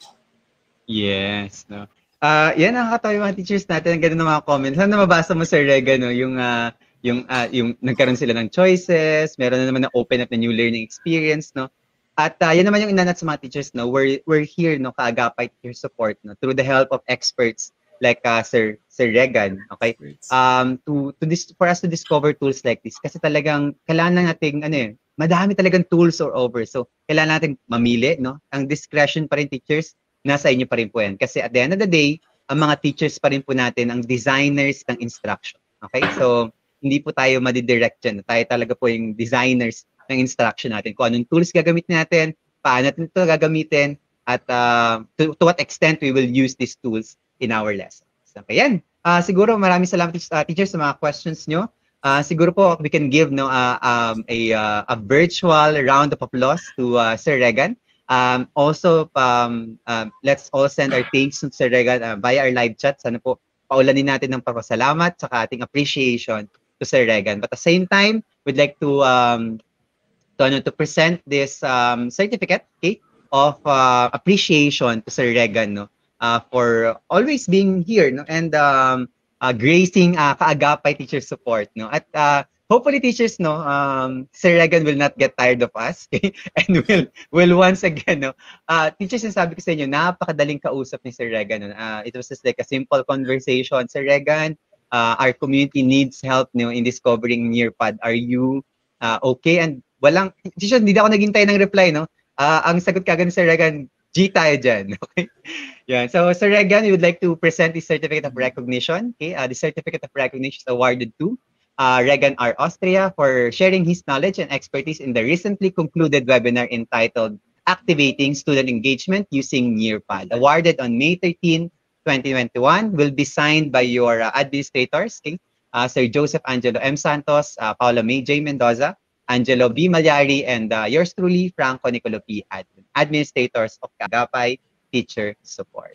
Yes, no. Ah, yan nakakatawa yung mga teachers natin, ang ganda ng mga comments. Sana mabasa mo, Sir Rega, no, yung ah, yung ah, yung nagkaroon sila ng choices, meron na naman na open up na new learning experience, no. At ah, yan naman yung inanat sa mga teachers, no. We're we're here, no, Kaagapay teacher support, no, through the help of experts like uh, Sir Sir Regan, okay? Um to to dis for us to discover tools like this kasi talagang kailangan lang nating ano eh, madami talagang tools all over. So, kailangan nating mamili, no. Ang discretion pa rin teachers nasa inyo pa rin po yan. Kasi at the end of the day, ang mga teachers pa rin po natin ang designers ng instruction. Okay? So, hindi po tayo madidirect dyan. Tayo talaga po yung designers ng instruction natin. Kung anong tools gagamitin natin, paano natin ito gagamitin, at uh, to, to what extent we will use these tools in our lessons. Okay, yan. Uh, siguro maraming salamat uh, teachers sa mga questions nyo. Uh, siguro po we can give no uh, um, a, uh, a virtual round of applause to uh, Sir Regan. Um, also, um, um, let's all send our thanks to Sir Regan uh, via our live chat. Sana po paulanin natin ng papasalamat sa ating appreciation to Sir Regan. But at the same time, we'd like to um, to, ano, to present this um, certificate, okay, of uh, appreciation to Sir Regan, no, uh, for always being here, no, and um, uh, gracing uh, Kaagapay teacher support, no, at uh, hopefully teachers, no, um, Sir Regan will not get tired of us, okay? And will will once again, no, uh, teachers, yung sabi ko sa inyo, napakadaling kausap ni Sir Regan, no? Uh, it was just like a simple conversation. Sir Regan, uh, our community needs help, no, in discovering Nearpod. Are you uh, okay? And walang, teacher, hindi ako naghintay ng reply, no? Uh, ang sagot kagad ni Sir Regan, G tayo dyan, okay? Yeah. So, Sir Regan, we would like to present the certificate of recognition. Okay, uh, the certificate of recognition is awarded to uh, Regan R. Austria for sharing his knowledge and expertise in the recently concluded webinar entitled Activating Student Engagement Using Nearpod. Awarded on May thirteenth, twenty twenty-one, will be signed by your uh, administrators, okay? uh, Sir Joseph Angelo M. Santos, uh, Paula May J. Mendoza, Angelo B. Malyari, and uh, yours truly, Franco Nicolo P. Admin, administrators of Kaagapay Teacher Support.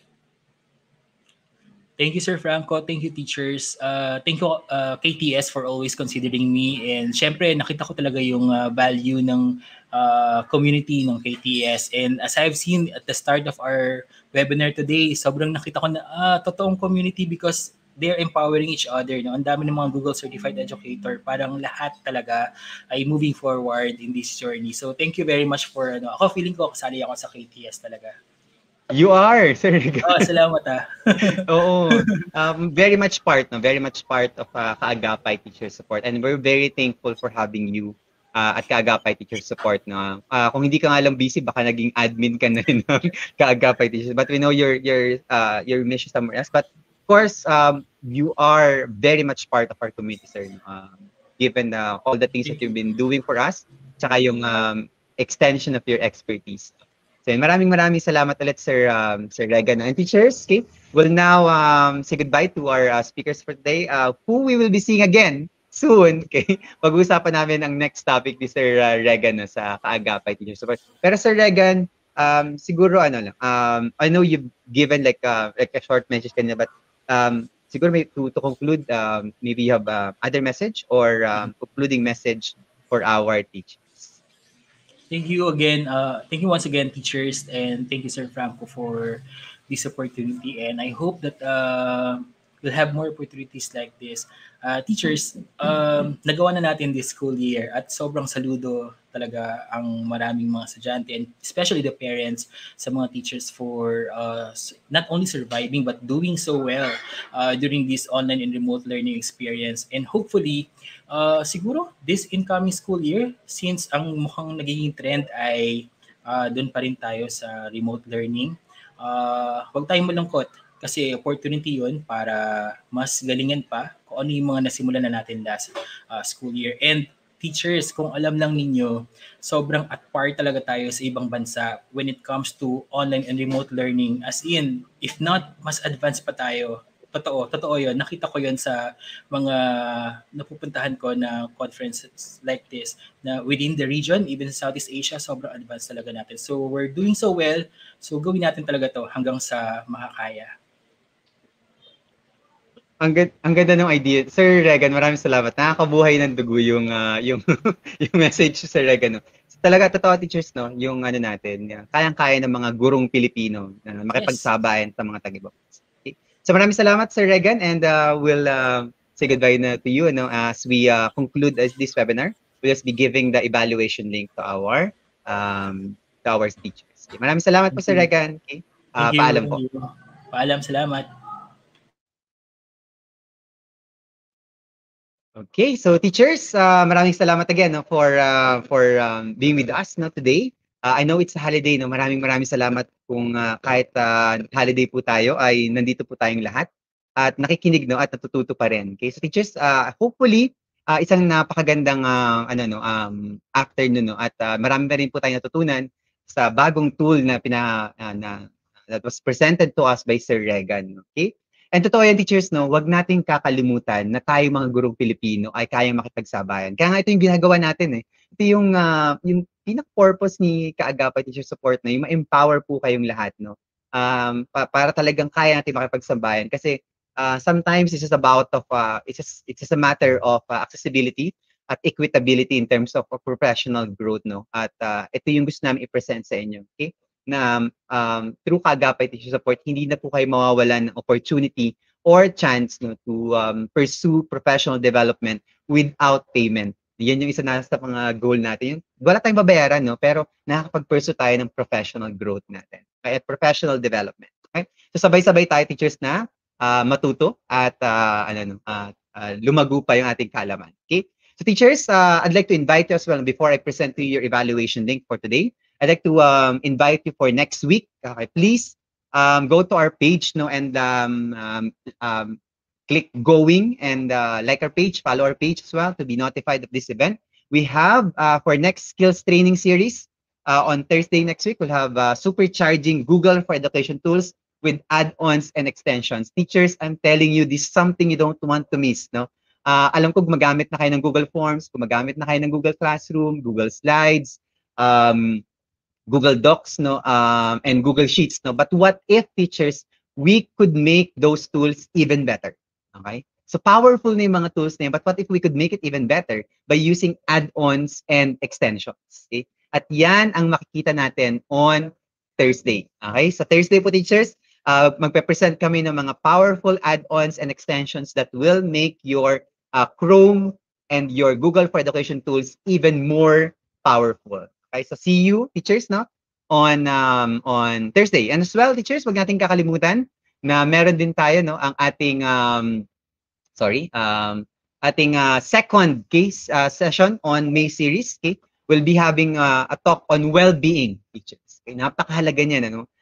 Thank you, Sir Franco. Thank you, teachers. Uh, thank you, uh, K T S, for always considering me. And syempre, nakita ko talaga yung uh, value ng uh, community ng K T S. And as I've seen at the start of our webinar today, sobrang nakita ko na ah, totoong community because they're empowering each other. No? Ang dami ng mga Google Certified Educator. Parang lahat talaga ay moving forward in this journey. So thank you very much for, ano, ako feeling ko kasali ako sa K T S talaga. You are, Sir Regan. Oh, salamat ah. Oo. Um, very much part, no? Very much part of uh, Kaagapay Teacher Support. And we're very thankful for having you uh, at Kaagapay Teacher Support. No? Uh, kung hindi ka nga lang busy, baka naging admin ka na rin ng Kaagapay Teacher. But we know your your uh, your mission somewhere else. But of course, um, you are very much part of our community, sir. Um, given uh, all the things that you've been doing for us, tsaka yung um, extension of your expertise. So, maraming maraming salamat ulit, Sir um, Sir Regan. And teachers, okay, we'll now um, say goodbye to our uh, speakers for today, uh, who we will be seeing again soon. Okay, pag-uusapan namin ang next topic ni Sir uh, Regan no, sa Kaagapay Teacher Support. Pero Sir Regan, um, siguro ano lang, um, I know you've given like uh, like a short message kanina, but um, siguro may to, to conclude, um, maybe you have uh, other message or um, concluding message for our teachers. Thank you again. Uh, thank you once again, teachers, and thank you, Sir Franco, for this opportunity. And I hope that uh, we'll have more opportunities like this. Uh, teachers, um, nagawa na natin this school year at sobrang saludo talaga ang maraming mga estudyante and especially the parents sa mga teachers for uh, not only surviving but doing so well uh, during this online and remote learning experience. And hopefully, uh, siguro this incoming school year, since ang mukhang nagiging trend ay uh, doon pa rin tayo sa remote learning, uh, huwag tayong malungkot kasi opportunity yun para mas galingan pa kung ano yung mga nasimulan na natin last uh, school year. And teachers, kung alam lang ninyo, sobrang at par talaga tayo sa ibang bansa when it comes to online and remote learning. As in, if not, mas advanced pa tayo. Totoo, totoo yun. Nakita ko yun sa mga napupuntahan ko na conferences like this na within the region, even sa Southeast Asia, sobrang advanced talaga natin. So we're doing so well. So gawin natin talaga to hanggang sa makakaya. Ang, ang ganda ng idea. Sir Regan, maraming salamat. Nakakabuhay ng dugo yung, uh, yung, yung message Sir Regan. No? So, talaga, totoo teachers, no? Yung ano natin, yung, kayang-kaya ng mga gurong Pilipino na makipagsabayan yes. sa mga tagibo. Okay? So maraming salamat Sir Regan and uh, we'll uh, say goodbye na to you no, as we uh, conclude as this webinar. We'll just be giving the evaluation link to our um, to our teachers. Okay? Maraming salamat po Sir Regan. Okay? Uh, Thank you. Paalam po. Paalam, salamat. Okay, so teachers, uh, maraming salamat again no, for uh, for um, being with us no, today. Uh, I know it's a holiday, no? Maraming maraming salamat kung uh, kahit uh, holiday po tayo ay nandito po tayong lahat at nakikinig no at natututo pa rin. Okay, so teachers, uh, hopefully uh, isang napakagandang uh, ano no um afternoon no at uh, marami na rin po tayong natutunan sa bagong tool na pina uh, na that was presented to us by Sir Regan. Okay? And totoo yan, teachers, no? Huwag nating kakalimutan na tayo mga gurong Pilipino ay kayang makipagsabayan. Kaya nga ito yung ginagawa natin eh. Ito yung, uh, yung pinaka-purpose ni Kaagapay Teacher Support na yung ma-empower po kayong lahat, no? Um, pa- para talagang kaya natin makipagsabayan. Kasi uh, sometimes it's just about of, uh, it's, just, it's just a matter of uh, accessibility at equitability in terms of uh, professional growth, no? At uh, ito yung gusto namin i-present sa inyo, okay? Na um, through Kaagapay Teacher Support, hindi na po kayo mawawalan ng opportunity or chance no, to um, pursue professional development without payment. Yan yung isa na sa mga goal natin. Yung, wala tayong babayaran, no? Pero nakakapag-pursue tayo ng professional growth natin. Okay? At professional development. Okay? So sabay-sabay tayo, teachers, na uh, matuto at uh, ano, uh, uh, lumago pa yung ating kaalaman. Okay? So teachers, uh, I'd like to invite you as well before I present to you your evaluation link for today. I'd like to um, invite you for next week. Okay, please um, go to our page no, and um, um, um, click going and uh, like our page, follow our page as well to be notified of this event. We have uh, for next skills training series uh, on Thursday next week, we'll have uh, supercharging Google for education tools with add-ons and extensions. Teachers, I'm telling you, this is something you don't want to miss. No? Uh, alam ko gumagamit na kayo ng Google Forms, gumagamit na kayo ng Google Classroom, Google Slides, um, Google Docs, no, um, and Google Sheets, no. But what if, teachers, we could make those tools even better? Okay, so powerful na yung mga tools na yun, but what if we could make it even better by using add-ons and extensions? Okay, at yan ang makikita natin on Thursday. Okay, so Thursday po, teachers, uh, magpe-present kami ng mga powerful add-ons and extensions that will make your uh, Chrome and your Google for Education tools even more powerful. Okay, so see you, teachers, no? On um, on Thursday. And as well, teachers, wag nating kakalimutan na meron din tayo, no, ang ating um, sorry, um, ating uh, second case uh, session on May series. Okay, we'll be having uh, a talk on well-being, teachers. Okay, napakahalaga niyan, ano?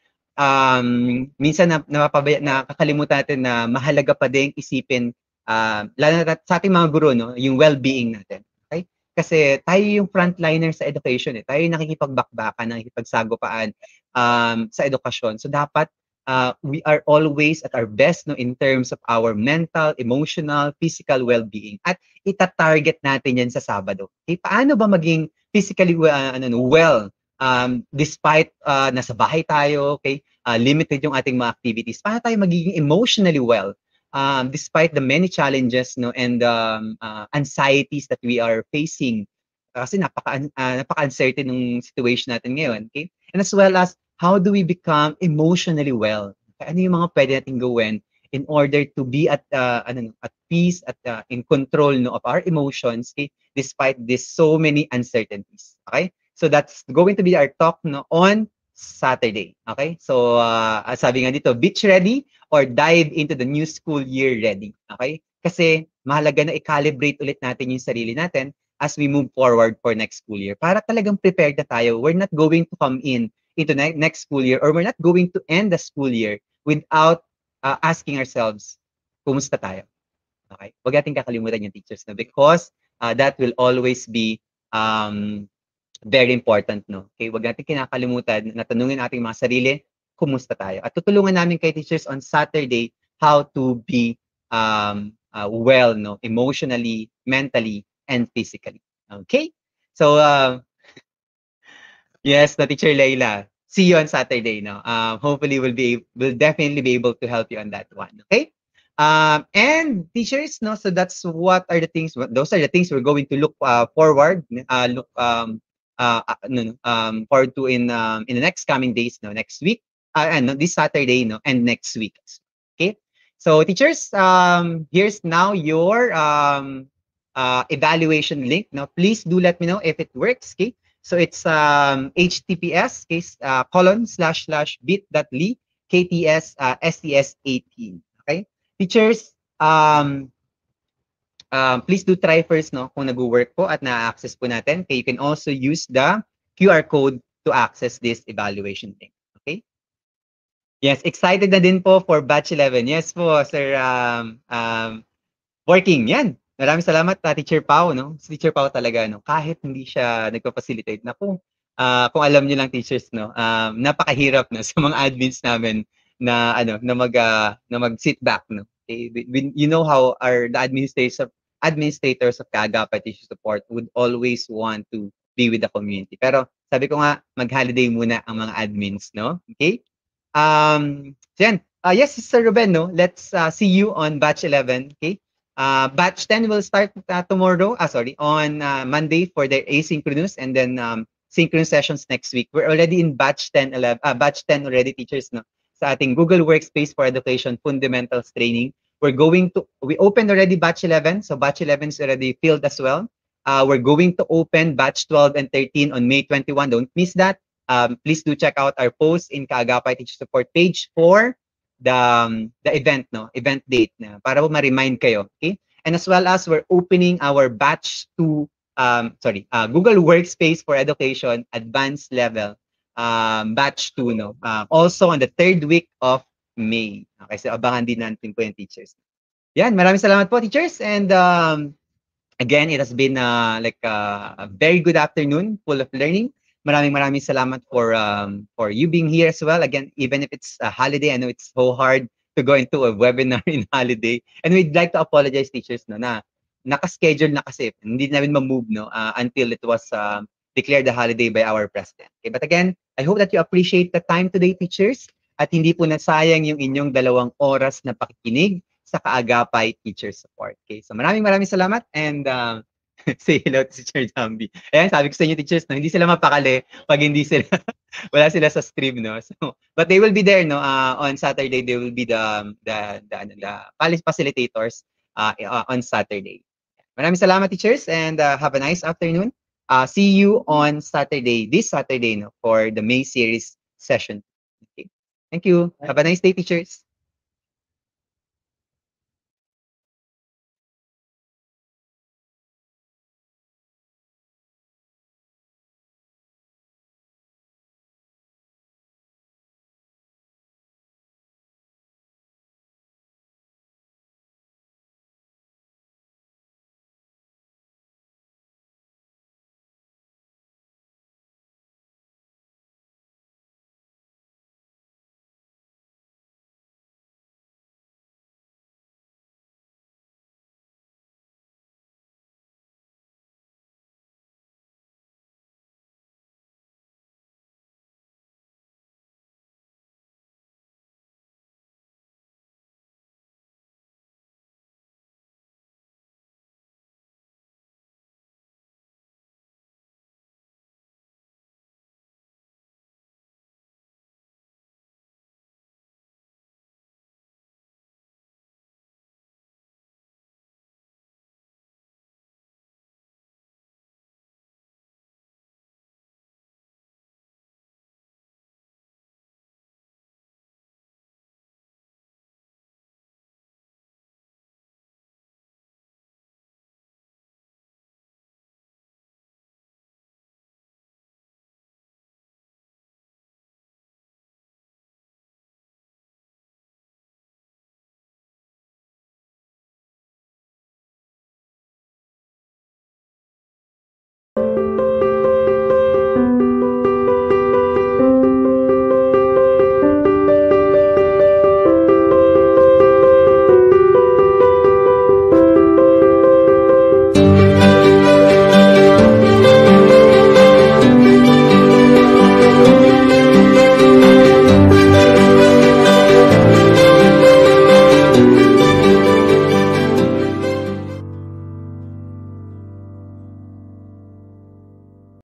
Um, minsan na napapabaya, nakakalimutan natin na mahalaga pa din isipin, uh, lalo na sa ating mga guro, no, yung well-being natin. Kasi tayo yung frontliner sa education eh. Tayo yung nakikipagbakbakan, nakikipagsagupaan um, sa edukasyon. So dapat uh, we are always at our best no in terms of our mental, emotional, physical well-being. At ita-target natin yan sa Sabado. Okay? Paano ba maging physically uh, ano, well um, despite uh, nasa bahay tayo, okay? Uh, limited yung ating mga activities. Paano tayo magiging emotionally well? Um, despite the many challenges no and um, uh, anxieties that we are facing kasi napaka uh, napaka-uncertain ng situation natin ngayon, okay? And as well as how do we become emotionally well? Ano yung mga pwede nating gawin in order to be at uh, ano, at peace, at uh, in control no, of our emotions, okay, despite this so many uncertainties. Okay? So that's going to be our talk no, on Saturday. Okay? So uh, sabi nga dito, beach ready or dive into the new school year ready. Okay? Kasi mahalaga na i-calibrate ulit natin yung sarili natin as we move forward for next school year. Para talagang prepared na tayo. We're not going to come in into ne- next school year, or we're not going to end the school year without uh, asking ourselves, kumusta tayo? Okay? Huwag natin kakalimutan yung teachers na, because uh, that will always be um, very important. No? Okay? Huwag natin kinakalimutan na tanungin ating mga sarili, kumusta tayo? At tutulungan namin kay teachers on Saturday how to be um, uh, well, no, emotionally, mentally, and physically. Okay? So, uh, yes, na Teacher Layla. See you on Saturday. No, um, hopefully we'll be we'll definitely be able to help you on that one. Okay, um, and teachers, no. So that's what are the things. Those are the things we're going to look uh, forward. Uh, look um, uh, uh, no, no, um, forward to in um, in the next coming days. No, next week. Uh, and no, this Saturday. No, and next week. Okay. So teachers, um, here's now your um, uh, evaluation link. Now, please do let me know if it works. Okay. So it's um, H T T P S case uh, colon slash slash bit.ly K T S uh, S T S eighteen. Okay, teachers, um, um, please do try first, no, kung nag-work po at na-access po natin. Okay, you can also use the Q R code to access this evaluation link. Okay. Yes, excited na din po for batch eleven. Yes po, Sir um, um, Working, yan. Maraming salamat, uh, Teacher Pao, no? Si Teacher Pao talaga, no? Kahit hindi siya nagpa-facilitate, naku, uh, kung alam niyo lang, teachers, no? Um, napakahirap, no? Sa mga admins namin na, ano, na mag, uh, na mag-sit back, no? Okay? We, you know how our, the administrators of, administrators of Kaagapay Teacher Support would always want to be with the community. Pero, sabi ko nga, mag-holiday muna ang mga admins, no? Okay? Um, so yan. Uh, yes, Sir Ruben, no? Let's uh, see you on batch eleven, okay? Uh, batch ten will start uh, tomorrow, ah, sorry, on uh, Monday for the asynchronous, and then um, synchronous sessions next week. We're already in batch ten, eleven, uh, batch ten already, teachers, no? Sa ating Google Workspace for Education Fundamentals Training. We're going to, we opened already batch eleven, so batch eleven is already filled as well. Uh, we're going to open batch twelve and thirteen on May twenty-first. Don't miss that. Um, please do check out our post in Kaagapay Teacher Support page for the um, the event, no, event date na para ma-remind kayo, okay? And as well as we're opening our batch two, um, sorry, uh, Google Workspace for Education advanced level, um, batch two, no, uh, also on the third week of May. Okay, so abangan din natin po yung teachers. Yan, maraming salamat po, teachers, and um, again, it has been uh, like uh, a very good afternoon, full of learning. Maraming maraming salamat for um, for you being here as well. Again, even if it's a holiday, I know it's so hard to go into a webinar in holiday. And we'd like to apologize, teachers, no, na naka-schedule na kasi. Hindi namin ma-move, no, uh, until it was uh, declared a holiday by our president. Okay? But again, I hope that you appreciate the time today, teachers, at hindi po nasayang yung inyong dalawang oras na pakikinig sa Kaagapay Teacher Support. Okay? So maraming maraming salamat, and um, say hello to Teacher Jambi. Ayan, sabi ko sa inyo, teachers, no, hindi sila mapakali pag hindi sila, wala sila sa stream, no? So, but they will be there, no? Uh, on Saturday, they will be the, the, the, the, the facilitators uh, on Saturday. Maraming salamat, teachers, and uh, have a nice afternoon. Uh, see you on Saturday, this Saturday, no, for the May series session. Okay. Thank you. Have a nice day, teachers.